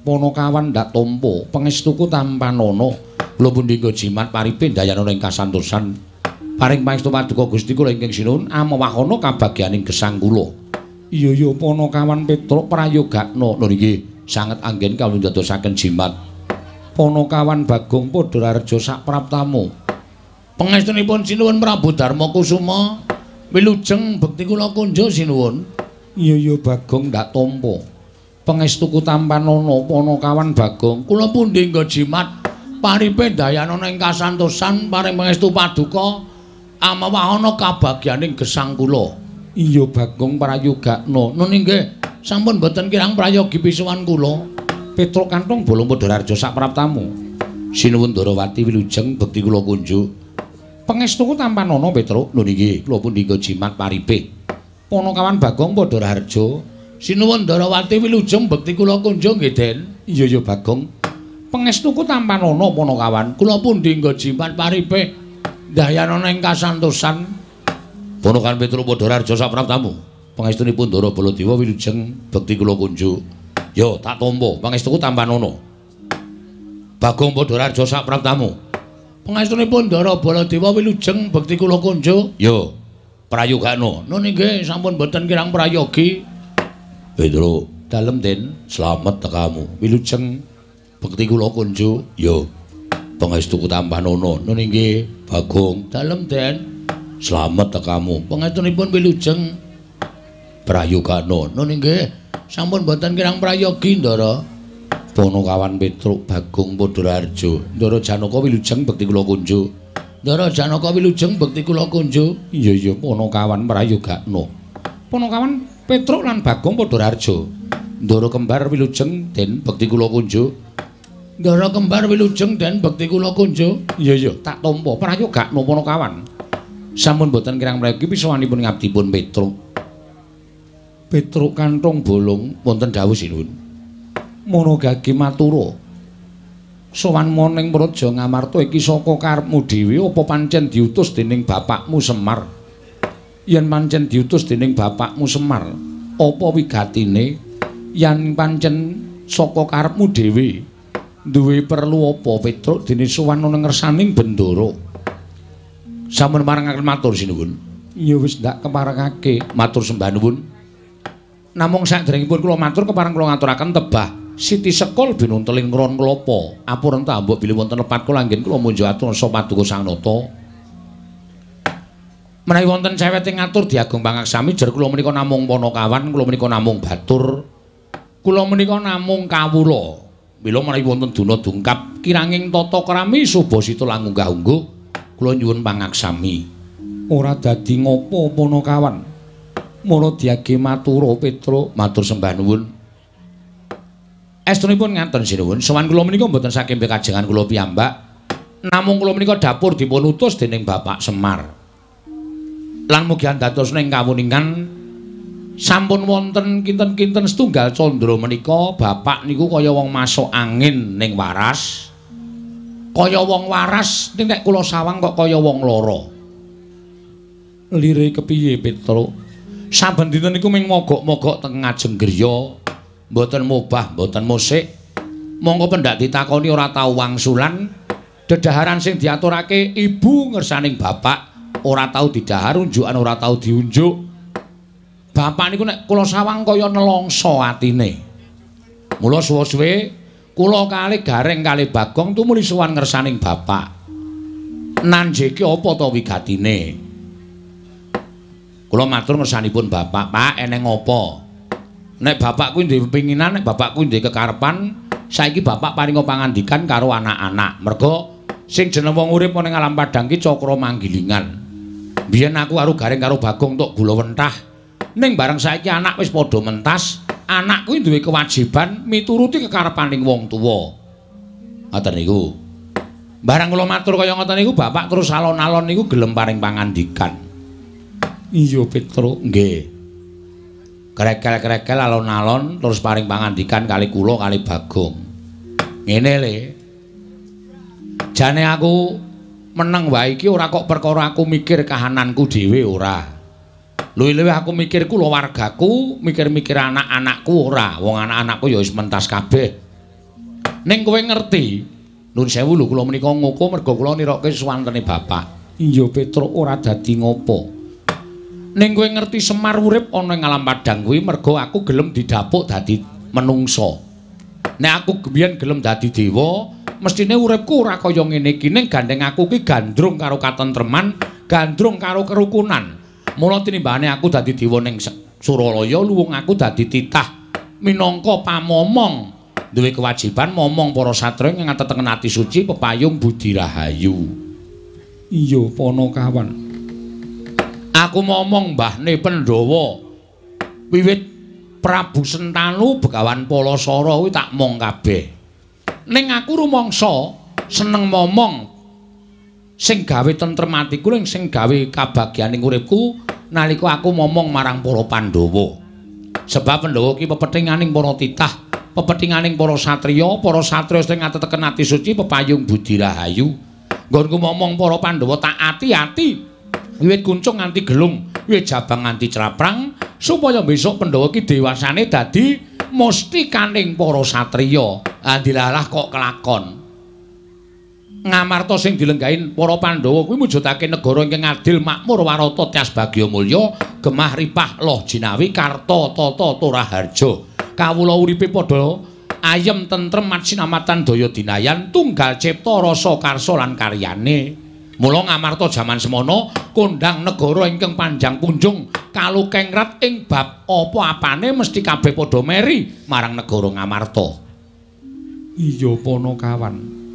[SPEAKER 3] Ponokawan ndak tampa pangestuku tampanana kula pundi nggo jimat paripe dayana ing kasantosan paring pangestu paduka Gusti kula ingkang sinuwun amawahana kabagyaning gesang kula. Iya Ponokawan Petruk prayogakna lho nggih sanget anggen kawula ndadosaken jimat. Ponokawan Bagong Padarareja sak praptamu. Pangestunipun sinuwun Prabu Darma Kusuma wilujeng bekti kula kunjuk sinuwun. Iya Bagong ndak tampa. Pangestuku tampanana Ponokawan Bagong kula pundi nggo jimat paripe dayana ing kasantosan paring pangestu paduka amawahana kabagyaning gesang kula. Iya Bagong prayogakna. Nun inggih sampun boten kirang prayogi pisuwan kula. Petruk Kantong Bolong Padarareja sak praptamu. Sinuwun Darawati wilujeng bekti kula kunjuk. Pangestuku tampanana Petruk. Nun inggih kula pundi nggo jimat paripe Ponokawan Bagong Padarareja. Sinuwun Darawati wilujeng bekti kula kunjuk nggih Den. Iya Bagong. Pangestuku tampanana Ponokawan kula pundi nggo jimat paripe dayana ing kasantosan Ponokawan Petruk Padarareja sak praptamu. Pangestunipun Ndara Baladewa wilujeng bekti kula kunjuk. Ya tak tampa pangestuku tampanana Bagong Padarareja sak praptamu. Pangestunipun Ndara Baladewa wilujeng bekti kula kunjuk. Ya prayogakna. Nun inggih sampun boten kirang prayogi. Petruk dalem Den slamet tekamu. Wilujeng bekti kula kunjuk. Ya pangestuku tampanana. Nun inggih Bagong dalem Den slamet tekamu. Pangestunipun wilujeng prayogakna. Nun inggih sampun boten kirang prayogi Ndara. Ponokawan Petruk Bagong Padarareja. Ndara Janaka wilujeng bekti kula kunjuk. Ndara Janaka wilujeng bekti kula kunjuk. Iya Ponokawan prayogakna. Ponokawan Petruk lan Bagong Padarareja. Ndara kembar wilujeng Den bekti kula kunjuk. Ndara kembar wilujeng Den bekti kula kunjuk. Iya tak tampa prayogakna Ponokawan. Sampun boten kirang prayogi pisuwanipun ngabdipun Petruk. Petruk Kantong Bolong wonten dawuh sinuwun. Monogagi matura. Sowan moning Praja Ngamarta iki saka karepmu dhewe apa pancen diutus dening bapakmu Semar? Yen pancen diutus dening bapakmu Semar, apa wigatine? Yen pancen saka karepmu dhewe, duwe perlu apa Petruk dene sowan ana ngersaning bendara? Sampun marangaken matur sinuwun. Ya wis ndak keparengake matur sembah nuwun. Namung sakderengipun kula matur kepareng kula ngaturaken tebah Siti Sekol binunteling ngron klapa. Apuren ta mbok bilih wonten lepat kula anggen kula munjuk atur sapa paduka Sang Nata. Menawi wonten cewek ngatur diagung pangaksami jer kula menika namung Ponokawan, kula menika namung batur. Kula menika namung kawula. Mila menawi wonten duna dungkap kiranging tata krami subasita langunggah-ungguh kula nyuwun pangaksami. Ora dadi ngopo Ponokawan. Mula diage matura Petruk, matur sembah nuwun. Estunipun ngaten sinuwun, sowan kula menika mboten saking kajengan kula piyambak, namung kula menika dapur dipun utus dening Bapak Semar. Lan mugi andadosna ing kawuningan sampun wonten kinten-kinten setunggal candra menika bapak niku kaya wong masuk angin ning waras. Kaya wong waras ning nek kula sawang kok kaya wong lara. Lire kepiye Petruk? Saben dinten niku ming mogok-mogok teng ngajeng griya, mboten mubah, mboten musik. Monggo pendak ditakoni ora tau wangsulan. Dedaharan sing diaturake ibu ngersaning bapak ora tau didahar, unjukan ora tau diunjuk. Bapak niku nek kula sawang kaya nelongso atine. Mula suwe-suwe kula kalih Gareng kalih Bagong tumuli sowan ngersaning bapak. Nanjeke apa ta wigatine? Kula matur ngersanipun bapak, "Pak, eneng apa? Nek bapak kuwi duwe pepinginan, nek bapak kuwi duwe kekarepan, saiki bapak paringa pangandikan karo anak-anak. Merga sing jeneng wong urip ning alam padang ki cakra manggilingan. Biyen aku karo Gareng karo Bagong tok gula wentah. Ning bareng saiki anak wis padha mentas, anak kuwi duwe kewajiban mituruti kekarepaning wong tuwa." Ngoten niku. Barang kula matur kaya ngoten niku, bapak terus alon-alon niku gelem paring pangandikan. Iya Petruk, nggih. Krekel-krekel alon-alon terus paring pangandikan kali kula kali Bagong. Ngene le. Jane aku meneng wae iki ora kok perkara aku mikir kahananku dhewe ora. Luwih-luwih aku mikir kulawargaku, mikir-mikir anak-anakku ora. Wong anak-anakku ya wis mentas kabeh.
[SPEAKER 1] Ning kowe ngerti, nuwun sewu lho kula menika ngoko merga kula nirokke suwantene bapak. Iya Petruk ora dadi ngopo. Ning kowe ngerti Semar urip ana ing alam padang kuwi merga aku gelem didapuk dadi menungsa. Nek aku biyen gelem dadi dewa, mestine uripku ora kaya ngene iki ning gandeng aku ki gandrung karo katentreman, gandrung karo kerukunan. Mula tinimbane aku dadi dewa ning Suralaya, luwung aku dadi titah minangka pamomong, duwe kewajiban momong para satriya ing ngateteken ati suci pepayung budi rahayu. Iya, Panakawan. Aku momong mbahne Pandhawa. Wiwit Prabu Sentanu Begawan Palasara kuwi tak mong kabeh. Ning aku rumangsa seneng momong sing gawe tentrem atiku ning sing gawe kabagyaning uripku nalika aku momong marang para Pandhawa. Sebab Pandhawa ki pepethinganing para titah, pepethinganing para satriya sing ngateteken ati suci pepayung budi rahayu. Nggonku momong para Pandhawa tak ati-ati wiwit kuncung nganti gelung, wiwit jabang nganti craprang supaya besok Pandhawa ki dewasane dadi mustikaning para satriya. Andilalah kok kelakon. Ngamarta sing dilenggahin para Pandhawa kuwi mujudake negara ingkang adil, makmur, warata, tyas, bagya, mulya, gemah, ripah, loh, jinawi, karta, tata, turaharja. Kawula uripe padha ayem tentrem matsinamatan daya dinayan, tunggal cipta rasa karsa lan karyane. Mula ngamarta jaman semana kondhang negara ingkang panjang punjung kalukengrat ing bab apa-apane mesti kabeh padha meri marang negara Ngamarta. Iya Panakawan.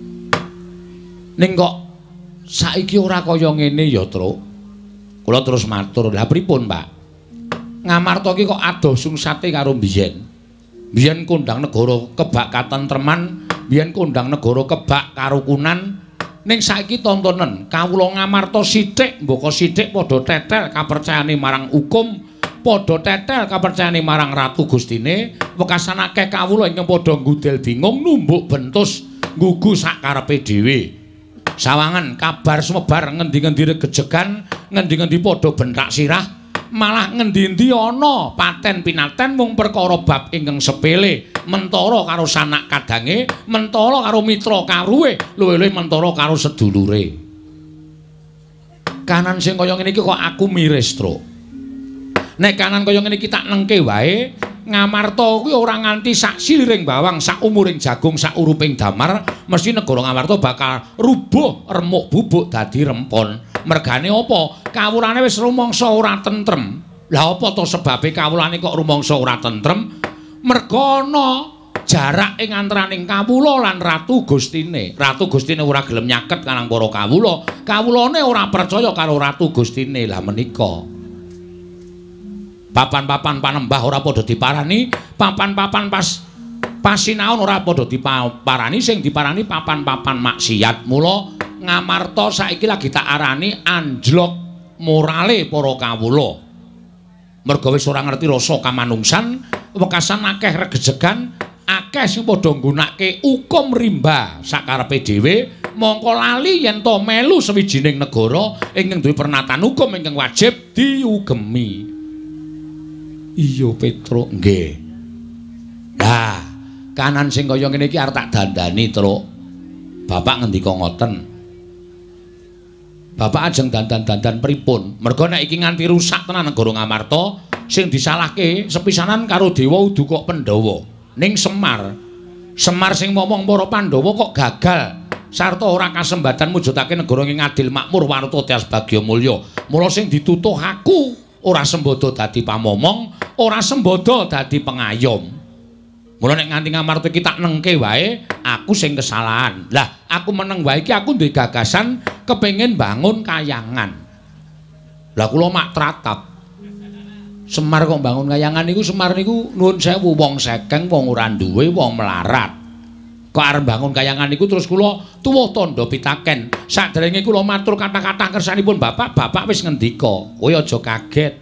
[SPEAKER 1] Ning kok saiki ora kaya ngene ya, Truk. Kula terus matur, "Lah pripun, Pak? Ngamarta ki kok adoh sungsate karo biyen. Biyen kondhang negara kebak katentreman, biyen kondhang negara kebak karukunan, ning saiki tontonen kawula Ngamarta sithik mboko sithik padha tetel kapercayane marang hukum, padha tetel kapercayane marang Ratu Gustine, wekasan akeh kawula ingkang padha nggudel bingung numbuk bentus nggugu sakarepe dhewe. Sawangan kabar sumebar ngendi-ngendi regejegan, ngendi-ngendi padha bentak sirah, malah ngendi-endi ana paten pinaten mung perkara bab ingkang sepele, mentara karo sanak kadange, mentara karo mitra karuwe, luwih-luwih mentara karo sedulure. Kanan sing kaya ngene iki kok aku miris, Truk. Nek kanan kaya ngene iki tak nengke wae, Ngamarta kuwi ora nganti sak siliring bawang, sak umuring jagung, sak uruping damar, mesti negara Ngamarta bakal rubuh remuk bubuk dadi rempon. Mergane apa? Kawulane wis rumangsa ora tentrem. Lah apa to sebabe kawulane kok rumangsa ora tentrem? Merga ana jarak ing antaraning kawula lan Ratu Gustine. Ratu Gustine ora gelem nyaket kanang para kawula. Kawulane ora percaya karo Ratu Gustine. Lah menika papan-papan panembah ora padha diparani, papan-papan pasinaon ora padha diparani, sing diparani papan-papan maksiat. Mula Ngamarta saiki lagi tak arani anjlok morale para kawula. Merga wis ora ngerti rasa kamanungsan, wekasan akeh regejegan, akeh sing padha nggunakake hukum rimba sakarepe dhewe, mongko lali yen to melu sawijining negara ingkang duwe pernatan hukum ingkang wajib diugemi. Iya Petruk, nggih. Lah, kanan sing kaya ngene iki arep tak dandani, Truk. Bapak ngendika ngoten. Bapak ajeng dandan-dandan pripun? Merga nek iki nganti rusak tenan negara Ngamarta, sing disalahke sepisanan karo Dewa Uduka Pandhawa. Ning Semar sing momong para Pandhawa kok gagal sarta ora kasembadan mujudake negara ing adil makmur warta tyas bagya mulya. Mula sing ditutuh aku ora sembada dadi pamomong, ora sembada dadi pengayom. Mula nek nganti Ngamarta iki tak nengke wae, aku sing kesalahan. Lah, aku meneng wae iki aku duwe gagasan kepengin bangun kayangan. Lah kula mak tratap. Semar kok bangun kayangan niku, Semar niku nuwun sewu wong sekeng, wong ora duwe, wong melarat. Kok arep bangun kayangan niku terus kula tuwuh tandha pitaken. Saderenge kula matur kathah-kathah kersanipun Bapak wis ngendika, kowe aja kaget.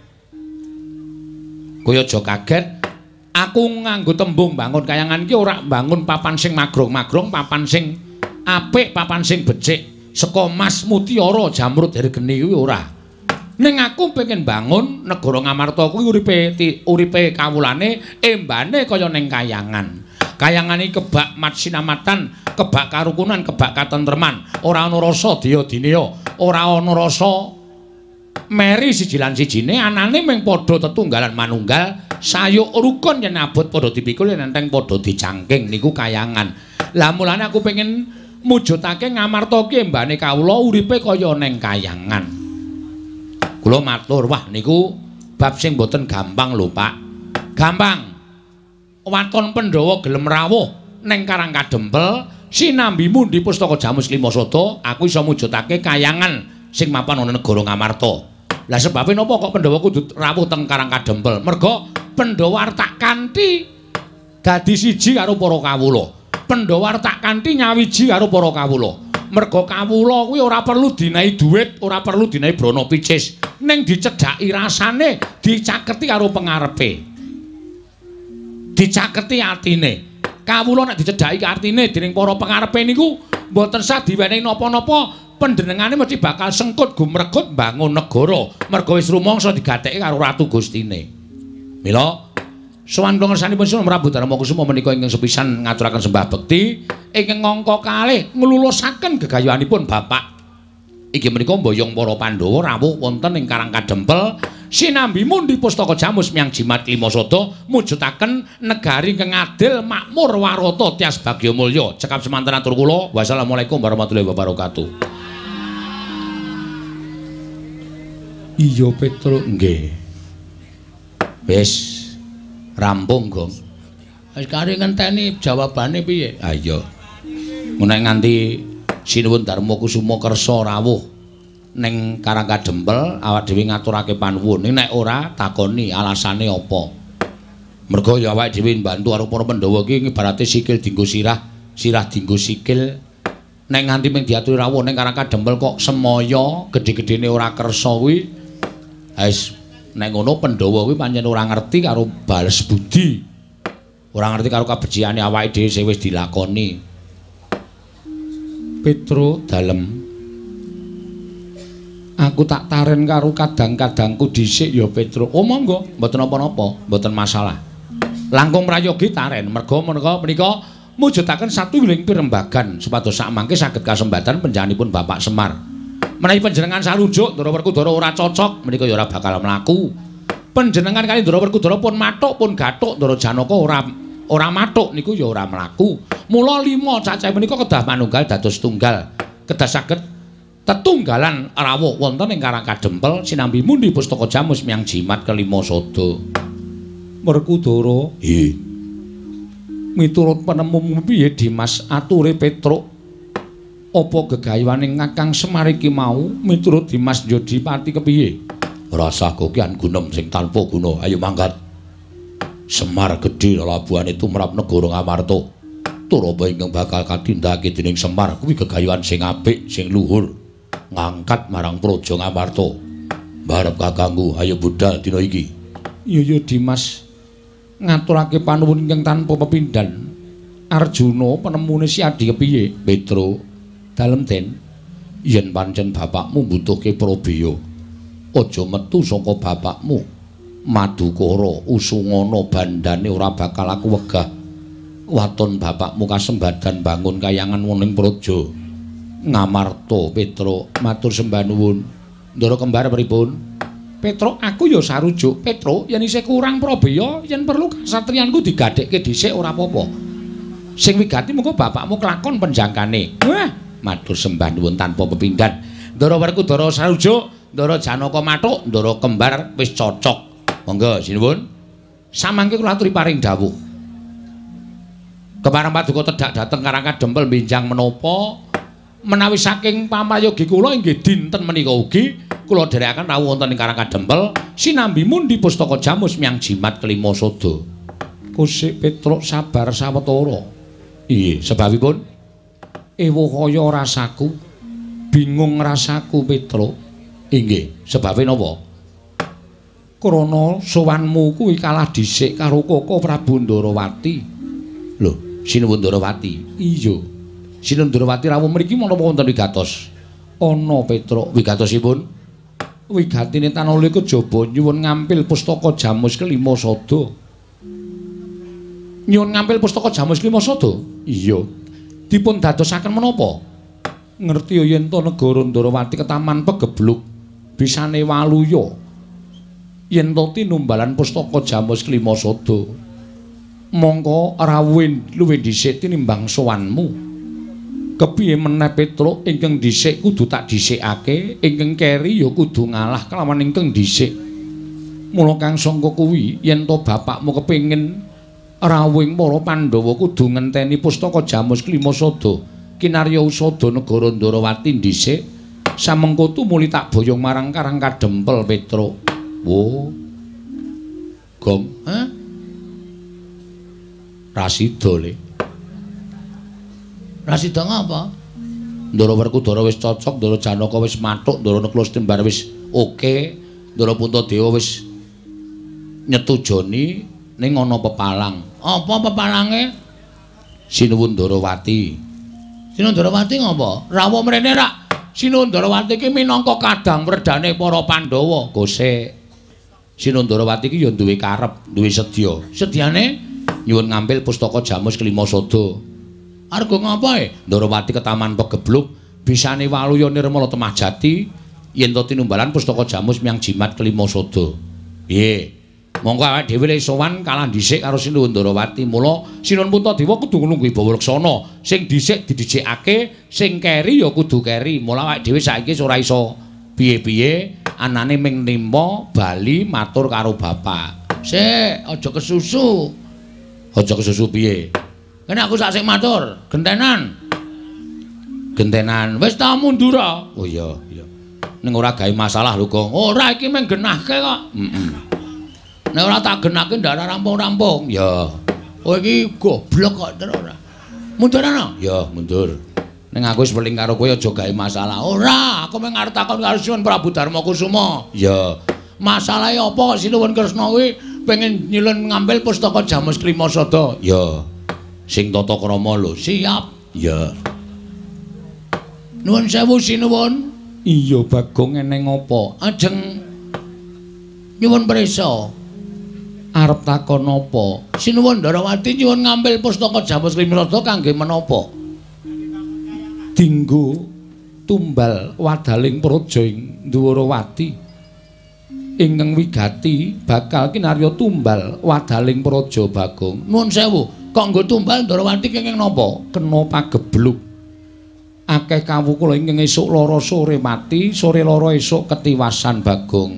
[SPEAKER 1] Kowe aja kaget. Aku nganggo tembung bangun kayangan iki ora bangun papan sing magrong-magrong, papan sing apik, papan sing becik, saka emas mutiara jamrud hergeni kuwi ora. Ning aku pengen bangun negara Ngamarta kuwi uripe kawulane embane kaya ning kayangan. Kayangan iki kebak matsinamatan, kebak karukunan, kebak katentreman. Ora ana rasa daya-dinaya, ora ana rasa meri siji lan sijine, anane mung padha tetunggalan manunggal, sayuk rukun yen abot padha dipikul yen enteng padha dicangking niku kayangan. Lah mulane aku pengen mujudake Ngamarta ki mbane kawula uripe kaya ning kayangan. Kula matur, wah niku bab sing boten gampang lho, Pak. Gampang. Waton Pandhawa gelem rawuh ning Karang Kadempel, sinambi mundi Pustaka Jamus Klimasada, aku iso mujudake kayangan sing mapan ana negara Ngamarta. Lah sebabe napa kok Pandhawa kudu rawuh teng Karang Kadempel? Merga Pandhawa artak kanthi dadi siji karo para kawula. Pandhawa artak kanthi nyawiji karo para kawula. Merga kawula kuwi ora perlu dinahi dhuwit, ora perlu dinahi brana picis, ning dicedhaki rasane, dicaketi karo pengarepe. Dicaketi atine. Kawula nek dicedhaki artine dening para pengarepe niku mboten sah diwenehi napa-napa, panjenengane mesti bakal sengkut gumregut mbangun negara. Merga wis rumangsa digatheki karo ratu gustine. Mila sowan kula ngersanipun Sunan Prabu Darmakusuma menika ingkang sepisan ngaturaken sembah bekti, ingkang ngangka kalih nglulusaken gegayohanipun Bapak. Iki menika mboyong para Pandhawa rawuh wonten ing Karang Kadempel, sinambi mundi Pustaka Jamus miyang jimat Klimasada, mujudaken negari ingkang adil, makmur, warata, tias bagya mulya. Cekap semanten atur kula. Wassalamualaikum warahmatullahi wabarakatuh. Iya Petro, nggih. Wis rampung, Gong. Wis kare ngenteni jawabane piye? Ha iya. Menawi nganti Sinuwun Darmakusuma kersa rawuh ning Karang Kadempel, awak dhewe ngaturake panuwun. Nek ora takoni alasane apa. Merga ya awake dhewe mbantu karo para Pandhawa iki ibarate sikil dienggo sirah, sirah dienggo sikil. Nek nganti mung diaturi rawuh ning Karang Kadempel kok semaya gedhe-gedhene ora kersa kuwi. Wis nek ngono Pandhawa kuwi pancen ora ngerti karo bales budi. Ora ngerti karo kabeciane awake dhewe sing wis dilakoni. Petro dalem. Aku tak taren karo kadang-kadangku dhisik ya Petro. Oh monggo, mboten napa-napa, mboten masalah. Langkung prayogi taren, merga menika mujudaken satunggiling pirembagan supados sakmangke saged kasembatan panjenenganipun Bapak Semar. Menawi panjenengan sarujuk Ndara Werkudara ora cocok, menika ya ora bakal mlaku. Panjenengan kali Ndara Werkudara pun mathuk pun gathuk, Ndara Janaka ora mathuk niku ya ora mlaku. Mula 5 cacah menika kedah manunggal dados tunggal. Kedah saged tetunggalan rawuh wonten ing Karang Kadempel sinambi mundi Pustaka Jamus miyang jimat Klimasada. Werkudara, nggih. Miturut penemumu piye Dimas ature Petruk? Apa gegayuhaning Kakang Semar iki mau miturut Dimas Jodipati kepiye? Rasa gokian gunem sing tanpa guna. Ayo mangkat. Semar gedhe lelabuhane tumrap negara Ngamarta. Tur apa ingkang bakal katindakake dening Semar kuwi gegayuhan sing apik, sing luhur. Ngangkat marang praja Ngamarta. Mbarep kakangku, ayo budal dina iki. Iya Dimas. Ngaturake panuwun ingkang tanpa pepindhan. Arjuna penemune si Adi kepiye? Petro, dalem Den. Yen pancen bapakmu mbutuhke Prabeya, aja metu saka bapakmu. Madukara usungana bandane ora bakal aku wegah. Waton bapakmu kasembadan bangun kayangan woning praja Ngamarta. Petro, matur sembah nuwun. Ndara kembar pripun? Petro, aku ya sarujuk. Petro, yen isih kurang Prabeya, yen perlu kasatriyanku digadhekke dhisik ora apa-apa. Sing wigati mengko bapakmu kelakon penjangkane. Wah, matur sembah nuwun tanpa pepindhan. Ndara Werkudara sarujuk, Ndara Janaka mathuk, Ndara kembar wis cocok. Monggo sinuwun. Samangke kula aturi paring dawuh. Kepareng paduka tedhak dhateng Karang Kadempel benjang menapa menawi saking pamayogi kula inggih dinten menika ugi kula dherekaken rawuh wonten ing Karang Kadempel sinambi mundi Pustaka Jamus miyang jimat Klimasada. Kusik Petruk sabar sawetara. Iye, sebabipun ewo kaya rasaku, bingung rasaku Petruk. Inggih, sebabe napa? Krana sowanmu kuwi kalah dhisik karo Koko Prabu Ndarawati. Lho, Sinuwun Ndarawati. Iya. Sinuwun Ndarawati rawuh mriki menapa wonten wigatos? Ana Petruk, wigatosipun wigatine tanala kejaba nyuwun ngampil Pustaka Jamus Klimasada.
[SPEAKER 3] Nyuwun ngampil pustaka Jamus Klimasada. Iya. Dipun dadosaken menapa? Ngerti yen to negara Ndarawati ketaman pegebluk bisane waluya. Yen to tinumbalan pustaka Jamus Klimasada. Mongko rawuh luwih dhisik tinimbang sowanmu. Kepiye meneh Petruk ingkang dhisik kudu tak dhisikake, ingkang keri ya kudu ngalah kelawan ingkang dhisik. Mula kang sangka kuwi yen to bapakmu kepengin rawuhing para Pandhawa kudu ngenteni pustaka Jamus Klimasada kinarya usada negara Ndarawati dhisik samengko tumuli tak boyong marang Karang Kadempel Petruk. Wo. Gom, ha? Rasida le. Rasida ngapa? Ndara Werkudara wis cocok, Ndara Janaka wis mathuk, Ndara Nekla Stimbar wis oke, Ndara Puntadewa wis nyetujoni ning ana pepalang. Apa pepalange? Sinuwun Ndarawati. Sinuwun Ndarawati ngapa? Rawuh mrene rak. Sinuwun Ndarawati iki minangka kadang werdane para Pandhawa. Gosek. Sinuwun Ndarawati iki ya duwe karep, duwe sedya. Sedyane nyuwun ngampil pustaka Jamus Klimasada. Arga ngapa e? Ndarawati ketaman pegebluk bisane waluya nirmala temah jati yen to tinumbalan pustaka Jamus miyang jimat Klimasada. Piye? Monggo awake dhewe le sowan kalah dhisik karo Sinuwun Ndarawati. Mula Sinuwun Puntadewa kudu nglungguhi Bawa-Leksana. Sing dhisik didhisikake, sing keri ya kudu keri. Mula awake dhewe saiki ora iso piye-piye anane ming nimpa bali matur karo bapak. Sik, aja kesusu. Aja kesusu piye? Kene aku sak sing matur, gentenan. Gentenan. Wis ta mundur. Oh iya, iya. Ning ora gawe masalah lho, Gong. Ora iki mung genahke kok. Nek ora tak genake ndak rampung-rampung. Ya. Oh iki goblok kok terus ora. Mundur ana? Ya, mundur. Ning aku wis weling karo kowe aja gawe masalah. Ora, aku mung arep takon karo Sinuwun Prabu Darmakusuma. Ya. Masalahe apa kok Sinuwun Kresna kuwi pengen nyilun ngambil pustaka Jamus Klimasada? Ya. Sing tata krama lho. Siap. Ya. Nuwun sewu Sinuwun. Iya, Bagong eneng apa? Ajeng nyuwun prisa. Arep takon apa? Sinuwun Ndarawati nyuwun ngambil pustaka Jamus Klimasada kangge menapa? Dinggo tumbal wadaling praja ing Ndarawati. Ingkang wigati bakal kinarya tumbal wadaling praja Bagong. Nuwun sewu, kok nggo tumbal Ndarawati kenging napa? Kena pagebluk. Akeh kawula ingkang esuk lara sore mati, sore lara esuk ketiwasan Bagong.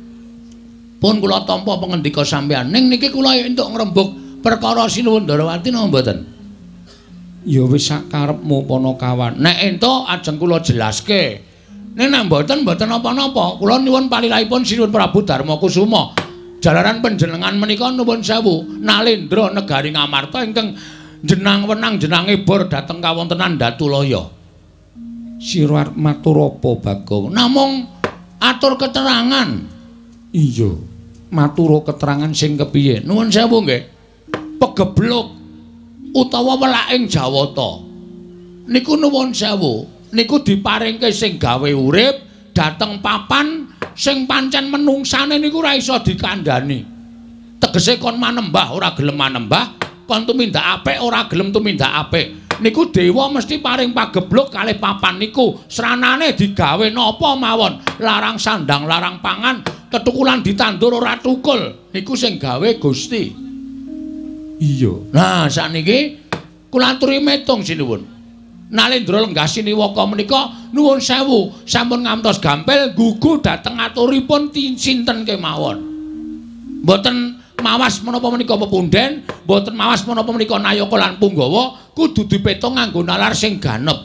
[SPEAKER 3] Pun kula tampa pangendika sampeyan. Ning niki kula entuk ngrembug perkara Sinuwun Ndarawati napa mboten? Ya wis sakarepmu Panakawan. Nek entuk ajeng kula jelaske. Nek mboten apa-apa. Kula nyuwun palilahipun Sinuwun Prabu Darmakusuma. Jalaran panjenengan menika nuwun sewu Nalendra negari Ngamarta ingkang jenang wenang jenange bor dhateng kawontenan Datulaya. Sira arep matur apa, Bagong? Namung atur keterangan. Iya, matur keterangan sing kepiye? Nuwun sewu nggih. Pegebluk utawa welaking Jawata. Niku nuwun sewu. Niku diparingke sing gawe urip dhateng papan sing pancen menungsane niku ora iso dikandhani. Tegese kon manembah ora gelem manembah, kon tumindak apik ora gelem tumindak apik. Niku dewa mesti paring pagebluk kalih papan niku. Sranane digawe napa mawon, larang sandang, larang pangan, ketukulan ditandur ora tukul. Niku sing gawe Gusti. Iya. Nah, sakniki kula aturi metung Sinuwun. Nalendra Lenggah Siniwaka menika nuwun sewu sampun ngantos gampil gugu dhateng aturipun sinten kemawon. Mboten mawas menapa menika pepunden, mboten mawas menapa menika Nayaka lan Punggawa, kudu dipetung nganggo nalar sing ganep.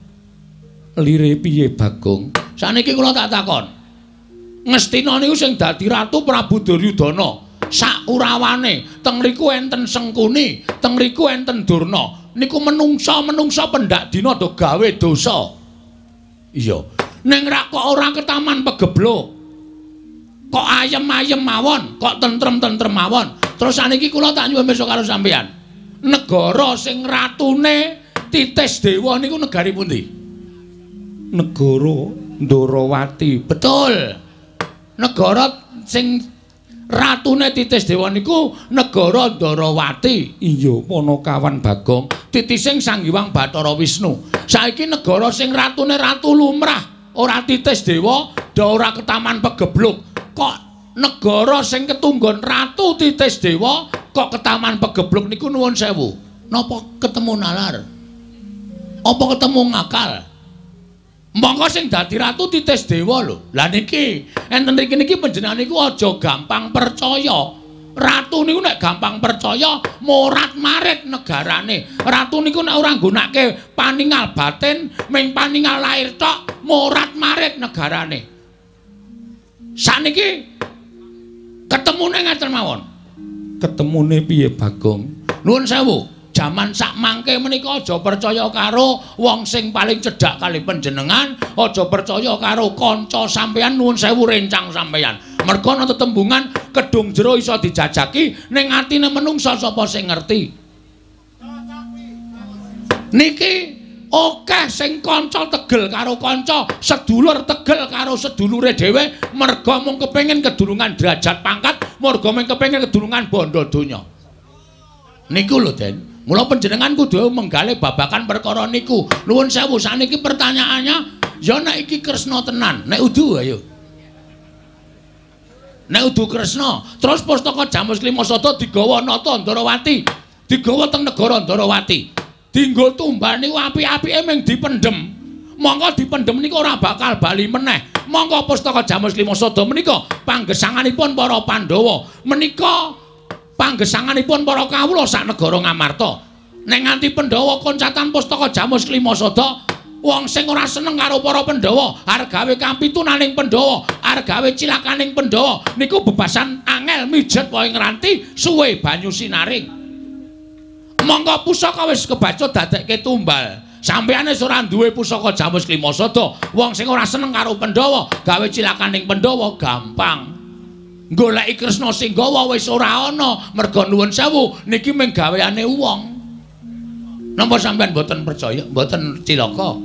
[SPEAKER 3] Lire piye, Bagong? Saniki kula tak takon. Ngastina niku sing dadi Ratu Prabu Duryudana. Sak urawane, teng mriku enten Sengkuni, teng mriku enten Durna. Niku menungsa pendak dina do gawe dosa. Iya. Ning rak kok ora ketaman pegebluk. Kok ayem-ayem mawon, kok tentrem-tentrem mawon. Terus saniki kula tak nyuwun pirsa karo sampeyan. Negara sing ratune titis dewa niku negari pundi? Negara Ndarawati. Betul. Negara sing
[SPEAKER 1] ratune Titisdewa niku negara Ndarawati.
[SPEAKER 3] Iya, Panakawan Bagong.
[SPEAKER 1] Titising Sang Hyang Bathara Wisnu. Saiki negara sing ratune ratu lumrah, ora Titisdewa, da ora Ketaman Pegebluk. Kok negara sing ketunggon ratu Titisdewa kok Ketaman Pegebluk niku nuwun sewu. Napa ketemu nalar? Apa ketemu ngakal? Monggo sing dadi ratu Titisdewa lho. Lah niki, enten niki panjenengan niku aja gampang percaya. Ratu niku nek gampang percaya morat-marit negarane. Ratu niku nek ora nggunakake paningal batin, ming paningal lair tok, morat-marit negarane. Saniki ketemune ngeten mawon.
[SPEAKER 3] Ketemune piye Bagong?
[SPEAKER 1] Nuwun sewu, jaman sak mangke menika aja percaya karo wong sing paling cedhak kali panjenengan, aja percaya karo kanca sampeyan, nuwun sewu rencang sampeyan. Merga ana tetembungan kedung jero iso dijajaki ning atine menungsa sapa sing ngerti. Niki akeh sing kanca tegel karo kanca, sedulur tegel karo sedulure dhewe merga mung kepengin kedurungan derajat pangkat, merga mung kepengin kedurungan bondo donya. Niku lho, Den. Mula panjenengan kudu menggali babakan perkara niku. Nuwun sewu, saniki pertanyaannya, ya nek iki Kresna tenan, nek udu ayo. Nek udu Kresna, terus pustaka Jamus Klimasada digawa nata Ndarawati, digawa teng negara Ndarawati. Dienggo tumbal niku apik-apike mung dipendhem. Monggo dipendhem niku ora bakal bali meneh. Monggo pustaka Jamus Klimasada menika panggesanganipun para Pandhawa. Menika panggesanganipun para kawula sak negara Ngamarta. Nek nganti Pandhawa koncatan pustaka Jamus Klimasada, wong sing ora seneng karo para Pandhawa, arep gawe kampitunaning Pandhawa, arep gawe cilakaning Pandhawa, niku bebasan angel mijet wae ngranti suwe banyu sinaring. Monggo pusaka wis kebaca dadekke tumbal. Sampeyan wis ora duwe pusaka Jamus Klimasada, wong sing ora seneng karo Pandhawa, gawe cilakaning Pandhawa gampang. Goleki Kresna sing gawa wis ora ana, merga nuwun sewu niki mung gaweane wong. Napa sampeyan mboten percaya, mboten cilaka?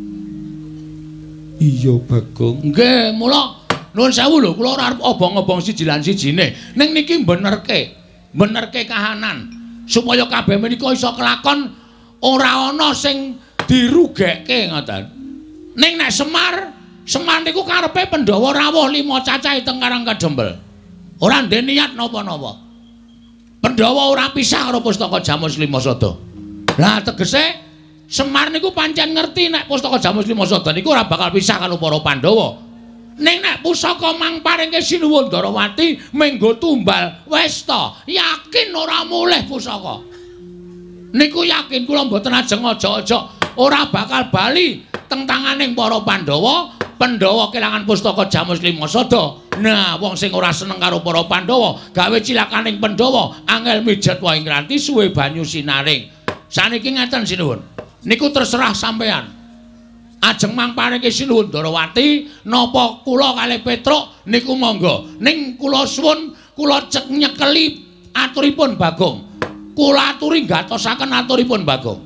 [SPEAKER 3] Iya, Bagong.
[SPEAKER 1] Nggih, mula nuwun sewu lho, kula ora arep obong-obong siji lan sijine. Ning niki benerke kahanan supaya kabeh menika iso kelakon ora ana sing dirugekke ngoten. Ning nek Semar niku karepe Pandhawa rawuh 5 cacahe teng Karang Kadempel. Ora ndek niat napa-napa. Pandhawa ora pisah karo pustaka Jamus Klimasada. Lah tegese Semar niku pancen ngerti nek pustaka Jamus Klimasada niku ora bakal pisah karo para Pandhawa. Ning nek pusaka mangparingke Sinuwun Ndarawati menggo tumbal, wis ta, yakin ora mulih pusaka. Niku yakin kula mboten ajeng aja-aja ora bakal bali teng tanganing para Pandhawa. Pandhawa kelangan pustaka Jamus Klimasada. Nah, wong sing ora seneng karo para Pandhawa, gawe cilakaning Pandhawa, angel mijet wae ngranti suwe banyu sinaring. Saniki ngeten Sinuwun. Niku terserah sampeyan. Ajeng mangparingke Sinuwun Ndarawati napa kula kalih Petruk niku monggo. Ning kula suwun kula cek nyekeli aturipun Bagong. Kula aturi gatosaken aturipun Bagong.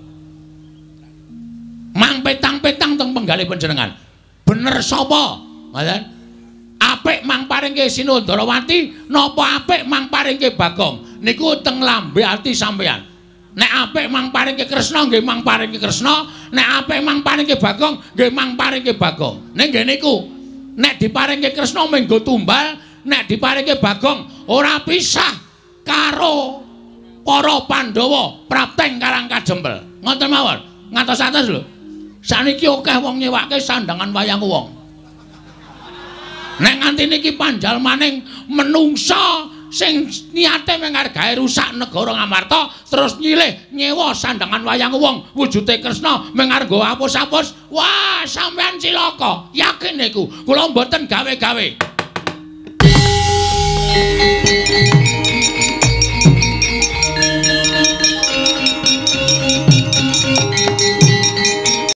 [SPEAKER 1] Mang petang-petang teng penggalih panjenengan. Bener sapa? Ngoten. Apik mangparingke Sinuwun Ndarawati napa apik mangparingke Bagong? Niku teng lambe ati sampeyan. Nek apik mangparingke Kresna nggih mangparingke Kresna, nek apik mangparingke Bagong nggih mangparingke Bagong. Ning nggih niku nek diparingke Kresna menggo tumbal, nek diparingke Bagong ora pisah karo para Pandhawa prapteng Karang Kadempel. Ngoten mawon. Ngatos-atos lho. Saniki akeh wong nyewake sandangan wayang wong. Nek nganti niki panjal maning menungsa sing niate menghargai rusak negara Ngamarta terus nyilih nyewa sandangan wayang wong wujude Kresna menghargo apus-apus, wah sampean cilaka. Yakin niku kula mboten gawe-gawe.